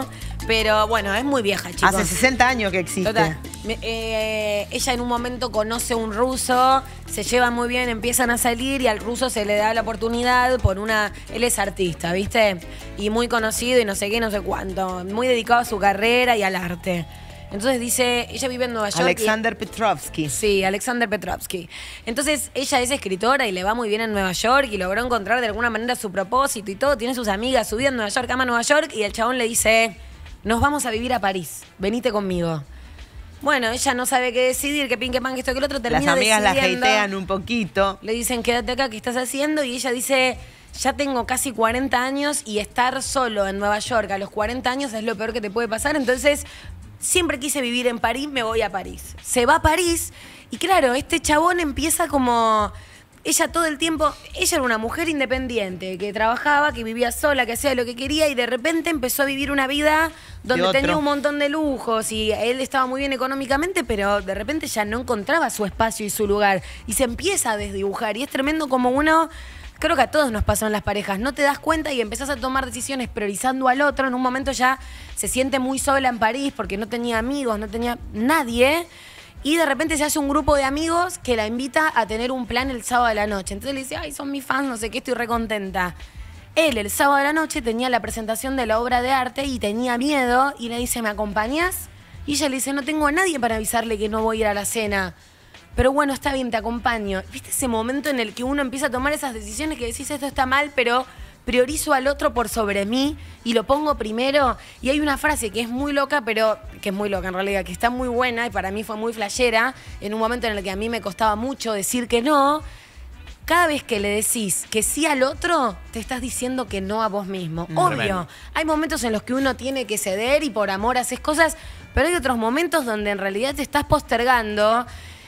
A: Pero bueno, es muy vieja, chicos.
B: Hace sesenta años que existe.
A: Total. Me- eh, ella en un momento conoce a un ruso, se llevan muy bien, empiezan a salir y al ruso se le da la oportunidad por una... Él es artista, ¿viste? Y muy conocido y no sé qué, no sé cuánto. Muy dedicado a su carrera y al arte. Entonces dice, ella vive en Nueva York.
B: Alexander
A: y,
B: Petrovsky.
A: Sí, Alexander Petrovsky. Entonces ella es escritora y le va muy bien en Nueva York y logró encontrar de alguna manera su propósito y todo. Tiene sus amigas, su vida en Nueva York, ama Nueva York y el chabón le dice, nos vamos a vivir a París, venite conmigo. Bueno, ella no sabe qué decidir, qué pin, qué pan, que esto, que el otro, termina
B: Las amigas la
A: decidiendo.
B: hatean un poquito.
A: Le dicen, quédate acá, ¿qué estás haciendo? Y ella dice, ya tengo casi cuarenta años y estar solo en Nueva York a los cuarenta años es lo peor que te puede pasar. Entonces, siempre quise vivir en París, me voy a París. Se va a París y claro, este chabón empieza como... Ella todo el tiempo, ella era una mujer independiente, que trabajaba, que vivía sola, que hacía lo que quería y de repente empezó a vivir una vida donde
B: De otro.
A: tenía un montón de lujos y él estaba muy bien económicamente, pero de repente ya no encontraba su espacio y su lugar y se empieza a desdibujar y es tremendo como uno... Creo que a todos nos pasó en las parejas. No te das cuenta y empezás a tomar decisiones priorizando al otro. En un momento ya se siente muy sola en París porque no tenía amigos, no tenía nadie. Y de repente se hace un grupo de amigos que la invita a tener un plan el sábado de la noche. Entonces le dice, ay, son mis fans, no sé qué, estoy recontenta. Él el sábado de la noche tenía la presentación de la obra de arte y tenía miedo y le dice, ¿me acompañas? Y ella le dice, no tengo a nadie para avisarle que no voy a ir a la cena. Pero bueno, está bien, te acompaño. ¿Viste ese momento en el que uno empieza a tomar esas decisiones que decís, esto está mal, pero priorizo al otro por sobre mí y lo pongo primero? Y hay una frase que es muy loca, pero que es muy loca en realidad, que está muy buena y para mí fue muy flashera, en un momento en el que a mí me costaba mucho decir que no. Cada vez que le decís que sí al otro, te estás diciendo que no a vos mismo.
D: Mm.
A: Obvio,
D: Tremendo.
A: hay momentos en los que uno tiene que ceder y por amor haces cosas, pero hay otros momentos donde en realidad te estás postergando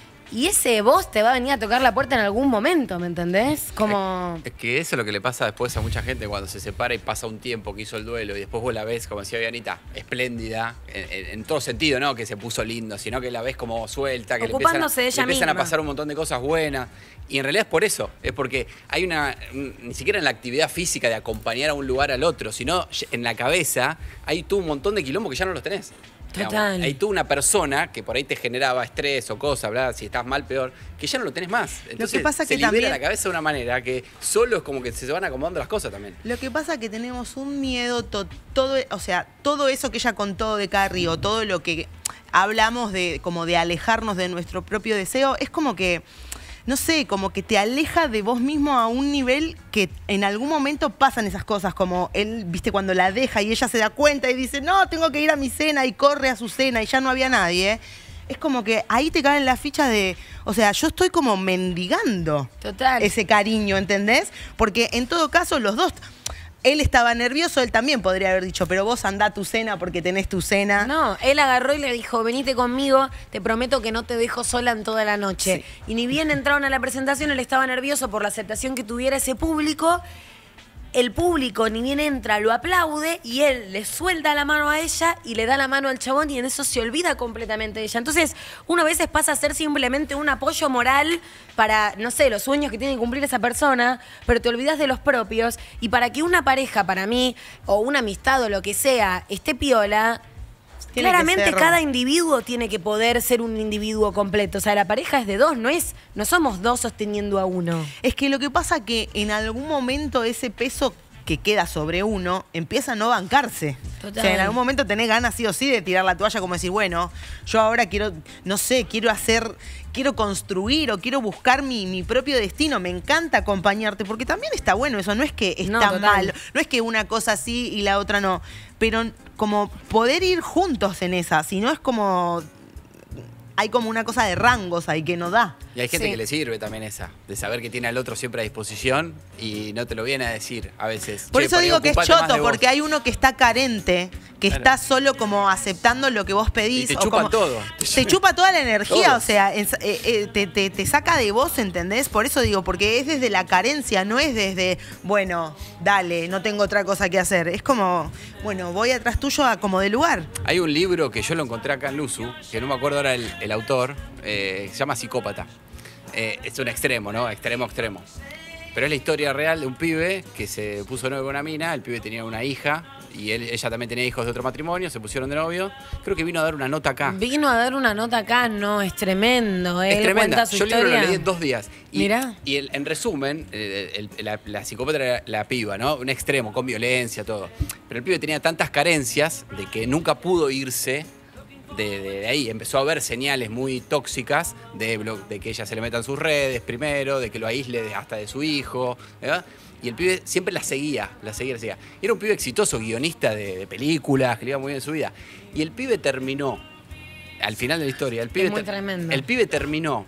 A: y ese vos te va a venir a tocar la puerta en algún momento, ¿me entendés? Como...
D: Es que eso es lo que le pasa después a mucha gente cuando se separa y pasa un tiempo que hizo el duelo y después vos la ves, como decía Vianita, espléndida, en, en- en todo sentido, ¿no? Que se puso lindo, sino que la ves como suelta, que le empiezan, a,
A: Ocupándose de ella
D: le empiezan a
A: misma.
D: pasar un montón de cosas buenas. Y en realidad es por eso, es porque hay una, un- ni siquiera en la actividad física de acompañar a un lugar al otro, sino en la cabeza hay tú un montón de quilombos que ya no los tenés. Digamos,
A: Total.
D: hay tú una persona que por ahí te generaba estrés o cosas, bla, si estás mal, peor, que ya no lo tenés más. Entonces,
B: pasa
D: se
B: que
D: libera
B: también-
D: la cabeza de una manera que solo es como que se van acomodando las cosas también.
B: Lo que pasa es que tenemos un miedo, to- todo, o sea, todo eso que ella contó de Carrie o todo lo que hablamos de como de alejarnos de nuestro propio deseo, es como que, no sé, como que te aleja de vos mismo a un nivel que en algún momento pasan esas cosas, como él, viste, cuando la deja y ella se da cuenta y dice, no, tengo que ir a mi cena y corre a su cena y ya no había nadie. Es como que ahí te caen las fichas de, o sea, yo estoy como mendigando
A: Total.
B: ese cariño, ¿entendés? Porque en todo caso los dos, él estaba nervioso, él también podría haber dicho, pero vos andá a tu cena porque tenés tu cena.
A: No, él agarró y le dijo, venite conmigo, te prometo que no te dejo sola en toda la noche. Y ni bien entraron a la presentación, él estaba nervioso por la aceptación que tuviera ese público. El público ni bien entra, lo aplaude y él le suelta la mano a ella y le da la mano al chabón y en eso se olvida completamente de ella. Entonces, uno a veces pasa a ser simplemente un apoyo moral para, no sé, los sueños que tiene que cumplir esa persona, pero te olvidas de los propios. Y para que una pareja, para mí, o una amistad o lo que sea, esté piola,
B: Tiene que
A: claramente
B: ser-
A: cada individuo tiene que poder ser un individuo completo. O sea, la pareja es de dos, no es, no somos dos sosteniendo a uno.
B: Es que lo que pasa que en algún momento ese peso que queda sobre uno empieza a no bancarse.
A: Total.
B: O sea, en algún momento tenés ganas sí o sí de tirar la toalla, como decir, bueno, yo ahora quiero, no sé, quiero hacer, quiero construir o quiero buscar mi, mi propio destino. Me encanta acompañarte, porque también está bueno eso, no es que está
A: No, total.
B: mal, no es que una cosa sí y la otra no, pero como poder ir juntos en esa, si no es como... Hay como una cosa de rangos ahí que no da.
D: Y hay gente
A: Sí.
D: que le sirve también esa, de saber que tiene al otro siempre a disposición y no te lo viene a decir a veces.
B: Por
D: "Che,
B: eso
D: por ahí
B: digo que es
D: ocupate más
B: choto,
D: de vos".
B: porque hay uno que está carente, que
D: Claro.
B: está solo como aceptando lo que vos pedís.
D: Y te
B: o
D: chupa
B: como-
D: todo.
B: Te chupa toda la energía,
D: Todo.
B: o sea, es- eh, eh, te, te- te saca de vos, ¿entendés? Por eso digo, porque es desde la carencia, no es desde, bueno, dale, no tengo otra cosa que hacer. Es como, bueno, voy atrás tuyo a como de lugar.
D: Hay un libro que yo lo encontré acá en Luzu, que no me acuerdo ahora el, el autor, eh, se llama Psicópata. Eh, es un extremo, ¿no? Extremo, extremo. Pero es la historia real de un pibe que se puso nuevo con una mina, el pibe tenía una hija y él, ella también tenía hijos de otro matrimonio, se pusieron de novio. Creo que vino a dar una nota acá.
A: Vino a dar una nota acá, no, es tremendo. Él
D: Es tremenda.
A: cuenta su
D: Yo el libro
A: historia.
D: lo leí en dos días. Y,
A: Mirá.
D: Y el- en resumen, el- el- la, la psicópata era la piba, ¿no? Un extremo, con violencia, todo. Pero el pibe tenía tantas carencias de que nunca pudo irse de, de- de ahí. Empezó a ver señales muy tóxicas de, blo- de que ella se le meta en sus redes primero, de que lo aísle de- hasta de su hijo, ¿verdad? Y el pibe siempre la seguía, la seguía, la seguía. Y era un pibe exitoso, guionista de, de películas, que le iba muy bien en su vida. Y el pibe terminó, al final de la historia, el pibe,
A: muy
D: ter-
A: tremendo.
D: el pibe terminó.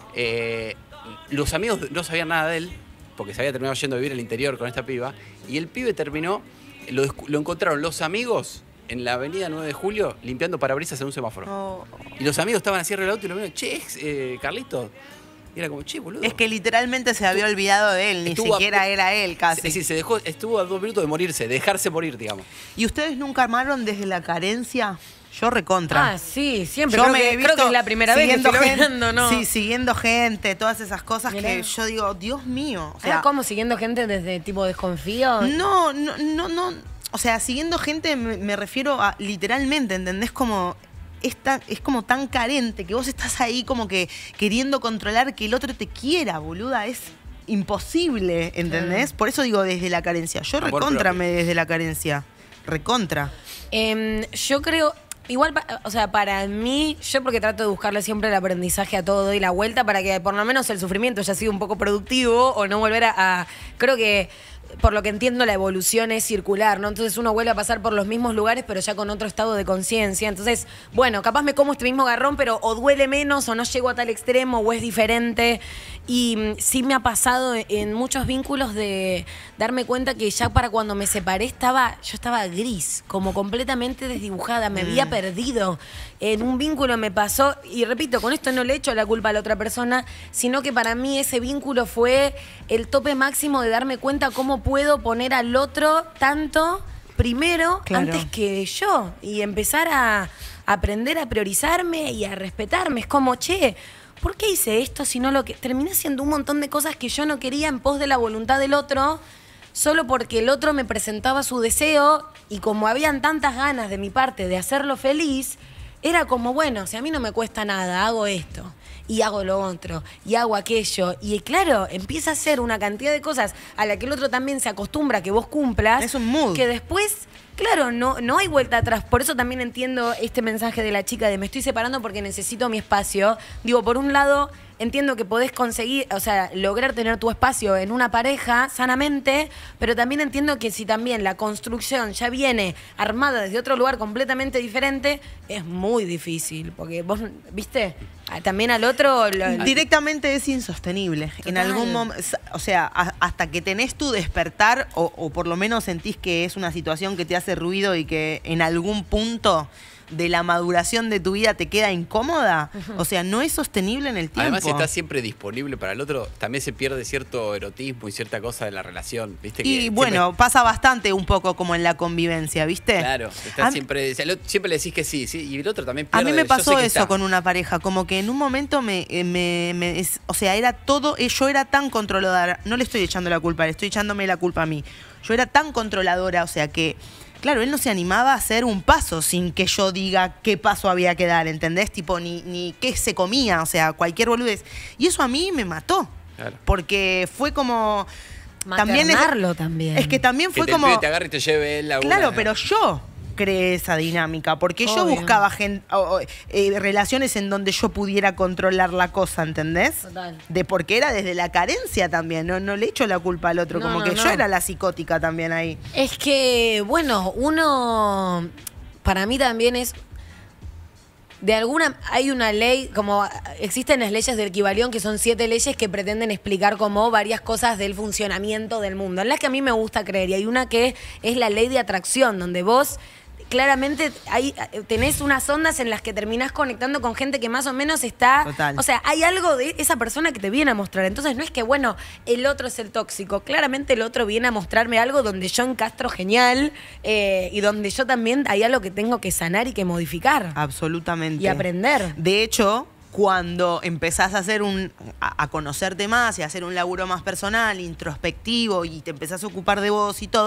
D: eh, los amigos no sabían nada de él, porque se había terminado yendo a vivir al interior con esta piba. Y el pibe terminó, lo, descu- lo encontraron los amigos en la avenida nueve de julio limpiando parabrisas en un semáforo.
B: Oh.
D: Y los amigos estaban así del auto y lo vieron, che, ex, eh, Carlito. Y era como, che, boludo.
B: Es que literalmente se había olvidado de él, ni
D: Estuvo a-
B: siquiera era él casi.
D: Sí, sí, se dejó, estuvo a dos minutos de morirse, de dejarse morir, digamos.
B: ¿Y ustedes nunca armaron desde la carencia? Yo recontra.
A: Ah, sí, siempre.
B: Yo
A: creo,
B: me
A: que,
B: he visto
A: creo que es la primera vez que
B: siguiendo
A: estoy
B: gente,
A: logrando, ¿no?
B: Sí, siguiendo gente, todas esas cosas
A: Mirá.
B: que yo digo, Dios mío. O
A: O
B: sea,
A: sea, ¿cómo siguiendo gente desde tipo desconfío?
B: no, no, no, no. O sea, siguiendo gente me, me refiero a literalmente, ¿entendés? Como es, tan- es como tan carente que vos estás ahí como que queriendo controlar que el otro te quiera, boluda. Es imposible, ¿entendés?
A: Claro.
B: Por eso digo desde la carencia. Yo
D: Amor
B: recontra
D: propio.
B: me desde la carencia. Recontra.
A: Em, yo creo, igual, pa- o sea, para mí, yo porque trato de buscarle siempre el aprendizaje a todo y la vuelta para que por lo menos el sufrimiento haya sido un poco productivo o no volver a, a- creo que por lo que entiendo la evolución es circular, ¿no? Entonces uno vuelve a pasar por los mismos lugares pero ya con otro estado de conciencia. Entonces, bueno, capaz me como este mismo garrón pero o duele menos o no llego a tal extremo o es diferente. Y mm, sí me ha pasado en- en muchos vínculos de darme cuenta que ya para cuando me separé estaba, yo estaba gris, como completamente desdibujada, me había perdido. En un vínculo me pasó, y repito, con esto no le echo la culpa a la otra persona, sino que para mí ese vínculo fue el tope máximo de darme cuenta cómo puedo poner al otro tanto primero
B: Claro.
A: antes que yo y empezar a aprender a priorizarme y a respetarme. Es como, che, ¿por qué hice esto si no lo que...? Terminé haciendo un montón de cosas que yo no quería en pos de la voluntad del otro, solo porque el otro me presentaba su deseo y como habían tantas ganas de mi parte de hacerlo feliz, era como, bueno, si a mí no me cuesta nada, hago esto y hago lo otro y hago aquello. Y claro, empieza a ser una cantidad de cosas a la que el otro también se acostumbra a que vos cumplas.
B: Es un mood.
A: Que después... Claro, no, no hay vuelta atrás. Por eso también entiendo este mensaje de la chica de me estoy separando porque necesito mi espacio. Digo, por un lado, entiendo que podés conseguir, o sea, lograr tener tu espacio en una pareja sanamente, pero también entiendo que si también la construcción ya viene armada desde otro lugar completamente diferente, es muy difícil. Porque vos, ¿viste? Ah, También al otro... lo-
B: Directamente es insostenible. En
A: Total.
B: algún momento, o sea, a- hasta que tenés tu despertar o, o por lo menos sentís que es una situación que te hace ruido y que en algún punto de la maduración de tu vida te queda incómoda, o sea, no es sostenible en el tiempo.
D: Además, si estás siempre disponible para el otro, también se pierde cierto erotismo y cierta cosa de la relación, ¿viste?
B: Y
D: Que
B: bueno,
D: siempre-
B: pasa bastante un poco como en la convivencia, ¿viste?
D: Claro, estás
B: A mí-
D: siempre, o sea, el otro- siempre le decís que sí, sí, y el otro también
B: A
D: pierde.
B: mí me
D: yo
B: pasó
D: sé que
B: eso
D: está.
B: con una pareja, como que en un momento me, eh, me- me- es- o sea, era todo, eh, yo era tan controladora, no le estoy echando la culpa, le estoy echándome la culpa a mí. Yo era tan controladora, o sea que, claro, él no se animaba a hacer un paso sin que yo diga qué paso había que dar, ¿entendés? Tipo, ni, ni qué se comía, o sea, cualquier boludez. Y eso a mí me mató,
D: Claro.
B: porque fue como... También es,
A: Maternarlo también.
B: es que también
D: Que
B: fue
D: te,
B: como...
D: el pibe te agarre y te lleve él a una-
B: Claro, pero yo creé esa dinámica, porque yo
A: Obvio.
B: buscaba gen- o- o, eh, relaciones en donde yo pudiera controlar la cosa, ¿entendés?
A: Total.
B: De porque era desde la carencia también, no, no le echo la culpa al otro,
A: No,
B: como
A: no,
B: que
A: no.
B: yo era la psicótica también ahí.
A: Es que, bueno, uno, para mí también es, de alguna, hay una ley, como existen las leyes del Kybalión, que son siete leyes que pretenden explicar como varias cosas del funcionamiento del mundo, en las que a mí me gusta creer, y hay una que es la ley de atracción, donde vos... Claramente hay, tenés unas ondas en las que terminás conectando con gente que más o menos está...
B: Total.
A: O sea, hay algo de esa persona que te viene a mostrar. Entonces no es que, bueno, el otro es el tóxico. Claramente el otro viene a mostrarme algo donde yo encastro genial eh, y donde yo también hay algo que tengo que sanar y que modificar.
B: Absolutamente.
A: Y aprender.
B: De hecho, cuando empezás a hacer un a, a conocerte más y a hacer un laburo más personal, introspectivo, y te empezás a ocupar de vos y todo,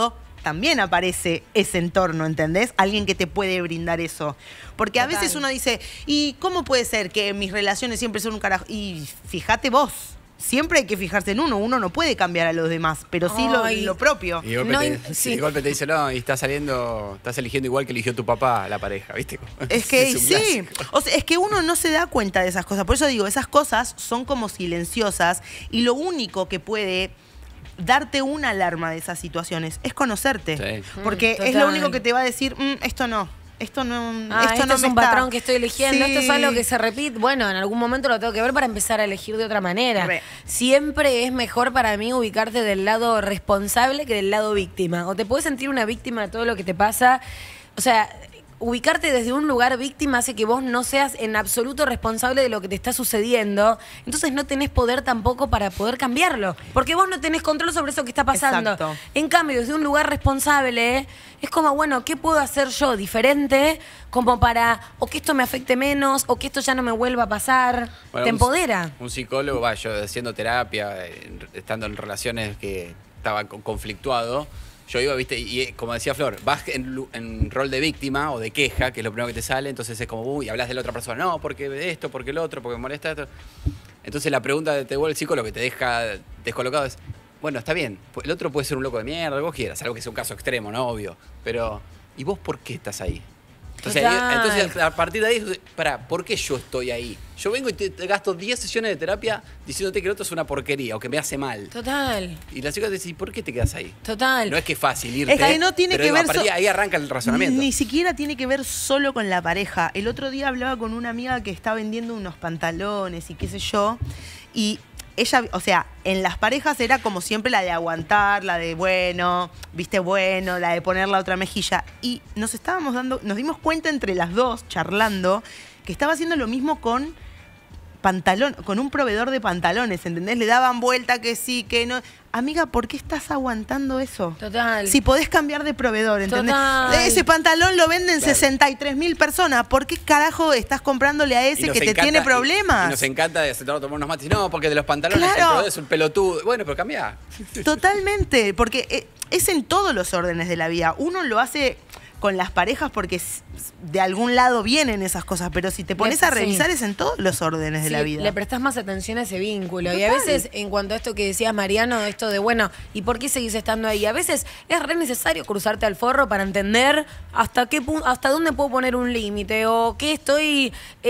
B: también aparece ese entorno, ¿entendés? Alguien que te puede brindar eso. Porque a
A: Total.
B: veces uno dice, ¿y cómo puede ser que mis relaciones siempre son un carajo? Y fíjate vos. Siempre hay que fijarse en uno. Uno no puede cambiar a los demás, pero sí lo,
A: Ay.
B: lo propio.
D: Y de golpe,
A: No,
D: te,
A: y-
D: sí,
A: sí.
D: de golpe te dice, no, y estás saliendo, estás eligiendo igual que eligió tu papá la pareja, ¿viste?
B: Es que
D: un
B: sí,
D: clásico.
B: o sea, es que uno no se da cuenta de esas cosas. Por eso digo, esas cosas son como silenciosas y lo único que puede darte una alarma de esas situaciones es conocerte.
D: Sí.
B: Porque
A: Mm,
B: es lo
A: total.
B: único que te va a decir, "Mm, esto no, esto no,
A: Ah,
B: esto
A: este
B: no
A: es
B: me
A: un
B: está".
A: patrón que estoy eligiendo,
B: Sí.
A: esto es algo que se repite. Bueno, en algún momento lo tengo que ver para empezar a elegir de otra manera.
B: Re.
A: Siempre es mejor para mí ubicarte del lado responsable que del lado víctima. O te puedes sentir una víctima de todo lo que te pasa. O sea, ubicarte desde un lugar víctima hace que vos no seas en absoluto responsable de lo que te está sucediendo. Entonces no tenés poder tampoco para poder cambiarlo. Porque vos no tenés control sobre eso que está pasando.
B: Exacto.
A: En cambio, desde un lugar responsable, es como, bueno, ¿qué puedo hacer yo diferente como para o que esto me afecte menos o que esto ya no me vuelva a pasar?
D: Bueno,
A: Te
D: un-
A: empodera.
D: Un psicólogo, va, yo haciendo terapia, en- estando en relaciones que estaba con- conflictuado, yo iba, viste, y eh, como decía Flor, vas en, lu- en rol de víctima o de queja, que es lo primero que te sale, entonces es como, uy, hablas de la otra persona, no, porque esto, porque el otro, porque me molesta esto. Entonces la pregunta que te vuelve el psicólogo, que te deja descolocado, es, bueno, está bien, el otro puede ser un loco de mierda, lo que vos quieras, algo que sea un caso extremo, ¿no? Obvio. Pero, ¿y vos por qué estás ahí? Entonces, ahí-
A: Total.
D: entonces a partir de ahí, para, ¿por qué yo estoy ahí? Yo vengo y te, te gasto diez sesiones de terapia diciéndote que el otro es una porquería o que me hace mal.
A: Total,
D: Y la chica te dice, ¿por qué te quedas ahí?
A: total.
D: No es que es fácil irte.
B: Es que no tiene
D: pero
B: que
D: digo,
B: ver
D: a partir de
B: so-
D: ahí arranca el razonamiento.
B: Ni siquiera tiene que ver solo con la pareja. El otro día hablaba con una amiga que está vendiendo unos pantalones y qué sé yo. Y ella, o sea, en las parejas era como siempre la de aguantar, la de bueno, viste bueno, la de poner la otra mejilla. Y nos estábamos dando, nos dimos cuenta entre las dos, charlando, que estaba haciendo lo mismo con pantalón, con un proveedor de pantalones, ¿entendés? Le daban vuelta que sí, que no. Amiga, ¿por qué estás aguantando eso?
A: Total.
B: Si podés cambiar de proveedor, ¿entendés?
A: Total.
B: Ese pantalón lo venden
D: Claro.
B: sesenta y tres mil personas. ¿Por qué carajo estás comprándole a
D: Y
B: ese
D: nos
B: que te
D: encanta-
B: tiene
D: y-
B: problemas?
D: Y, nos encanta de sentarnos a tomar unos mates. No, porque de los pantalones
B: Claro.
D: el proveedor es un pelotudo. Bueno, pero cambia.
B: Totalmente, porque eh, es en todos los órdenes de la vida. Uno lo hace con las parejas porque s- de algún lado vienen esas cosas, pero si te pones a
A: Sí.
B: revisar es en todos los órdenes de
A: Sí,
B: la vida.
A: le prestás más atención a ese vínculo. Y a
B: Total.
A: veces, en cuanto a esto que decías, Mariano, esto de, bueno, ¿y por qué seguís estando ahí? A veces es re necesario cruzarte al forro para entender hasta qué pu- hasta dónde puedo poner un límite o qué estoy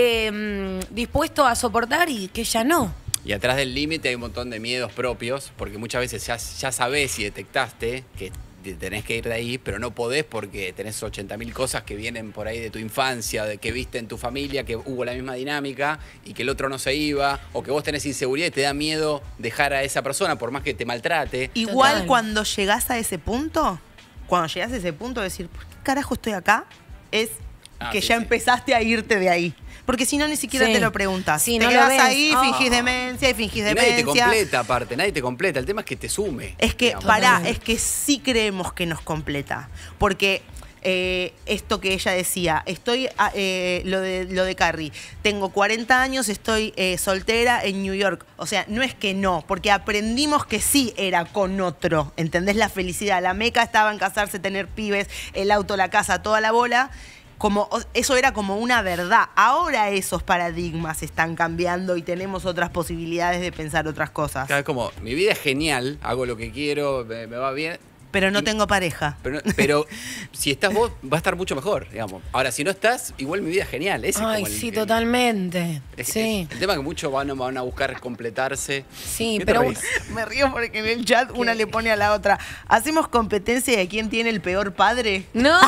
A: eh, dispuesto a soportar y qué ya no.
D: Y atrás del límite hay un montón de miedos propios, porque muchas veces ya, ya sabés y detectaste que te tenés que ir de ahí, pero no podés porque tenés ochenta mil cosas que vienen por ahí de tu infancia, de que viste en tu familia, que hubo la misma dinámica y que el otro no se iba, o que vos tenés inseguridad y te da miedo dejar a esa persona por más que te maltrate.
B: Igual
A: Total.
B: cuando llegás a ese punto, cuando llegás a ese punto de decir, ¿por qué carajo estoy acá? Es
D: Ah,
B: que
D: sí,
B: ya
D: sí.
B: empezaste a irte de ahí. Porque si no, ni siquiera
A: Sí.
B: te lo preguntas.
A: Sí,
B: te
A: no lo
B: quedás
A: ves.
B: ahí,
A: Oh.
B: fingís demencia y fingís
D: Y nadie te
B: demencia.
D: completa aparte, nadie te completa. El tema es que te sume.
B: Es que,
D: digamos.
B: pará, es que sí creemos que nos completa. Porque eh, esto que ella decía, estoy, ah, eh, lo de lo de Carrie, tengo cuarenta años, estoy eh, soltera en New York. O sea, no es que no, porque aprendimos que sí era con otro. ¿Entendés? La felicidad. La meca estaba en casarse, tener pibes, el auto, la casa, toda la bola. Como, o- eso era como una verdad. Ahora esos paradigmas están cambiando y tenemos otras posibilidades de pensar otras cosas.
D: Claro, es como, mi vida es genial, hago lo que quiero, me, me va bien.
B: Pero no
D: Y-
B: tengo pareja.
D: Pero, pero si estás vos, va a estar mucho mejor, digamos. Ahora, si no estás, igual mi vida es genial. Ese es
A: Ay,
D: como el-
A: sí,
D: el-
A: totalmente.
D: es-
A: Sí,
D: es- el tema es que muchos van, van a buscar completarse.
A: sí,
D: ¿Qué te
A: pero
D: reís?
B: Me río porque en el chat una le pone a la otra. ¿Hacemos competencia de quién tiene el peor padre?
A: ¡no!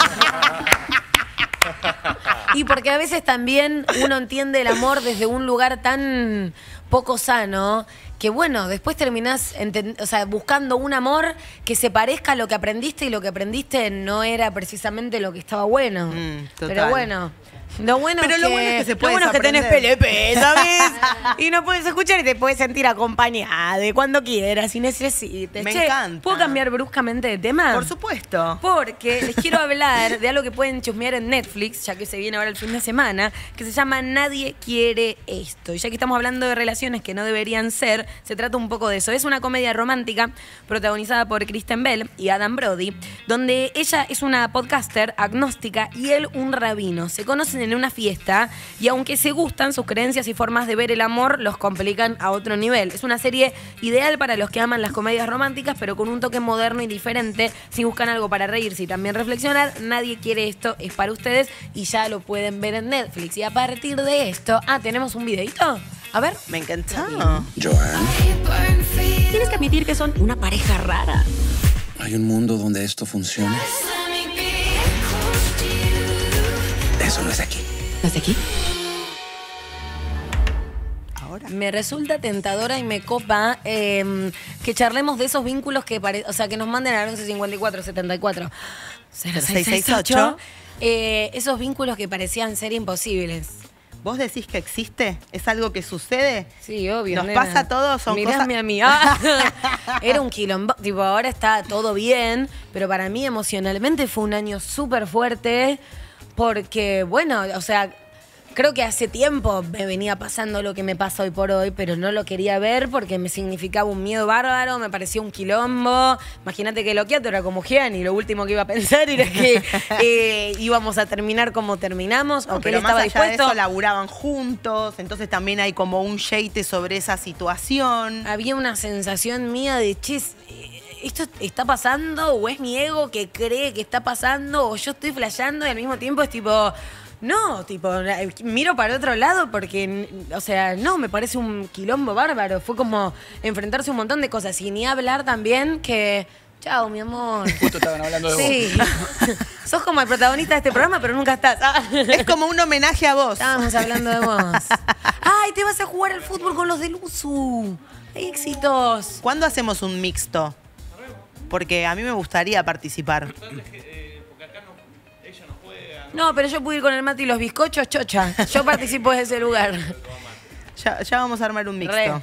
A: Y porque a veces también uno entiende el amor desde un lugar tan poco sano que bueno, después terminás enten- o sea, buscando un amor que se parezca a lo que aprendiste y lo que aprendiste no era precisamente lo que estaba bueno.
B: Mm, total.
A: Pero bueno, lo bueno,
B: Pero
A: es,
B: lo
A: que,
B: bueno es que se
A: lo
B: puede
A: bueno es que tenés P L
B: desaprender.
A: P, ¿sabes? Y no puedes escuchar y te puedes sentir acompañada de cuando quieras y necesites.
B: Me
A: Che,
B: encanta.
A: ¿puedo cambiar bruscamente de tema?
B: Por supuesto.
A: Porque les quiero hablar de algo que pueden chusmear en Netflix, ya que se viene ahora el fin de semana, que se llama Nadie quiere esto. Y ya que estamos hablando de relaciones que no deberían ser, ver, se trata un poco de eso. Es una comedia romántica protagonizada por Kristen Bell y Adam Brody, donde ella es una podcaster agnóstica y él un rabino. Se conocen en una fiesta y aunque se gustan, sus creencias y formas de ver el amor los complican a otro nivel. Es una serie ideal para los que aman las comedias románticas, pero con un toque moderno y diferente. Si buscan algo para reírse y también reflexionar, Nadie quiere esto, es para ustedes y ya lo pueden ver en Netflix. Y a partir de esto, ah, ¿tenemos un videito? A ver.
B: Me encantó.
N: Joan,
A: Tienes que admitir que son una pareja rara.
N: ¿hay un mundo donde esto funciona? Eso no es aquí.
A: ¿No es aquí? Me resulta tentadora y me copa eh, que charlemos de esos vínculos que parecen, o sea, que nos manden al once cincuenta y cuatro setenta y cuatro cero seis seis ocho eh, esos vínculos que parecían ser imposibles.
B: ¿Vos decís que existe? ¿Es algo que sucede?
A: Sí, obvio.
B: ¿Nos
A: nena.
B: pasa a todos? Son
A: Mirame
B: cosas...
A: a mí. Ah, era un quilombo. Tipo, ahora está todo bien, pero para mí emocionalmente fue un año súper fuerte porque, bueno, o sea... Creo que hace tiempo me venía pasando lo que me pasa hoy por hoy, pero no lo quería ver porque me significaba un miedo bárbaro, me parecía un quilombo. Imagínate que lo quieto era como Gian y lo último que iba a pensar era que eh, íbamos a terminar como terminamos,
B: No,
A: o que
B: pero
A: él estaba
B: más allá
A: dispuesto.
B: de eso, laburaban juntos, entonces también hay como un shade sobre esa situación.
A: Había una sensación mía de, chis, ¿esto está pasando? ¿O es mi ego que cree que está pasando? ¿O yo estoy flasheando y al mismo tiempo es tipo... No, tipo, miro para otro lado porque, o sea, no, me parece un quilombo bárbaro. Fue como enfrentarse a un montón de cosas y ni hablar también que... Chao, mi amor.
D: Justo estaban hablando de
A: sí.
D: vos.
A: Sos como el protagonista de este programa, pero nunca estás. Ah.
B: Es como un homenaje a vos.
A: Estábamos hablando de vos. Ay, te vas a jugar al fútbol con los del U S U. Éxitos.
B: ¿Cuándo hacemos un mixto? Porque a mí me gustaría participar.
A: No, pero yo pude ir con el mate y los bizcochos, chocha. Yo participo de ese lugar.
B: Ya, ya vamos a armar un mixto.
A: Re.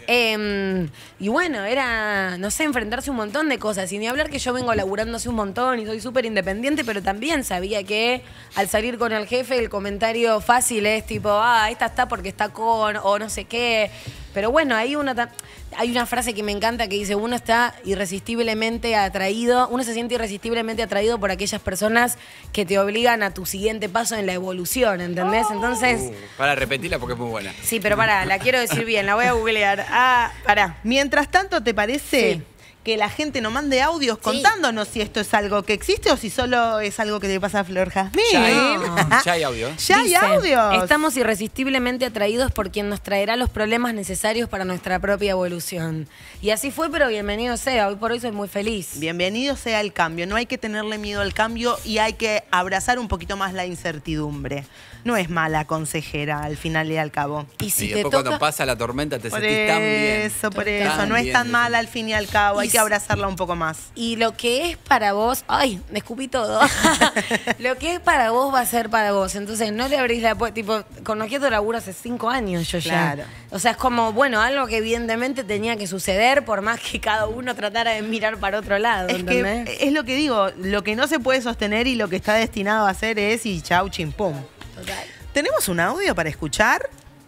A: Eh, y bueno, era, no sé, enfrentarse a un montón de cosas. Y ni hablar que yo vengo laburando hace un montón y soy súper independiente, pero también sabía que al salir con el jefe el comentario fácil es tipo, ah, esta está porque está con, o no sé qué. Pero bueno, hay una, hay una frase que me encanta que dice, uno está irresistiblemente atraído, uno se siente irresistiblemente atraído por aquellas personas que te obligan a tu siguiente paso en la evolución, ¿entendés? Entonces...
D: Uh, para repetirla porque es muy buena.
A: Sí, pero pará, la quiero decir bien, la voy a googlear. Ah, pará.
B: Mientras tanto, ¿te parece
A: Sí.
B: que la gente nos mande audios contándonos si esto es algo que existe o si solo es algo que le pasa a Flor Jazmín?
D: Ya hay, ya hay audio.
B: Ya
A: Dice,
B: hay audios.
A: Estamos irresistiblemente atraídos por quien nos traerá los problemas necesarios para nuestra propia evolución. Y así fue, pero bienvenido sea. Hoy por hoy soy muy feliz.
B: Bienvenido sea el cambio. No hay que tenerle miedo al cambio y hay que abrazar un poquito más la incertidumbre. No es mala consejera al final y al cabo.
A: Y si
D: Y
A: te
D: después
A: toca...
D: cuando pasa la tormenta te
B: Por
D: sentís tan bien.
B: eso, por
D: Tan
B: eso. No es
D: bien,
B: tan
D: te
B: mala al fin y al cabo. Hay
A: Y
B: que
A: si-
B: abrazarla un poco más.
A: Y lo que es para vos, ay, me escupí todo. Lo que es para vos va a ser para vos. Entonces no le abrís la puerta. Tipo, con Oquieto laburo hace cinco años yo ya.
B: Claro.
A: O sea, es como, bueno, algo que evidentemente tenía que suceder por más que cada uno tratara de mirar para otro lado,
B: Es
A: ¿entendés?
B: que es lo que digo, lo que no se puede sostener y lo que está destinado a hacer es y chau, chimpum.
A: Total.
B: ¿Tenemos un audio para escuchar?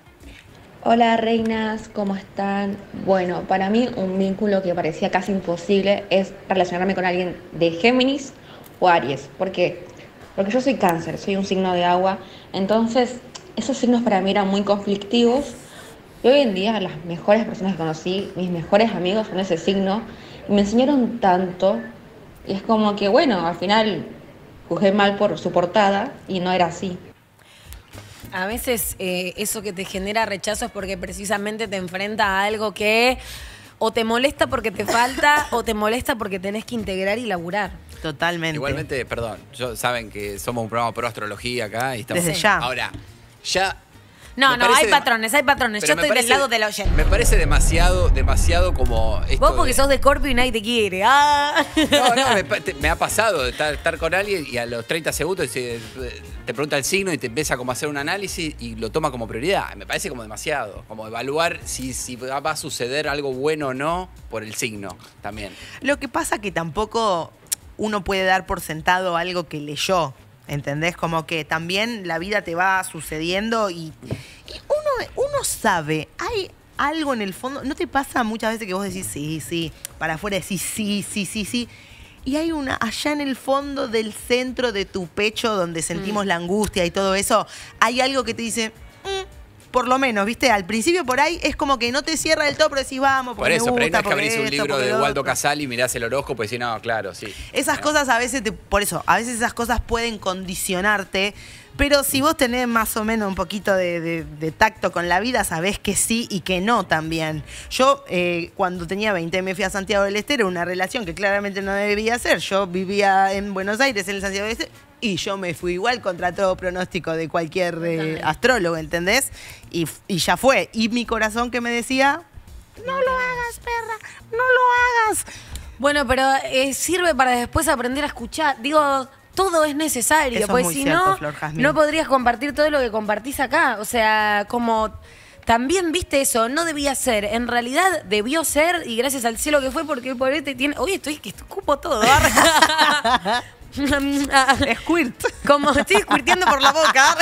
O: Hola reinas, ¿cómo están? Bueno, para mí un vínculo que parecía casi imposible es relacionarme con alguien de Géminis o Aries. ¿Por qué? Porque yo soy cáncer, soy un signo de agua, entonces esos signos para mí eran muy conflictivos y hoy en día las mejores personas que conocí, mis mejores amigos son ese signo y me enseñaron tanto y es como que bueno, al final juzgué mal por su portada y no era así.
A: A veces eh, eso que te genera rechazo es porque precisamente te enfrenta a algo que o te molesta porque te falta o te molesta porque tenés que integrar y laburar.
B: Totalmente.
D: Igualmente, perdón, yo, saben que somos un programa pro astrología acá y estamos.
A: Desde ya.
D: Ahora, ya.
A: No,
D: me
A: no,
D: parece
A: hay
D: de-
A: patrones, hay patrones.
D: pero
A: Yo
D: me
A: estoy del
D: parece-
A: lado del oyente.
D: Me parece demasiado, demasiado como. Esto
A: Vos porque
D: de-
A: sos de Scorpio y nadie te quiere. Ah.
D: No, no, me, pa- te- me ha pasado de estar, estar con alguien y a los treinta segundos se- te pregunta el signo y te empieza como a hacer un análisis y lo toma como prioridad. Me parece como demasiado. Como evaluar si, si va a suceder algo bueno o no por el signo también.
B: Lo que pasa que tampoco uno puede dar por sentado algo que leyó, ¿entendés? Como que también la vida te va sucediendo y, y uno, uno sabe, hay algo en el fondo. ¿No te pasa muchas veces que vos decís sí, sí, para afuera decís sí, sí, sí, sí? Y hay una allá en el fondo del centro de tu pecho donde sentimos mm. la angustia y todo eso, hay algo que te dice, mm, por lo menos, ¿viste? Al principio por ahí es como que no te cierra del todo, pero decís, vamos,
D: por eso,
B: me gusta,
D: pero ahí no es que
B: porque
D: abrís un
B: esto,
D: libro
B: porque
D: de
B: lo
D: Waldo
B: otro.
D: Casali y mirás el horóscopo y decís, no, claro, sí.
B: Esas
D: no.
B: cosas a veces, te, por eso, a veces esas cosas pueden condicionarte, pero si vos tenés más o menos un poquito de, de, de tacto con la vida, sabés que sí y que no también. Yo, eh, cuando tenía veinte, me fui a Santiago del Estero, una relación que claramente no debía ser. Yo vivía en Buenos Aires, en el Santiago del Estero, y yo me fui igual contra todo pronóstico de cualquier eh, astrólogo, ¿entendés? Y, y ya fue. Y mi corazón que me decía, no lo hagas, perra, no lo hagas.
A: Bueno, pero eh, sirve para después aprender a escuchar. Digo, todo es necesario,
B: Eso
A: porque
B: es muy
A: si
B: cierto,
A: no,
B: Flor Jazmín.
A: no podrías compartir todo lo que compartís acá. O sea, como también viste eso, no debía ser. En realidad debió ser, y gracias al cielo que fue, porque el pobrete tiene. Oye, estoy que escupo todo.
B: Squirt.
A: Como estoy squirteando por la boca.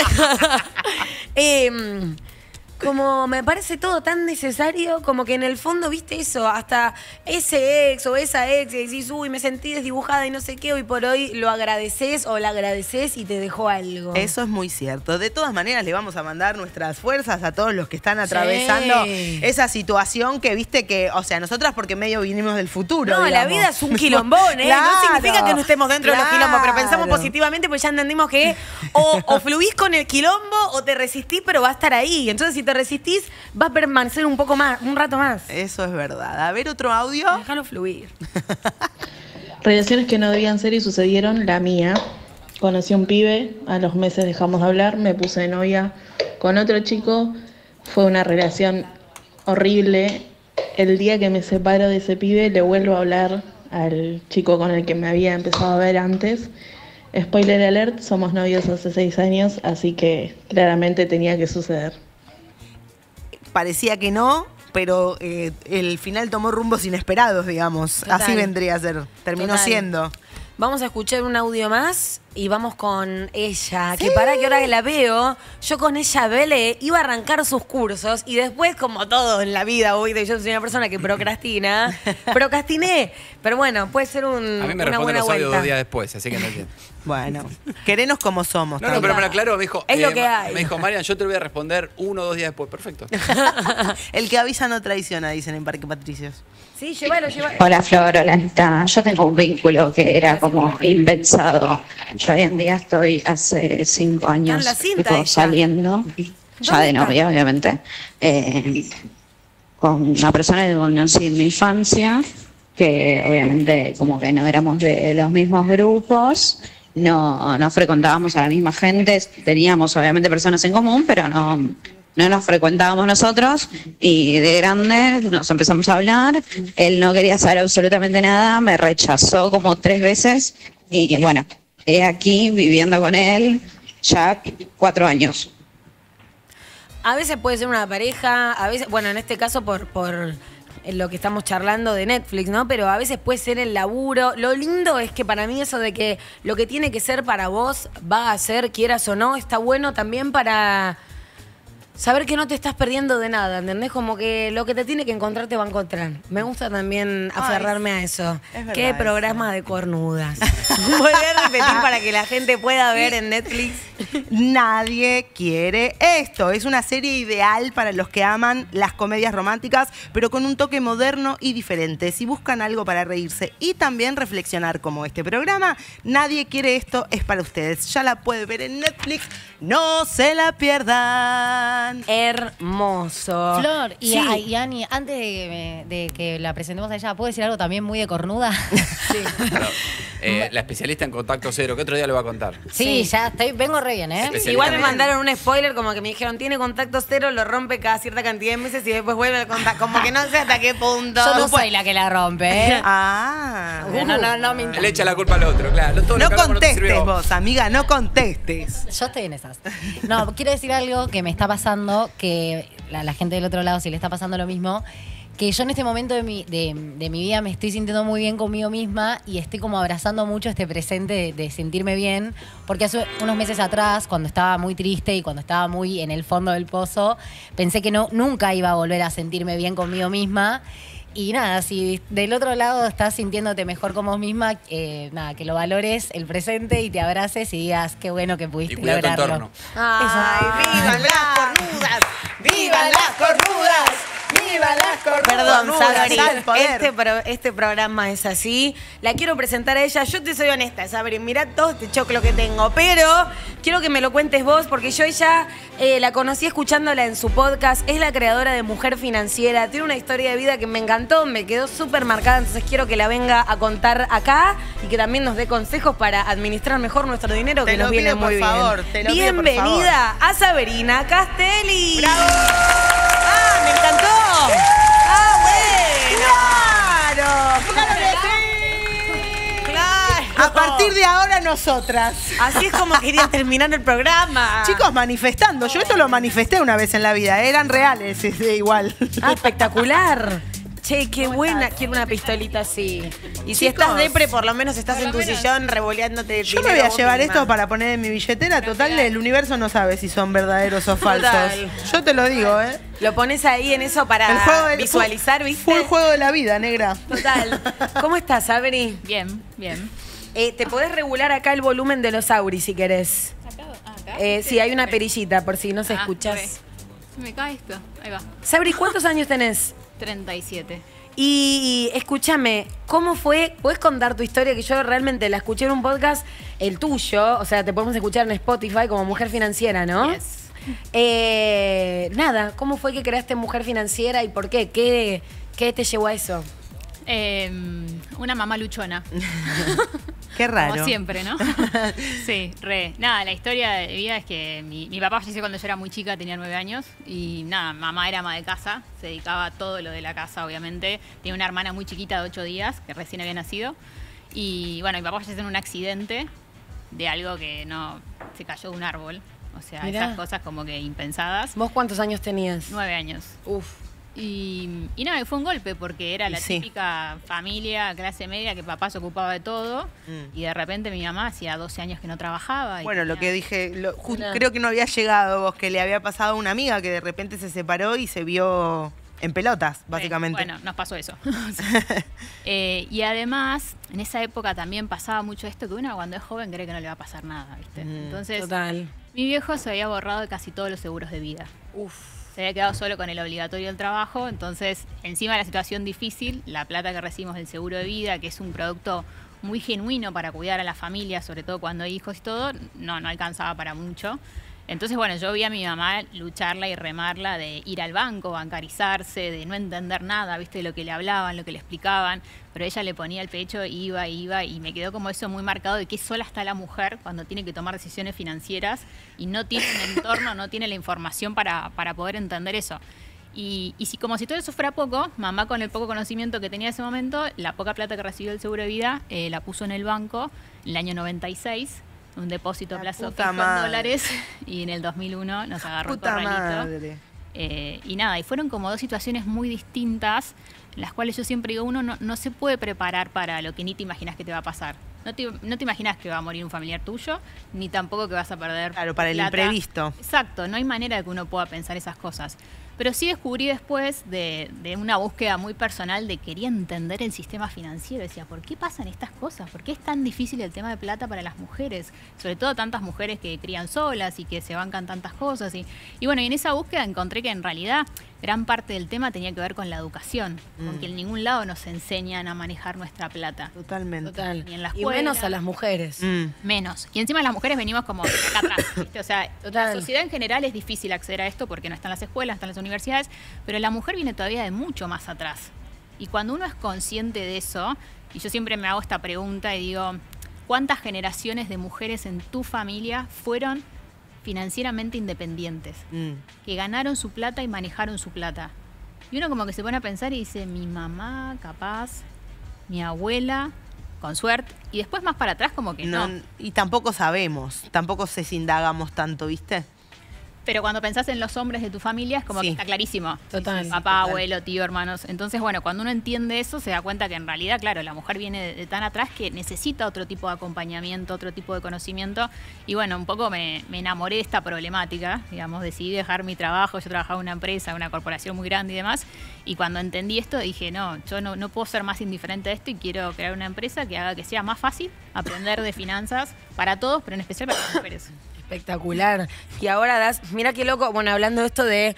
A: eh, Como me parece todo tan necesario, como que en el fondo, viste eso, hasta ese ex o esa ex, y decís, uy, me sentí desdibujada y no sé qué, hoy por hoy lo agradeces o la agradeces y te dejó algo.
B: Eso es muy cierto. De todas maneras, le vamos a mandar nuestras fuerzas a todos los que están atravesando
A: Sí.
B: esa situación que, viste, que, o sea, nosotras porque medio vinimos del futuro.
A: No, la
B: digamos.
A: vida es un quilombón, ¿eh?
B: Claro,
A: no significa que no estemos dentro
B: claro.
A: de los quilombos, pero pensamos positivamente, pues ya entendimos que o, o fluís con el quilombo o te resistís, pero va a estar ahí. Entonces, si te resistís, va a permanecer un poco más, un rato más.
B: Eso es verdad. A ver, otro audio.
A: Déjalo fluir.
P: Relaciones que no debían ser y sucedieron, la mía. Conocí a un pibe, a los meses dejamos de hablar, me puse de novia con otro chico. Fue una relación horrible. El día que me separo de ese pibe, le vuelvo a hablar al chico con el que me había empezado a ver antes. Spoiler alert, somos novios hace seis años, así que claramente tenía que suceder.
B: Parecía que no, pero eh, el final tomó rumbos inesperados, digamos.
A: Total.
B: Así vendría a ser. Terminó
A: Total.
B: siendo.
A: Vamos a escuchar un audio más y vamos con ella. Que para que ahora que la veo, yo con ella, Vele, iba a arrancar sus cursos y después, como todo en la vida, hoy yo soy una persona que procrastina, procrastiné. Pero bueno, puede ser un,
D: A mí me
A: una
D: responden
A: buena
D: los audios
A: vuelta.
D: dos días después, así que no entiendo.
B: Bueno, querenos como somos.
D: No, no, pero me lo aclaró, me dijo.
A: Es lo que
D: ma-
A: hay.
D: Me dijo, Marian, yo te lo voy a responder uno o dos días después. Perfecto.
B: El que avisa no traiciona, dicen en Parque Patricios.
A: Sí, llévalo, llévalo.
Q: Hola Flor, hola Anita. Yo tengo un vínculo que era como impensado. Yo hoy en día estoy hace cinco años
A: en la cinta
Q: tipo,
A: ella.
Q: saliendo, ya de novia obviamente, eh, con una persona que conocí en mi infancia, que obviamente como que no éramos de los mismos grupos, no, no frecuentábamos a la misma gente, teníamos obviamente personas en común, pero no... No nos frecuentábamos nosotros y de grande nos empezamos a hablar. Él no quería saber absolutamente nada, me rechazó como tres veces y bueno, he aquí viviendo con él ya cuatro años.
A: A veces puede ser una pareja, a veces, bueno, en este caso por, por lo que estamos charlando de Netflix, ¿no? Pero a veces puede ser el laburo. Lo lindo es que para mí eso de que lo que tiene que ser para vos va a ser, quieras o no, está bueno también para... saber que no te estás perdiendo de nada, ¿entendés? Como que lo que te tiene que encontrar te va a encontrar. Me gusta también aferrarme a eso.
B: es verdad
A: Qué programa de cornudas. Voy a repetir para que la gente pueda ver en Netflix.
B: Nadie quiere esto. Es una serie ideal para los que aman las comedias románticas, pero con un toque moderno y diferente. Si buscan algo para reírse y también reflexionar como este programa, Nadie quiere esto es para ustedes. Ya la pueden ver en Netflix. No se la pierdan.
A: Hermoso.
F: Flor, y,
A: Sí.
F: a- y Ani, antes de que, me- de que la presentemos a ella, ¿puedo decir algo también muy de cornuda?
D: Claro. Eh, la especialista en contacto cero, que otro día le va a contar.
F: Sí, ya estoy, vengo re bien, ¿eh?
D: Especialista
A: Igual me
D: en-
A: mandaron un spoiler como que me dijeron, tiene contacto cero, lo rompe cada cierta cantidad de meses y después vuelve al contacto. Como que no sé hasta qué punto.
F: Yo no soy la que la rompe, ¿eh?
B: Ah.
F: No, no, no me
D: Le echa la culpa al otro, claro. Todo lo
B: No
D: que hablamos te
B: contestes
D: sirvió.
B: vos, amiga, no contestes.
F: Yo estoy en esas. No, quiero decir algo que me está pasando, que la, la gente del otro lado, si le está pasando lo mismo, que yo en este momento de mi, de, de mi vida me estoy sintiendo muy bien conmigo misma y estoy como abrazando mucho este presente de, de sentirme bien, porque hace unos meses atrás, cuando estaba muy triste y cuando estaba muy en el fondo del pozo, pensé que no, nunca iba a volver a sentirme bien conmigo misma. Y nada, si del otro lado estás sintiéndote mejor con vos misma, eh, nada, que lo valores el presente y te abraces y digas qué bueno que pudiste
D: Y cuida tu
F: lograrlo.
D: entorno.
A: ¡Ay,
B: ¡Vivan las cornudas! ¡Vivan las cornudas! ¡Vivan las cornudas!
A: Perdón, Sabri,
B: al poder.
A: este, pro- este programa es así. La quiero presentar a ella. Yo te soy honesta, Sabri. Mirá todo este choclo que tengo. Pero quiero que me lo cuentes vos, porque yo ella eh, la conocí escuchándola en su podcast. Es la creadora de Mujer Financiera. Tiene una historia de vida que me encantó, me quedó súper marcada. Entonces quiero que la venga a contar acá y que también nos dé consejos para administrar mejor nuestro dinero,
B: Te
A: que
B: lo
A: nos viene
B: pido, por
A: muy
B: favor,
A: bien.
B: te lo pido, por
A: Bienvenida a Sabrina Castelli.
B: ¡Bravo!
A: ¡Ah, me encantó! ¡Ah, bueno!
B: ¡Claro! ¡Claro que sí! ¡Claro! A partir de ahora, nosotras.
A: Así es como quería terminar el programa.
B: Chicos, manifestando. Yo esto lo manifesté una vez en la vida. Eran reales, es de igual.
A: Ah, espectacular. Che, qué buena. Quiero una pistolita así. Y si
B: Chicos,
A: estás depre, por lo menos estás en tu sillón revoleándote.
B: Yo me voy a llevar esto para poner en mi billetera. Total, el universo no sabe si son verdaderos o falsos.
A: Total.
B: Yo te lo digo, ¿eh?
A: Lo pones ahí en eso para
B: El juego del-
A: visualizar, ¿viste?
B: Fue el juego de la vida, negra.
A: Total. ¿Cómo estás, Sabri?
R: Bien, bien.
A: Eh, te podés regular acá el volumen de los auris si querés.
R: ¿Acá? Ah, acá.
A: Eh, sí, hay una perillita por si no se
R: Ah,
A: escuchas.
R: re. Se me cae esto. Ahí va.
A: Sabri, ¿cuántos años tenés?
R: treinta y siete.
A: Y escúchame, ¿cómo fue? ¿Puedes contar tu historia? Que yo realmente la escuché en un podcast, el tuyo, o sea, te podemos escuchar en Spotify como Mujer Financiera, ¿no?
R: Yes.
A: Eh, nada, ¿cómo fue que creaste Mujer Financiera y por qué? ¿Qué, qué te llevó a eso?
R: Eh, una mamá luchona.
B: Qué raro.
R: Como siempre, ¿no? Sí, re. Nada, la historia de vida es que mi, mi papá falleció cuando yo era muy chica, tenía nueve años. Y nada, mamá era ama de casa, se dedicaba a todo lo de la casa, obviamente. Tenía una hermana muy chiquita de ocho días, que recién había nacido. Y bueno, mi papá falleció en un accidente de algo que no se cayó de un árbol. O sea,
A: Mirá.
R: esas cosas como que impensadas.
A: ¿Vos cuántos años tenías?
R: Nueve años.
A: Uf.
R: Y, y nada, fue un golpe porque era la
B: Sí.
R: típica familia, clase media, que papá se ocupaba de todo.
B: Mm.
R: Y de repente mi mamá hacía doce años que no trabajaba. y
B: Bueno, lo
R: tenía-
B: que dije, lo- ju-
R: Una-
B: creo que no había llegado vos, que le había pasado a una amiga que de repente se separó y se vio en pelotas, básicamente.
R: Bueno, nos pasó eso. Eh, y además, en esa época también pasaba mucho esto, que uno cuando es joven cree que no le va a pasar nada, ¿viste?
B: Mm,
R: Entonces,
A: Total.
R: mi viejo se había borrado de casi todos los seguros de vida.
A: Uf.
R: Se había quedado solo con el obligatorio del trabajo, entonces, encima de la situación difícil, la plata que recibimos del seguro de vida, que es un producto muy genuino para cuidar a la familia, sobre todo cuando hay hijos y todo, no, no alcanzaba para mucho. Entonces, bueno, yo vi a mi mamá lucharla y remarla de ir al banco, bancarizarse, de no entender nada, ¿viste? De lo que le hablaban, lo que le explicaban, pero ella le ponía el pecho, iba, iba, y me quedó como eso muy marcado de que sola está la mujer cuando tiene que tomar decisiones financieras y no tiene un entorno, no tiene la información para, para poder entender eso. Y, y si como si todo eso fuera poco, mamá con el poco conocimiento que tenía en ese momento, la poca plata que recibió del seguro de vida, eh, la puso en el banco en el año noventa y seis, un depósito a
B: La
R: plazo
B: puta
R: fijo en
B: madre.
R: dólares, y en el dos mil uno nos agarró el
B: Puta
R: corralito.
B: madre.
R: Eh, y nada, y fueron como dos situaciones muy distintas, en las cuales yo siempre digo, uno no, no se puede preparar para lo que ni te imaginas que te va a pasar. No te, no te imaginas que va a morir un familiar tuyo, ni tampoco que vas a perder
B: Claro, para el
R: plata.
B: imprevisto.
R: Exacto, no hay manera de que uno pueda pensar esas cosas. Pero sí descubrí después de, de una búsqueda muy personal de quería entender el sistema financiero. Decía, ¿por qué pasan estas cosas? ¿Por qué es tan difícil el tema de plata para las mujeres? Sobre todo tantas mujeres que crían solas y que se bancan tantas cosas. Y, y bueno, y en esa búsqueda encontré que en realidad gran parte del tema tenía que ver con la educación.
B: Mm.
R: Porque en ningún lado nos enseñan a manejar nuestra plata.
B: Totalmente.
A: Total.
R: Ni en la
A: Y
R: escuela.
A: menos a las mujeres.
B: Mm.
R: Menos. Y encima las mujeres venimos como de acá atrás, ¿viste? O sea,
A: Total.
R: la sociedad en general es difícil acceder a esto porque no están las escuelas, no están las universidades, pero la mujer viene todavía de mucho más atrás. Y cuando uno es consciente de eso, y yo siempre me hago esta pregunta y digo, ¿cuántas generaciones de mujeres en tu familia fueron financieramente independientes?
B: Mm.
R: Que ganaron su plata y manejaron su plata. Y uno como que se pone a pensar y dice, mi mamá, capaz, mi abuela, con suerte, y después más para atrás como que no.
B: No, y tampoco sabemos, tampoco sé si indagamos tanto, ¿viste?
R: Pero cuando pensás en los hombres de tu familia es como
B: Sí.
R: que está clarísimo.
F: Total.
R: Papá,
B: Total.
R: abuelo, tío, hermanos. Entonces, bueno, cuando uno entiende eso, se da cuenta que en realidad, claro, la mujer viene de, de tan atrás que necesita otro tipo de acompañamiento, otro tipo de conocimiento. Y bueno, un poco me, me enamoré de esta problemática, digamos, decidí dejar mi trabajo. Yo trabajaba en una empresa, una corporación muy grande y demás. Y cuando entendí esto, dije, no, yo no, no puedo ser más indiferente a esto y quiero crear una empresa que haga que sea más fácil aprender de finanzas para todos, pero en especial para las mujeres.
A: Espectacular. Y ahora das, mira qué loco, bueno, hablando de esto de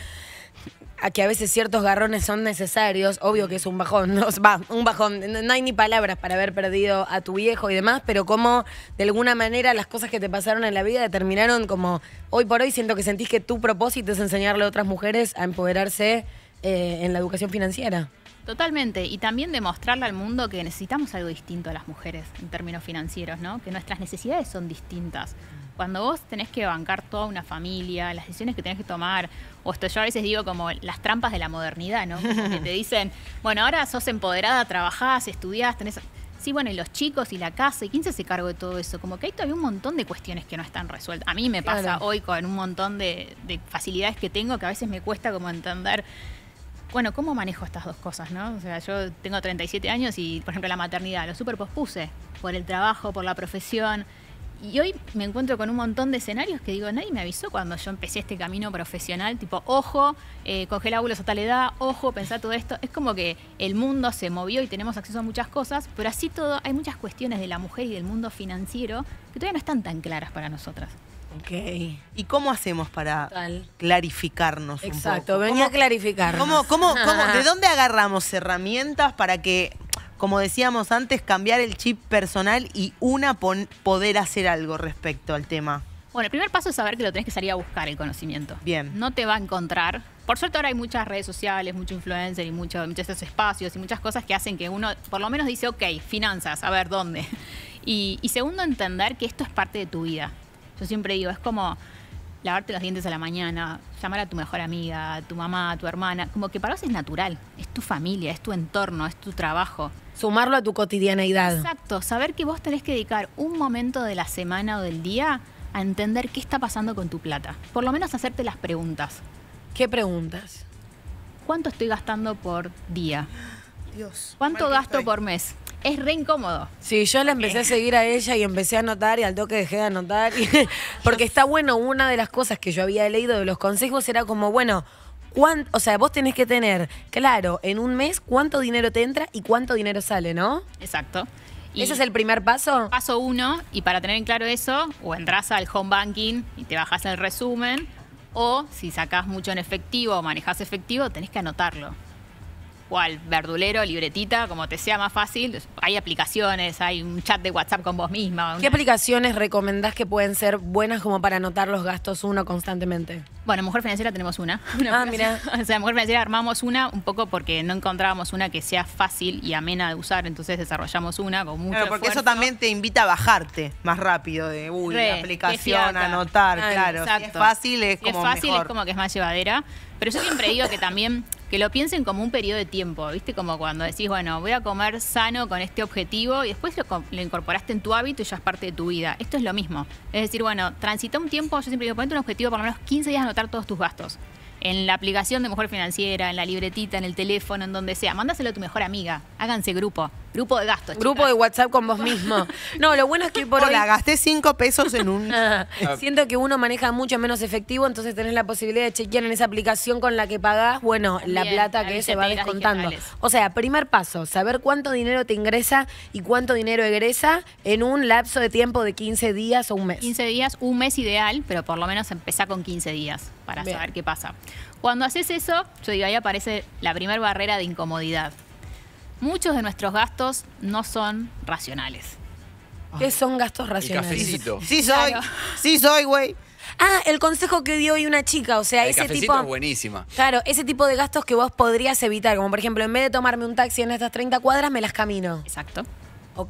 A: a que a veces ciertos garrones son necesarios, obvio que es un bajón, no, va, un bajón, no, no hay ni palabras para haber perdido a tu viejo y demás, pero como de alguna manera las cosas que te pasaron en la vida determinaron como, hoy por hoy siento que sentís que tu propósito es enseñarle a otras mujeres a empoderarse eh, en la educación financiera.
R: Totalmente, y también demostrarle al mundo que necesitamos algo distinto a las mujeres en términos financieros, ¿no? Que nuestras necesidades son distintas. Cuando vos tenés que bancar toda una familia, las decisiones que tenés que tomar, o esto yo a veces digo como las trampas de la modernidad, ¿no? Como que te dicen, bueno, ahora sos empoderada, trabajás, estudiás, tenés... Sí, bueno, y los chicos y la casa, ¿y quién se hace cargo de todo eso? Como que hay todavía un montón de cuestiones que no están resueltas. A mí me pasa
A: Claro.
R: hoy con un montón de, de facilidades que tengo que a veces me cuesta como entender... Bueno, ¿cómo manejo estas dos cosas, no? O sea, yo tengo treinta y siete años y, por ejemplo, la maternidad lo super pospuse por el trabajo, por la profesión. Y hoy me encuentro con un montón de escenarios que digo, nadie me avisó cuando yo empecé este camino profesional, tipo, ojo, eh, congela óvulos a tal edad, ojo, pensá todo esto. Es como que el mundo se movió y tenemos acceso a muchas cosas, pero así todo, hay muchas cuestiones de la mujer y del mundo financiero que todavía no están tan claras para nosotras.
A: Ok.
B: ¿Y cómo hacemos para
A: Total.
B: clarificarnos un
A: Exacto,
B: poco?
A: venía a
B: ¿Cómo-
A: clarificar.
B: ¿Cómo, cómo, cómo, ¿De dónde agarramos herramientas para que, como decíamos antes, cambiar el chip personal y una pon- poder hacer algo respecto al tema?
R: Bueno, el primer paso es saber que lo tenés que salir a buscar el conocimiento.
B: Bien.
R: No te va a encontrar. Por suerte ahora hay muchas redes sociales, mucho influencer y mucho, muchos espacios y muchas cosas que hacen que uno por lo menos dice, ok, finanzas, a ver, ¿dónde? Y, y segundo, entender que esto es parte de tu vida. Yo siempre digo, es como lavarte los dientes a la mañana, llamar a tu mejor amiga, a tu mamá, a tu hermana. Como que para vos es natural. Es tu familia, es tu entorno, es tu trabajo.
A: Sumarlo a tu cotidianeidad.
R: Exacto. Saber que vos tenés que dedicar un momento de la semana o del día a entender qué está pasando con tu plata. Por lo menos hacerte las preguntas.
A: ¿Qué preguntas?
R: ¿Cuánto estoy gastando por día?
B: Dios.
R: ¿Cuánto
B: mal que
R: gasto
B: estoy.
R: por mes? Es re incómodo.
A: Sí, yo la empecé a seguir a ella y empecé a anotar y al toque dejé de anotar. y- porque está bueno, una de las cosas que yo había leído de los consejos era como, bueno, cuán- o sea, vos tenés que tener, claro, en un mes cuánto dinero te entra y cuánto dinero sale, ¿no?
R: Exacto.
A: ¿Ese es el primer paso?
R: Paso uno, y para tener en claro eso, o entras al home banking y te bajas el resumen, o si sacás mucho en efectivo o manejás efectivo, tenés que anotarlo. ¿Cuál? Verdulero, libretita, como te sea más fácil. Hay aplicaciones, hay un chat de WhatsApp con vos misma.
A: ¿Qué
R: una-
A: aplicaciones recomendás que pueden ser buenas como para anotar los gastos uno constantemente?
R: Bueno, Mujer Financiera tenemos una. Una
A: Ah, mira.
R: O sea, Mujer Financiera armamos una un poco porque no encontrábamos una que sea fácil y amena de usar, entonces desarrollamos una con mucho
B: Claro, porque
R: esfuerzo.
B: eso también te invita a bajarte más rápido de, uy,
R: Re,
B: la
R: qué
B: aplicación,
R: fiaca.
B: anotar,
R: Ay,
B: claro. Si es
R: exacto.
B: fácil es
R: Si es
B: como
R: fácil,
B: mejor.
R: es como que es más llevadera. Pero yo siempre digo que también que lo piensen como un periodo de tiempo, ¿viste? Como cuando decís, bueno, voy a comer sano con este objetivo y después lo, co- lo incorporaste en tu hábito y ya es parte de tu vida. Esto es lo mismo. Es decir, bueno, transita un tiempo, yo siempre digo, ponete un objetivo por lo menos quince días a anotar todos tus gastos. En la aplicación de Mujer Financiera, en la libretita, en el teléfono, en donde sea. Mándaselo a tu mejor amiga. Háganse grupo. Grupo de gastos,
A: Grupo
R: chicas.
A: de WhatsApp con vos mismo. No, lo bueno es que hoy por
B: Hola,
A: hoy...
B: gasté cinco pesos en un...
A: Siento que uno maneja mucho menos efectivo, entonces tenés la posibilidad de chequear en esa aplicación con la que pagás, bueno, la
R: También,
A: plata
R: las
A: que se va
R: billeteras
A: descontando.
R: digitales.
A: O sea, primer paso, saber cuánto dinero te ingresa y cuánto dinero egresa en un lapso de tiempo de quince días o un mes.
R: quince días, un mes ideal, pero por lo menos empezá con quince días para
A: Bien.
R: saber qué pasa. Cuando haces eso, yo digo, ahí aparece la primera barrera de incomodidad. Muchos de nuestros gastos no son racionales.
A: ¿Qué son gastos racionales?
D: cafecito.
B: Sí soy,
R: Claro.
B: sí soy, güey.
A: Ah, el consejo que dio hoy una chica, o sea,
D: El
A: ese
D: cafecito
A: tipo...
D: es buenísima.
A: Claro, ese tipo de gastos que vos podrías evitar, como por ejemplo, en vez de tomarme un taxi en estas treinta cuadras, me las camino.
R: Exacto.
A: Ok.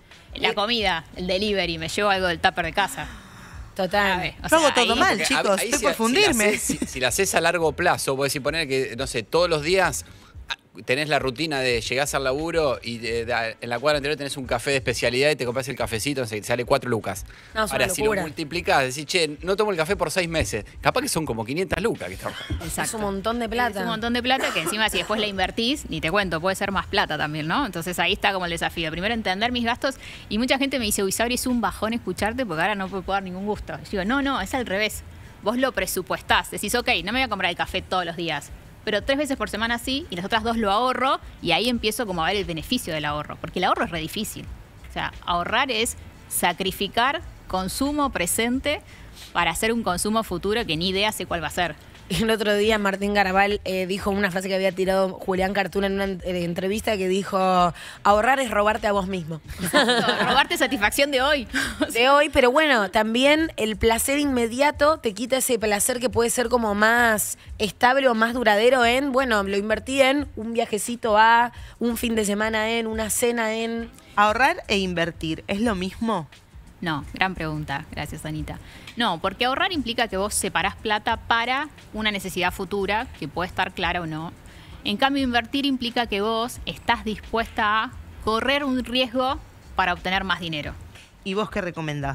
R: La comida, el delivery, me llevo algo del tupper de casa.
A: Total.
R: ¿Sabe? O
B: Yo hago
R: sea,
B: todo
R: ahí-
B: mal,
D: Porque
B: chicos,
D: ahí
B: estoy
D: si-
B: por fundirme.
D: Si la, haces, si, si la haces a largo plazo, puedes poner que, no sé, todos los días tenés la rutina de llegás al laburo y de, de, en la cuadra anterior tenés un café de especialidad y te compras el cafecito, te sale cuatro lucas.
A: No, es
D: Ahora,
A: una
D: si lo
A: locura.
D: multiplicás, decís, che, no tomo el café por seis meses. Capaz que son como quinientas lucas que estás.
A: Es un montón de plata.
R: Es un montón de plata que encima si después la invertís, ni te cuento, puede ser más plata también, ¿no? Entonces ahí está como el desafío. Primero entender mis gastos y mucha gente me dice, uy, Sabri, es un bajón escucharte porque ahora no me puedo dar ningún gusto. Yo digo, no, no, es al revés. Vos lo presupuestás. Decís, ok, no me voy a comprar el café todos los días, pero tres veces por semana sí, y las otras dos lo ahorro, y ahí empiezo como a ver el beneficio del ahorro, porque el ahorro es re difícil. O sea, ahorrar es sacrificar consumo presente para hacer un consumo futuro que ni idea sé cuál va a ser.
A: El otro día Martín Garabal eh, dijo una frase que había tirado Julián Cartuna en una eh, entrevista que dijo, ahorrar es robarte a vos mismo.
R: Robarte satisfacción de hoy.
A: De hoy, pero bueno, también el placer inmediato te quita ese placer que puede ser como más estable o más duradero en, bueno, lo invertí en un viajecito a, un fin de semana en, una cena en...
B: ¿Ahorrar e invertir es lo mismo?
R: No, gran pregunta. Gracias, Anita. No, porque ahorrar implica que vos separás plata para una necesidad futura, que puede estar clara o no. En cambio, invertir implica que vos estás dispuesta a correr un riesgo para obtener más dinero.
B: ¿Y vos qué recomendás?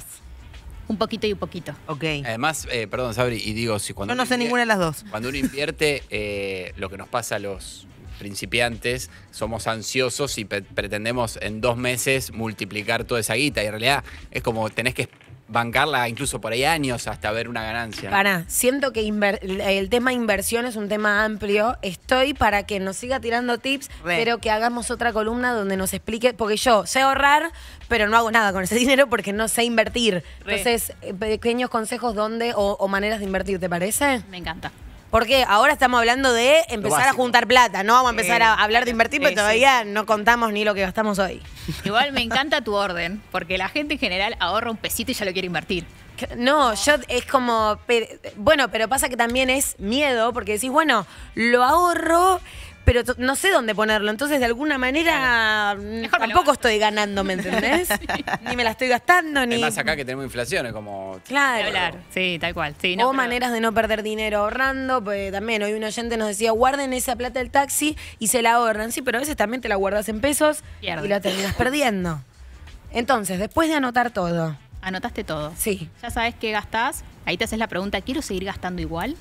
R: Un poquito y un poquito.
B: Ok.
D: Además, eh, perdón, Sabri, y digo, si cuando
B: Yo no
D: uno
B: sé
D: invier-
B: ninguna de las dos.
D: Cuando uno invierte, eh, lo que nos pasa a los principiantes, somos ansiosos y pe- pretendemos en dos meses multiplicar toda esa guita. Y en realidad es como tenés que bancarla incluso por ahí años hasta ver una ganancia.
A: Para, siento que inver- el tema inversión es un tema amplio. Estoy para que nos siga tirando tips,
B: Re.
A: pero que hagamos otra columna donde nos explique, porque yo sé ahorrar, pero no hago nada con ese dinero porque no sé invertir.
R: Re.
A: Entonces, eh, pequeños consejos donde o, o maneras de invertir, ¿te parece?
R: Me encanta.
A: Porque ahora estamos hablando de empezar a
D: básico.
A: juntar plata, ¿no? Vamos a empezar
B: Eh,
A: a hablar de invertir, pero
B: eh,
A: todavía no contamos ni lo que gastamos hoy.
R: Igual me encanta tu orden, porque la gente en general ahorra un pesito y ya lo quiere invertir.
A: No, yo es como, per- bueno, pero pasa que también es miedo, porque decís, bueno, lo ahorro, pero t- no sé dónde ponerlo. Entonces, de alguna manera, mm, tampoco estoy ganando, ¿me entendés? Ni me la estoy gastando, ni...
D: Además acá que tenemos inflación, es como...
A: Claro.
R: Hablar. Sí, tal cual. Sí,
A: o
R: no, pero-
A: maneras de no perder dinero ahorrando, pues también hoy un oyente nos decía, guarden esa plata del taxi y se la ahorran. Sí, pero a veces también te la guardas en pesos
R: Pierde.
A: y la terminas perdiendo. Entonces, después de anotar todo,
R: Anotaste todo.
A: sí,
R: Ya sabes qué gastás. Ahí te haces la pregunta, ¿quiero seguir gastando igual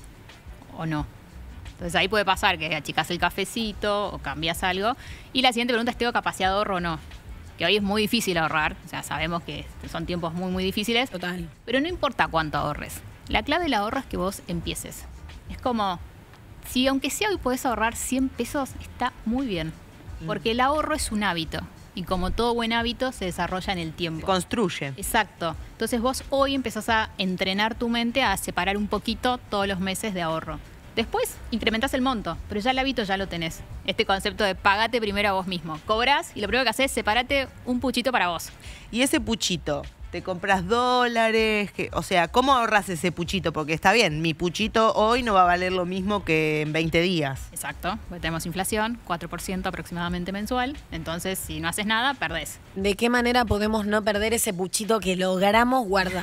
R: o no? Entonces ahí puede pasar que achicás el cafecito o cambias algo. Y la siguiente pregunta es, ¿tengo capacidad de ahorro o no? Que hoy es muy difícil ahorrar. O sea, sabemos que son tiempos muy, muy difíciles.
A: total.
R: Pero no importa cuánto ahorres. La clave del ahorro es que vos empieces. Es como, si aunque sea hoy podés ahorrar cien pesos, está muy bien. Porque el ahorro es un hábito. Y como todo buen hábito, se desarrolla en el tiempo.
B: Construye.
R: Exacto. Entonces vos hoy empezás a entrenar tu mente a separar un poquito todos los meses de ahorro. Después incrementás el monto, pero ya el hábito ya lo tenés. Este concepto de pagate primero a vos mismo. Cobrás y lo primero que haces es separate un puchito para vos.
B: Y ese puchito, ¿te compras dólares? ¿Qué? O sea, ¿cómo ahorras ese puchito? Porque está bien, mi puchito hoy no va a valer lo mismo que en veinte días.
R: Exacto, porque tenemos inflación, cuatro por ciento aproximadamente mensual. Entonces, si no haces nada, perdés.
A: ¿De qué manera podemos no perder ese puchito que logramos guardar?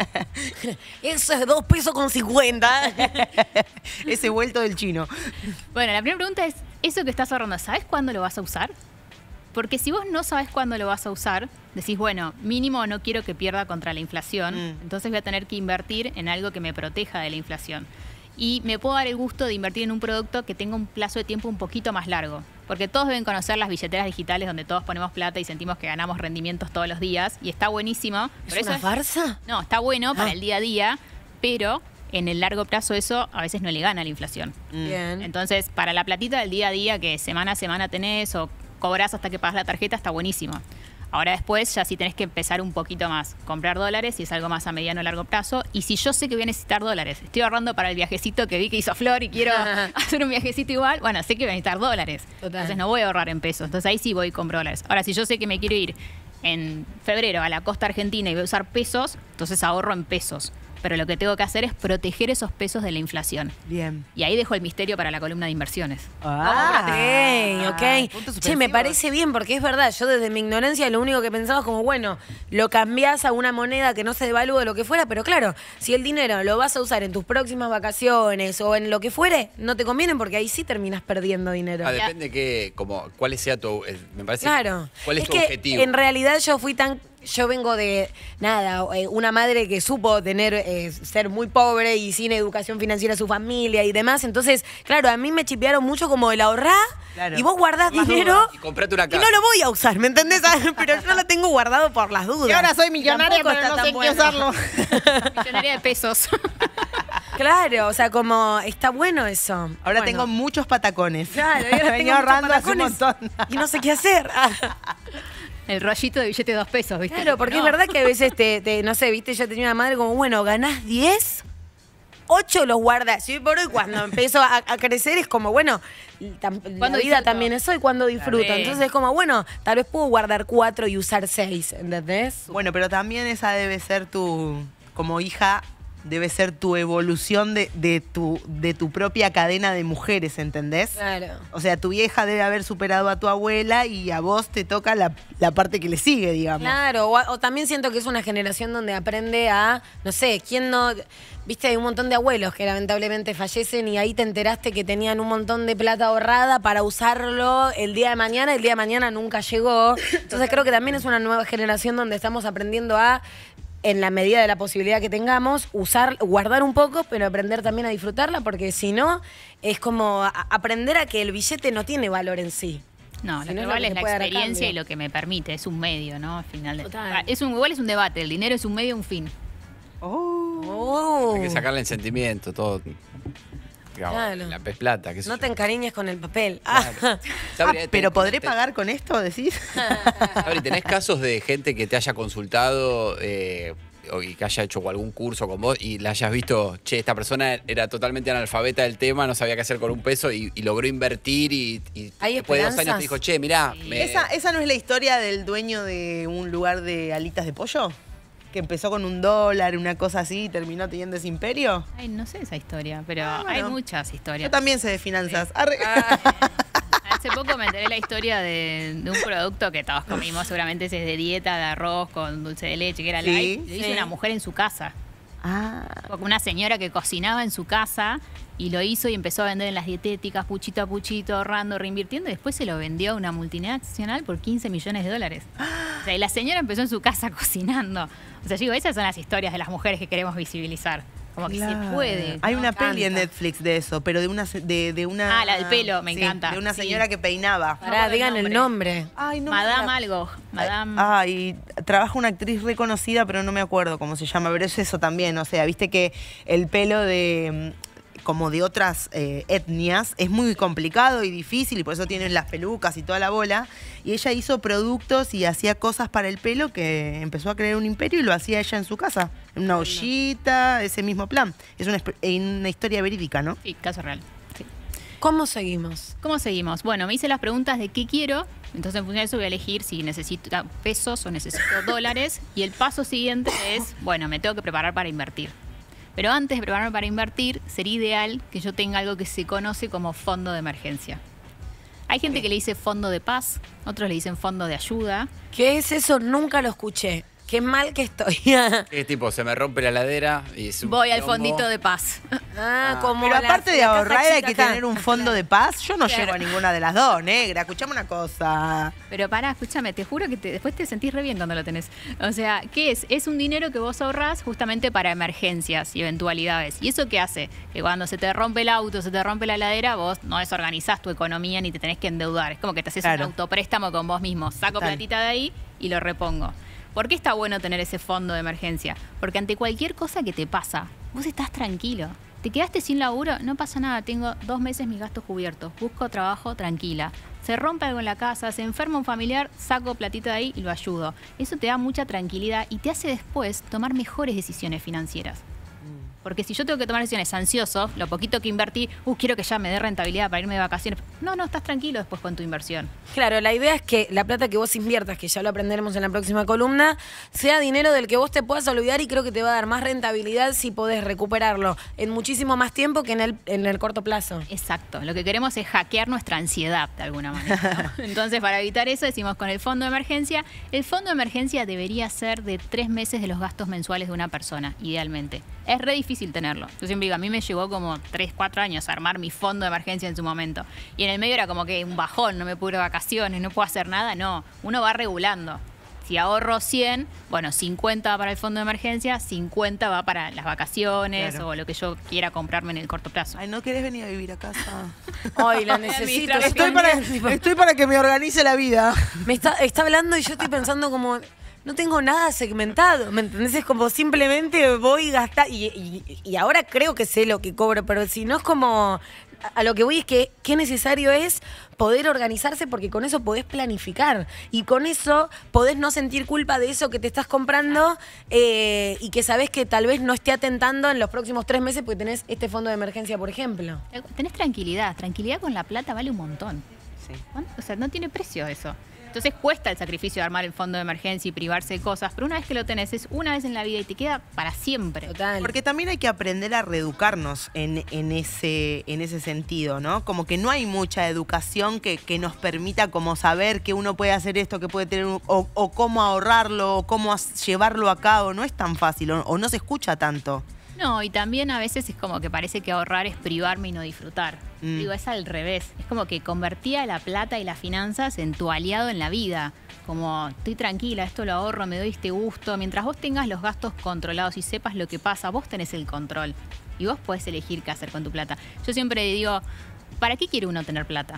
A: Eso es dos pesos con cincuenta.
B: Ese vuelto del chino.
R: Bueno, la primera pregunta es, ¿eso que estás ahorrando, sabes cuándo lo vas a usar? Porque si vos no sabes cuándo lo vas a usar, decís, bueno, mínimo no quiero que pierda contra la inflación,
B: Mm.
R: entonces voy a tener que invertir en algo que me proteja de la inflación. Y me puedo dar el gusto de invertir en un producto que tenga un plazo de tiempo un poquito más largo. Porque todos deben conocer las billeteras digitales donde todos ponemos plata y sentimos que ganamos rendimientos todos los días. Y está buenísimo.
A: ¿Es
R: pero
A: una
R: eso
A: farsa?
R: No, está bueno para
A: Ah.
R: el día a día, pero en el largo plazo eso a veces no le gana a la inflación.
A: Bien.
R: Entonces, para la platita del día a día que semana a semana tenés o cobrás hasta que pagas la tarjeta, está buenísimo. Ahora después ya sí tenés que empezar un poquito más. Comprar dólares si es algo más a mediano o largo plazo. Y si yo sé que voy a necesitar dólares, estoy ahorrando para el viajecito que vi que hizo Flor y quiero hacer un viajecito igual, bueno, sé que voy a necesitar dólares.
A: Total.
R: Entonces no voy a ahorrar en pesos. Entonces ahí sí voy y compro dólares. Ahora, si yo sé que me quiero ir en febrero a la costa argentina y voy a usar pesos, entonces ahorro en pesos. pero lo que tengo que hacer es proteger esos pesos de la inflación.
B: Bien.
R: Y ahí dejo el misterio para la columna de inversiones.
A: Ah, ok, ok. Che, me parece bien, porque es verdad, yo desde mi ignorancia lo único que pensaba es como, bueno, lo cambiás a una moneda que no se devalúe o lo que fuera, pero claro, si el dinero lo vas a usar en tus próximas vacaciones o en lo que fuere, no te conviene porque ahí sí terminas perdiendo dinero.
D: Ah, depende que, como, cuál sea tu, eh, me parece,
A: Claro.
D: cuál es,
A: es
D: tu
A: que
D: objetivo.
A: En realidad yo fui tan... Yo vengo de, nada, eh, una madre que supo tener, eh, ser muy pobre y sin educación financiera a su familia y demás. Entonces, claro, a mí me chipearon mucho como el ahorrar
D: Claro.
A: y vos guardás
D: Más
A: dinero
D: dudas. Y comprate una
A: y
D: casa.
A: no lo voy a usar, ¿me entendés? Pero yo lo tengo guardado por las dudas.
B: Y ahora soy millonaria,
A: Tampoco
B: pero
A: está
B: no
A: tan
B: sé en qué
A: bueno.
B: usarlo.
R: Millonaria de pesos.
A: Claro, o sea, como está bueno eso.
B: Ahora
A: Bueno.
B: tengo muchos patacones.
A: Claro, y ahora tengo
B: Venía
A: muchos
B: ahorrando hace un
A: patacones
B: montón.
A: y no sé qué hacer.
R: El rollito de billete de dos pesos, ¿viste?
A: Claro, porque
R: No.
A: es verdad que a veces te, te- no sé, viste, yo tenía una madre como, bueno, ganás diez, ocho los guardas. Y hoy por hoy cuando empiezo a, a crecer es como, bueno, tam- la
R: ¿Cuándo
A: vida
R: disfruto?
A: también es hoy cuando disfruto.
R: Claro.
A: Entonces es como, bueno, tal vez puedo guardar cuatro y usar seis, ¿entendés?
B: Bueno, pero también esa debe ser tu, como hija, debe ser tu evolución de, de, tu, de tu propia cadena de mujeres, ¿entendés?
A: Claro.
B: O sea, tu vieja debe haber superado a tu abuela y a vos te toca la, la parte que le sigue, digamos.
A: Claro, o, o también siento que es una generación donde aprende a, no sé, ¿quién no...? Viste, hay un montón de abuelos que lamentablemente fallecen y ahí te enteraste que tenían un montón de plata ahorrada para usarlo el día de mañana, el día de mañana nunca llegó. Entonces creo que también es una nueva generación donde estamos aprendiendo a, en la medida de la posibilidad que tengamos, usar, guardar un poco, pero aprender también a disfrutarla, porque si no, es como a- aprender a que el billete no tiene valor en sí.
R: No,
A: Si
R: lo
A: no
R: que
A: es lo
R: vale
A: que
R: es
A: te
R: la
A: puede dar a
R: experiencia
A: cambio.
R: y lo que me permite, es un medio, ¿no? Al final de-
A: Total.
R: Ah, es un, igual es un debate, el dinero es un medio, un fin.
A: Oh.
D: Hay que sacarle el sentimiento, todo. Digamos,
A: Claro.
D: La pez plata, qué sé
A: No
D: yo.
A: te encariñes con el papel. Ah.
D: Sabri,
B: Ah,
D: te-
B: pero ¿podré
D: te-
B: pagar con esto, decís?
D: Sabri, ¿tenés casos de gente que te haya consultado eh, o- y que haya hecho algún curso con vos y la hayas visto, che, esta persona era totalmente analfabeta del tema, no sabía qué hacer con un peso y, y logró invertir y, y
A: ¿Hay
D: después de dos años
A: esperanzas?
D: te dijo, che, mirá, me-
B: ¿Esa, ¿Esa no es la historia del dueño de un lugar de alitas de pollo? Que empezó con un dólar, una cosa así, y terminó teniendo ese imperio.
R: Ay, no sé esa historia, pero
B: Ah, bueno.
R: hay muchas historias.
B: Yo también sé de finanzas. Arre.
R: Hace poco me enteré la historia de, de un producto que todos comimos, seguramente ese es de dieta, de arroz con dulce de leche, que era
B: Sí,
R: light. Lo hizo
B: sí.
R: una mujer en su casa.
B: Ah.
R: Porque una señora que cocinaba en su casa y lo hizo y empezó a vender en las dietéticas, puchito a puchito, ahorrando, reinvirtiendo, y después se lo vendió a una multinacional por quince millones de dólares. O sea, y la señora empezó en su casa cocinando. O sea, yo digo, esas son las historias de las mujeres que queremos visibilizar. Como que
B: Claro.
R: se puede.
B: Hay
R: ¿no?
B: una peli en
R: Canta.
B: Netflix de eso, pero de una se- de, de una
R: Ah, la del pelo, me
B: sí,
R: encanta.
B: de una
R: Sí.
B: señora que peinaba.
A: Pará, digan el nombre.
B: Ay, no me
R: Madame
B: la-
R: algo. Madame.
B: Ah, y trabaja una actriz reconocida, pero no me acuerdo cómo se llama, pero es eso también, o sea, viste que el pelo de mm, como de otras eh, etnias es muy complicado y difícil y por eso tienen las pelucas y toda la bola. Y ella hizo productos y hacía cosas para el pelo que empezó a crear un imperio y lo hacía ella en su casa, en una ollita, ese mismo plan. Es una, esp- una historia verídica, ¿no?
R: Sí, caso real. Sí.
A: ¿Cómo seguimos?
R: ¿Cómo seguimos? Bueno, me hice las preguntas de qué quiero, entonces en función de eso voy a elegir si necesito pesos o necesito dólares, y el paso siguiente es, bueno, me tengo que preparar para invertir. Pero antes de prepararme para invertir, sería ideal que yo tenga algo que se conoce como fondo de emergencia. Hay gente que le dice fondo de paz, otros le dicen fondo de ayuda.
A: ¿Qué es eso? Nunca lo escuché. Qué mal que estoy.
D: es tipo, se me rompe la ladera y es un
R: Voy al
D: quilombo.
R: fondito de paz.
A: Ah, como
B: Pero
A: la-
B: aparte de
A: la caja
B: ahorrar hay
A: chica
B: que
A: acá.
B: tener un fondo de paz. Yo no
R: Claro.
B: llego a ninguna de las dos, negra. Escuchame una cosa.
R: Pero pará, escúchame, te juro que te- después te sentís re bien cuando lo tenés. O sea, ¿qué es? Es un dinero que vos ahorrás justamente para emergencias y eventualidades. ¿Y eso qué hace? Que cuando se te rompe el auto, se te rompe la heladera, vos no desorganizás tu economía ni te tenés que endeudar. Es como que te haces
B: Claro.
R: un autopréstamo con vos mismo. Saco
B: Total.
R: platita de ahí y lo repongo. ¿Por qué está bueno tener ese fondo de emergencia? Porque ante cualquier cosa que te pasa, vos estás tranquilo. ¿Te quedaste sin laburo? No pasa nada, tengo dos meses mis gastos cubiertos. Busco trabajo tranquila. Se rompe algo en la casa, se enferma un familiar, saco platita de ahí y lo ayudo. Eso te da mucha tranquilidad y te hace después tomar mejores decisiones financieras. Porque si yo tengo que tomar decisiones ansioso, lo poquito que invertí, uh, quiero que ya me dé rentabilidad para irme de vacaciones. No, no, estás tranquilo después con tu inversión.
A: Claro, la idea es que la plata que vos inviertas, que ya lo aprenderemos en la próxima columna, sea dinero del que vos te puedas olvidar y creo que te va a dar más rentabilidad si podés recuperarlo en muchísimo más tiempo que en el, en el corto plazo.
R: Exacto, lo que queremos es hackear nuestra ansiedad de alguna manera, ¿no? Entonces, para evitar eso, decimos con el fondo de emergencia, el fondo de emergencia debería ser de tres meses de los gastos mensuales de una persona, idealmente. Es re difícil tenerlo. Yo siempre digo, a mí me llevó como tres, cuatro años armar mi fondo de emergencia en su momento. Y en el medio era como que un bajón, no me puedo ir de vacaciones, no puedo hacer nada. No, uno va regulando. Si ahorro cien, bueno, cincuenta va para el fondo de emergencia, cincuenta va para las vacaciones
B: Claro.
R: o lo que yo quiera comprarme en el corto plazo.
B: Ay, ¿no querés venir a vivir a casa?
A: Ay, la necesito.
B: Estoy para, estoy para que me organice la vida.
A: Me está, está hablando y yo estoy pensando como... No tengo nada segmentado, ¿me entendés? Es como simplemente voy a gastar y, y, y ahora creo que sé lo que cobro, pero si no es como... A lo que voy es que qué necesario es poder organizarse porque con eso podés planificar y con eso podés no sentir culpa de eso que te estás comprando eh, y que sabés que tal vez no esté atentando en los próximos tres meses porque tenés este fondo de emergencia, por ejemplo.
R: Tenés tranquilidad, tranquilidad con la plata vale un montón.
B: Sí.
R: O sea, no tiene precio eso. Entonces cuesta el sacrificio de armar el fondo de emergencia y privarse de cosas, pero una vez que lo tenés es una vez en la vida y te queda para siempre.
A: Total.
B: Porque también hay que aprender a reeducarnos en, en, ese, en ese sentido, ¿no? Como que no hay mucha educación que, que nos permita como saber que uno puede hacer esto, que puede tener, un, o, o cómo ahorrarlo, o cómo as- llevarlo a cabo. No es tan fácil, o, o no se escucha tanto.
R: No, y también a veces es como que parece que ahorrar es privarme y no disfrutar.
B: Mm.
R: Digo, es al revés. Es como que convertía la plata y las finanzas en tu aliado en la vida. Como, estoy tranquila, esto lo ahorro, me doy este gusto. Mientras vos tengas los gastos controlados y sepas lo que pasa, vos tenés el control. Y vos podés elegir qué hacer con tu plata. Yo siempre digo, ¿para qué quiere uno tener plata?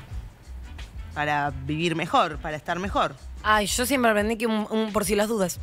B: Para vivir mejor, para estar mejor.
A: Ay, yo siempre aprendí que un, un por si las dudas.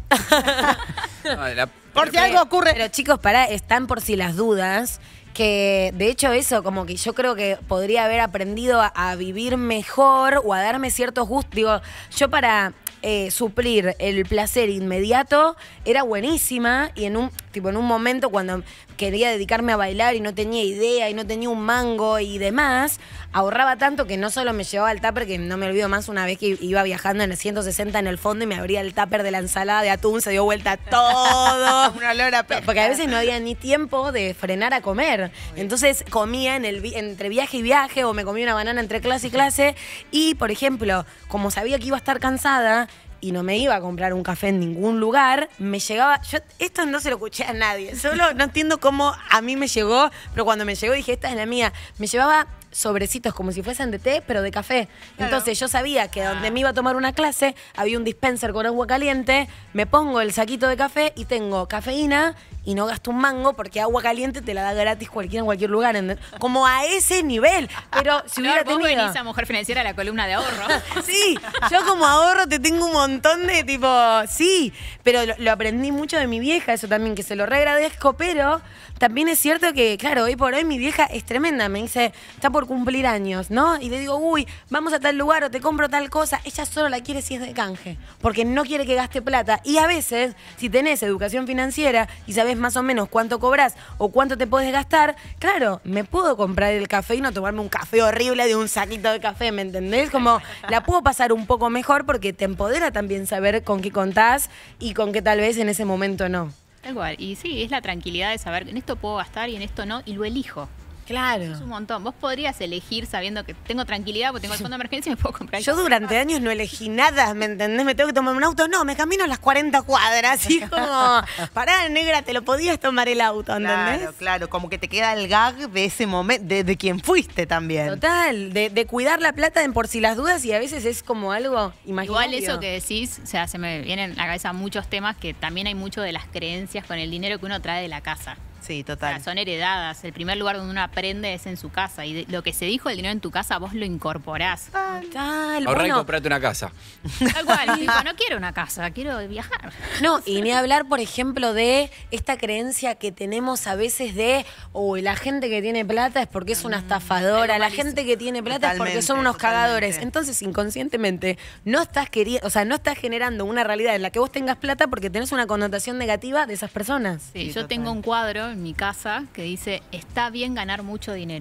D: No, la-
B: Por si algo ocurre.
A: Pero chicos, pará, están por si las dudas. Que de hecho eso, como que yo creo que podría haber aprendido a, a vivir mejor o a darme ciertos gustos. Digo, yo para eh, suplir el placer inmediato era buenísima y en un, tipo, en un momento cuando quería dedicarme a bailar y no tenía idea y no tenía un mango y demás, ahorraba tanto que no solo me llevaba el tupper, que no me olvido más una vez que iba viajando en el ciento sesenta en el fondo y me abría el tupper de la ensalada de atún, se dio vuelta todo.
B: Una lora pesca.
A: Porque a veces no había ni tiempo de frenar a comer. Entonces comía en el vi- entre viaje y viaje o me comía una banana entre clase y clase. Y, por ejemplo, como sabía que iba a estar cansada y no me iba a comprar un café en ningún lugar, me llegaba... Yo esto no se lo escuché a nadie. Solo no entiendo cómo a mí me llegó, pero cuando me llegó dije, esta es la mía. Me llevaba sobrecitos como si fuesen de té, pero de café. Entonces yo sabía que donde me iba a tomar una clase había un dispenser con agua caliente, me pongo el saquito de café y tengo cafeína y no gasto un mango porque agua caliente te la da gratis cualquiera en cualquier lugar. ¿entendés? Como a ese nivel. Pero si hubiera
R: Flor, vos
A: tenido...
R: venís a Mujer Financiera a la columna de ahorro.
A: Sí, yo como ahorro te tengo un montón de tipo, sí, pero lo, lo aprendí mucho de mi vieja, eso también, que se lo re agradezco, pero también es cierto que, claro, hoy por hoy mi vieja es tremenda, me dice, está por cumplir años, ¿no? Y le digo, uy, vamos a tal lugar o te compro tal cosa, ella solo la quiere si es de canje, porque no quiere que gaste plata. Y a veces, si tenés educación financiera y sabés más o menos cuánto cobras o cuánto te podés gastar, claro, me puedo comprar el café y no tomarme un café horrible de un saquito de café, ¿me entendés? Como la puedo pasar un poco mejor porque te empodera también saber con qué contás y con qué tal vez en ese momento no.
R: Tal cual. Y sí, es la tranquilidad de saber que en esto puedo gastar y en esto no, y lo elijo.
A: Claro.
R: Es un montón. Vos podrías elegir sabiendo que tengo tranquilidad porque tengo el fondo de emergencia y me puedo comprar el
A: Yo
R: café.
A: durante años no elegí nada, ¿me entendés? Me tengo que tomar un auto. No, me camino las cuarenta cuadras. Y es como, pará, negra, te lo podías tomar el auto, ¿entendés?
B: Claro, claro, como que te queda el gag de ese momento, de, de quien fuiste también.
A: Total, de, de cuidar la plata en por si las dudas y a veces es como algo imaginario.
R: Igual eso que decís, o sea, se me vienen a la cabeza muchos temas que también hay mucho de las creencias con el dinero que uno trae de la casa.
B: Sí,
R: O
B: total.
R: sea, son heredadas. El primer lugar donde uno aprende es en su casa. Y de- lo que se dijo del dinero en tu casa, vos lo incorporás.
A: Total,
D: Ahorrá y
A: bueno,
D: comprate una casa.
R: Tal cual. Tipo, no quiero una casa, quiero viajar.
A: no, y ni hablar, por ejemplo, de esta creencia que tenemos a veces de, uy, la gente que tiene plata es porque es una estafadora, la gente que tiene plata es porque son
B: Totalmente,
A: unos cagadores.
B: totalmente.
A: Entonces, inconscientemente, no estás queriendo, o sea, no estás generando una realidad en la que vos tengas plata porque tenés una connotación negativa de esas personas.
R: Sí,
B: Sí,
R: yo
B: total.
R: tengo un cuadro en mi casa que dice, está bien ganar mucho dinero.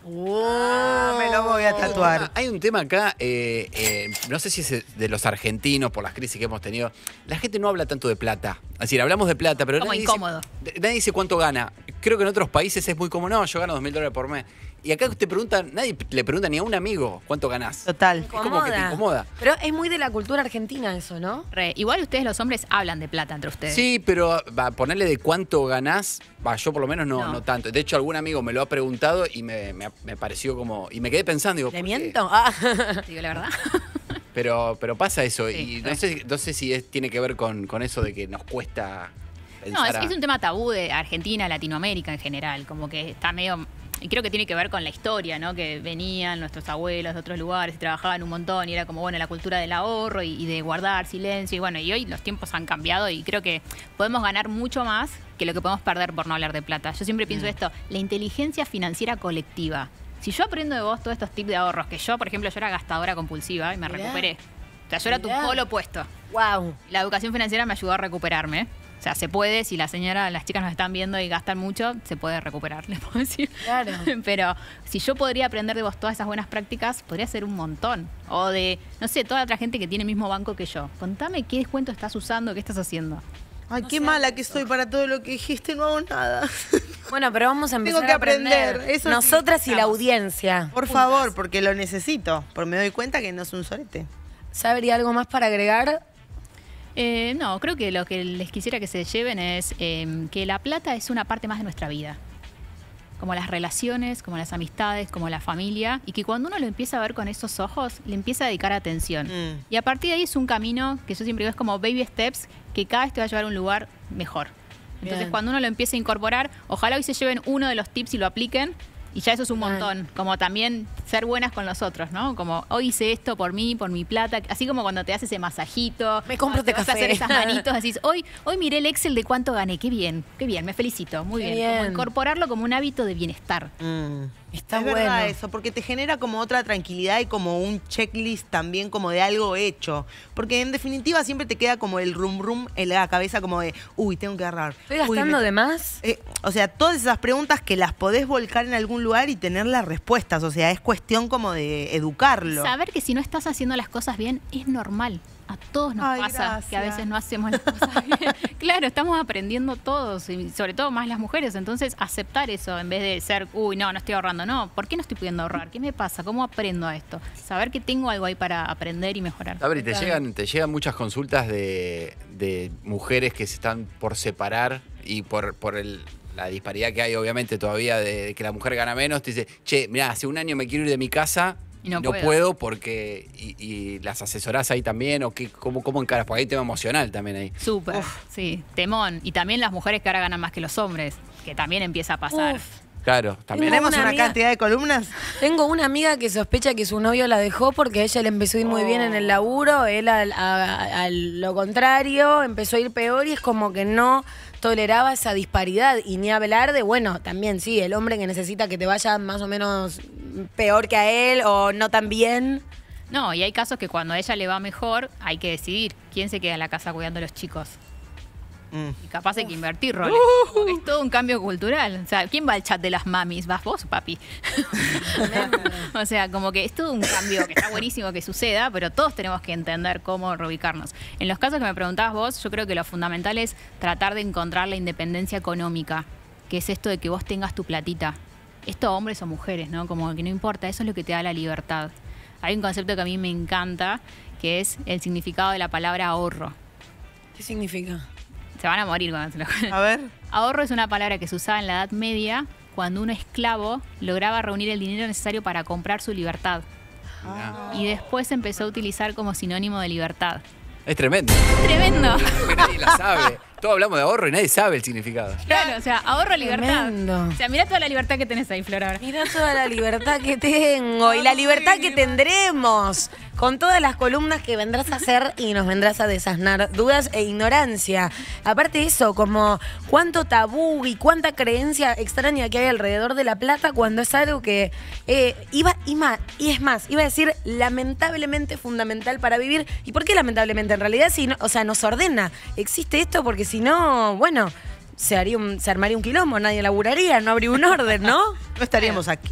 B: Oh, me lo voy a tatuar.
D: Hay un tema acá, eh, eh, no sé si es de los argentinos por las crisis que hemos tenido. La gente no habla tanto de plata. Es decir, hablamos de plata, pero
R: Como
D: nadie
R: incómodo.
D: Dice, nadie dice cuánto gana. Creo que en otros países es muy común. No, yo gano dos mil dólares por mes. Y acá te preguntan, nadie le pregunta ni a un amigo cuánto ganás.
B: Total.
D: Es como que te incomoda.
A: Pero es muy de la cultura argentina eso, ¿no?
R: Re, igual ustedes los hombres hablan de plata entre ustedes.
D: Sí, pero va, ponerle de cuánto ganás, va, yo por lo menos no, no.
R: No.
D: tanto. De hecho, algún amigo me lo ha preguntado y me, me, me pareció como... Y me quedé pensando, digo,
A: ¿Le
D: ¿por qué?
A: miento? Ah.
R: Digo la verdad.
D: Pero, pero pasa eso.
R: Sí,
D: y no
R: re.
D: sé, no sé si es- tiene que ver con, con eso de que nos cuesta
R: No,
D: pensar
R: es,
D: a-
R: es un tema tabú de Argentina, Latinoamérica en general. Como que está medio... Y creo que tiene que ver con la historia, ¿no? Que venían nuestros abuelos de otros lugares y trabajaban un montón y era como, bueno, la cultura del ahorro y, y de guardar silencio. Y bueno, y hoy los tiempos han cambiado y creo que podemos ganar mucho más que lo que podemos perder por no hablar de plata. Yo siempre pienso esto, la inteligencia financiera colectiva. Si yo aprendo de vos todos estos tips de ahorros, que yo, por ejemplo, yo era gastadora compulsiva y me
A: Mirá.
R: recuperé. O sea, yo era
A: Mirá.
R: tu polo opuesto.
A: Wow.
R: La educación financiera me ayudó a recuperarme. O sea, se puede, si la señora, las chicas nos están viendo y gastan mucho, se puede recuperar, les puedo decir.
A: Claro.
R: Pero si yo podría aprender de vos todas esas buenas prácticas, podría ser un montón. O de, no sé, toda la otra gente que tiene el mismo banco que yo. Contame qué descuento estás usando, qué estás haciendo.
B: Ay, qué mala que estoy para todo lo que dijiste, no hago nada.
A: Bueno, pero vamos a empezar
B: Tengo que
A: a aprender.
B: aprender, eso sí.
A: Nosotras y la audiencia.
B: Por favor, porque lo necesito. Porque me doy cuenta que no es un sorete.
A: ¿Sabría algo más para agregar?
R: Eh, no, creo que lo que les quisiera que se lleven es eh, que la plata es una parte más de nuestra vida. Como las relaciones, como las amistades, como la familia. Y que cuando uno lo empieza a ver con esos ojos, le empieza a dedicar atención.
B: Mm.
R: Y a partir de ahí es un camino que yo siempre digo es como baby steps, que cada vez te va a llevar a un lugar mejor. Entonces
A: Bien.
R: cuando uno lo empieza a incorporar, ojalá hoy se lleven uno de los tips y lo apliquen. Y ya eso es un
A: Bien.
R: montón. Como también ser buenas con los otros, ¿no? Como hoy hice esto por mí, por mi plata. Así como cuando te haces ese masajito.
A: Me compro
R: te
A: este
R: vas a hacer
A: café.
R: esas manitos, decís, hoy, hoy miré el Excel de cuánto gané. Qué bien, qué bien, me felicito. Muy
A: Qué
R: bien. Como
A: bien.
R: incorporarlo como un hábito de bienestar.
B: Mm.
A: Está
B: es
A: bueno.
B: verdad eso, porque te genera como otra tranquilidad y como un checklist también como de algo hecho. Porque en definitiva siempre te queda como el rum rum en la cabeza como de, uy, tengo que agarrar.
A: ¿Estoy
B: Uy,
A: gastando
B: me-
A: de más?
B: Eh, o sea, todas esas preguntas que las podés volcar en algún lugar y tener las respuestas. O sea, es cuestión como de educarlo.
R: Saber que si no estás haciendo las cosas bien es normal. A todos nos
B: Ay,
R: pasa
B: gracias.
R: que a veces no hacemos las cosas bien. Claro, estamos aprendiendo todos, y sobre todo más las mujeres. Entonces, aceptar eso en vez de ser, uy, no, no estoy ahorrando. No, ¿por qué no estoy pudiendo ahorrar? ¿Qué me pasa? ¿Cómo aprendo a esto? Saber que tengo algo ahí para aprender y mejorar.
D: Sabri, te llegan, te llegan muchas consultas de, de mujeres que se están por separar y por, por el, la disparidad que hay, obviamente, todavía de, de que la mujer gana menos. Te dice, che, mirá, hace un año me quiero ir de mi casa.
R: Y no
D: no
R: puedo.
D: puedo porque. Y, y las asesorás ahí también, o qué, cómo, cómo encaras, porque hay tema emocional también ahí.
R: Súper, sí, temón. Y también las mujeres que ahora ganan más que los hombres, que también empieza a pasar.
A: Uf.
D: Claro, también.
A: Tengo
B: Tenemos
A: una
B: una,
A: amiga-
B: cantidad de columnas.
A: Tengo una amiga que sospecha que su novio la dejó porque a ella le empezó a ir muy bien en el laburo, él al- a, a- a lo contrario, empezó a ir peor y es como que no toleraba esa disparidad y ni hablar de, bueno, también sí, el hombre que necesita que te vaya más o menos peor que a él o no tan bien.
R: No, y hay casos que cuando a ella le va mejor, hay que decidir quién se queda en la casa cuidando a los chicos. Y capaz hay que invertir roles. Como que es todo un cambio cultural. O sea, ¿quién va al chat de las mamis? ¿Vas vos, papi? O sea, como que es todo un cambio que está buenísimo que suceda, pero todos tenemos que entender cómo reubicarnos. En los casos que me preguntabas vos, yo creo que lo fundamental es tratar de encontrar la independencia económica, que es esto de que vos tengas tu platita. Esto hombres o mujeres, ¿no? Como que no importa, eso es lo que te da la libertad. Hay un concepto que a mí me encanta, que es el significado de la palabra ahorro.
A: ¿Qué significa?
R: Se van a morir cuando se lo
B: A ver.
R: Ahorro es una palabra que se usaba en la Edad Media cuando un esclavo lograba reunir el dinero necesario para comprar su libertad. Y después se empezó a utilizar como sinónimo de libertad.
D: Es tremendo.
R: ¡Tremendo!
D: Porque nadie la sabe. Todos hablamos de ahorro y nadie sabe el significado.
R: Claro, o sea, ahorro, libertad.
A: Tremendo.
R: O sea, mira toda la libertad que tenés ahí, Flor, ahora.
A: Mirá toda la libertad que tengo y la libertad que tendremos con todas las columnas que vendrás a hacer y nos vendrás a desasnar dudas e ignorancia. Aparte de eso, como cuánto tabú y cuánta creencia extraña que hay alrededor de la plata cuando es algo que eh, iba y, más, y es más, iba a decir lamentablemente fundamental para vivir. ¿Y por qué lamentablemente? En realidad, si no, o sea, nos ordena. Existe esto porque si no, bueno, se, haría un, se armaría un quilombo, nadie laburaría, no habría un orden, ¿no?
B: No estaríamos aquí.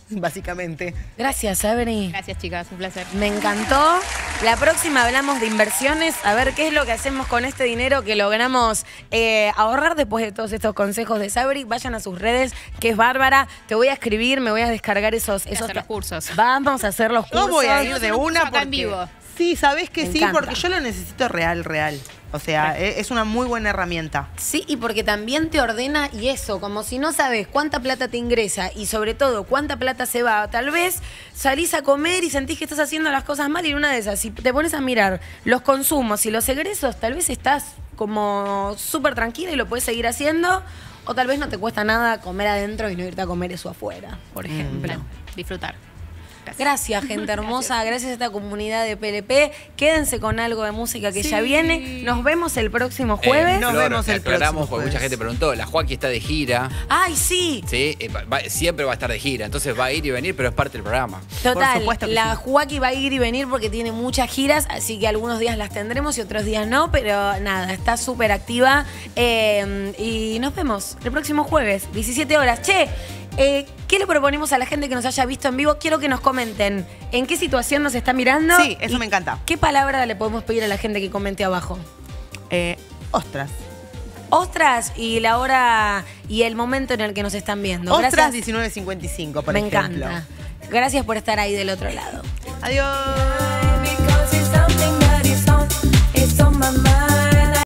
B: básicamente.
A: Gracias, Sabri.
R: Gracias, chicas, un placer.
A: Me encantó. La próxima hablamos de inversiones, a ver qué es lo que hacemos con este dinero que logramos eh, ahorrar después de todos estos consejos de Sabri. Vayan a sus redes, que es bárbara. Te voy a escribir, me voy a descargar esos,
R: Voy a
A: esos
R: hacer los cursos.
A: Vamos a hacer los cursos.
B: Yo voy a ir de una
R: acá
B: porque...
R: en vivo.
B: Sí, sabés que
A: Me
B: sí,
A: encanta.
B: porque yo lo necesito real, real. O sea, e- es una muy buena herramienta.
A: Sí, y porque también te ordena y eso, como si no sabes cuánta plata te ingresa y sobre todo cuánta plata se va, tal vez salís a comer y sentís que estás haciendo las cosas mal y en una de esas, si te pones a mirar los consumos y los egresos, tal vez estás como súper tranquila y lo puedes seguir haciendo, o tal vez no te cuesta nada comer adentro y no irte a comer eso afuera, por ejemplo.
R: Bueno, disfrutar.
A: Gracias, gente hermosa. Gracias a esta comunidad de P L P. Quédense con algo de música que
B: Sí.
A: ya viene. Nos vemos el próximo jueves.
D: Eh,
B: Nos
D: Flor,
B: vemos el
D: aclaramos
B: próximo
D: porque mucha
B: jueves.
D: gente preguntó, la Joaquí está de gira,
A: Ay, sí.
D: ¿sí? Eh, va- va- siempre va a estar de gira, entonces va a ir y venir, pero es parte del programa.
A: Total,
B: supuesto que
A: la
B: sí.
A: Joaquí va a ir y venir porque tiene muchas giras, así que algunos días las tendremos y otros días no, pero nada, está súper activa. Eh, y nos vemos el próximo jueves, diecisiete horas. Che, eh, ¿qué le proponemos a la gente que nos haya visto en vivo? Quiero que nos comenten en qué situación nos está mirando.
B: Sí, eso
A: y
B: me encanta.
A: ¿Qué palabra le podemos pedir a la gente que comente abajo?
B: Eh, ostras.
A: Ostras y la hora y el momento en el que nos están viendo.
B: Ostras
A: Gracias.
B: diecinueve cincuenta y cinco, por
A: Me
B: ejemplo.
A: encanta. Gracias por estar ahí del otro lado.
B: Adiós.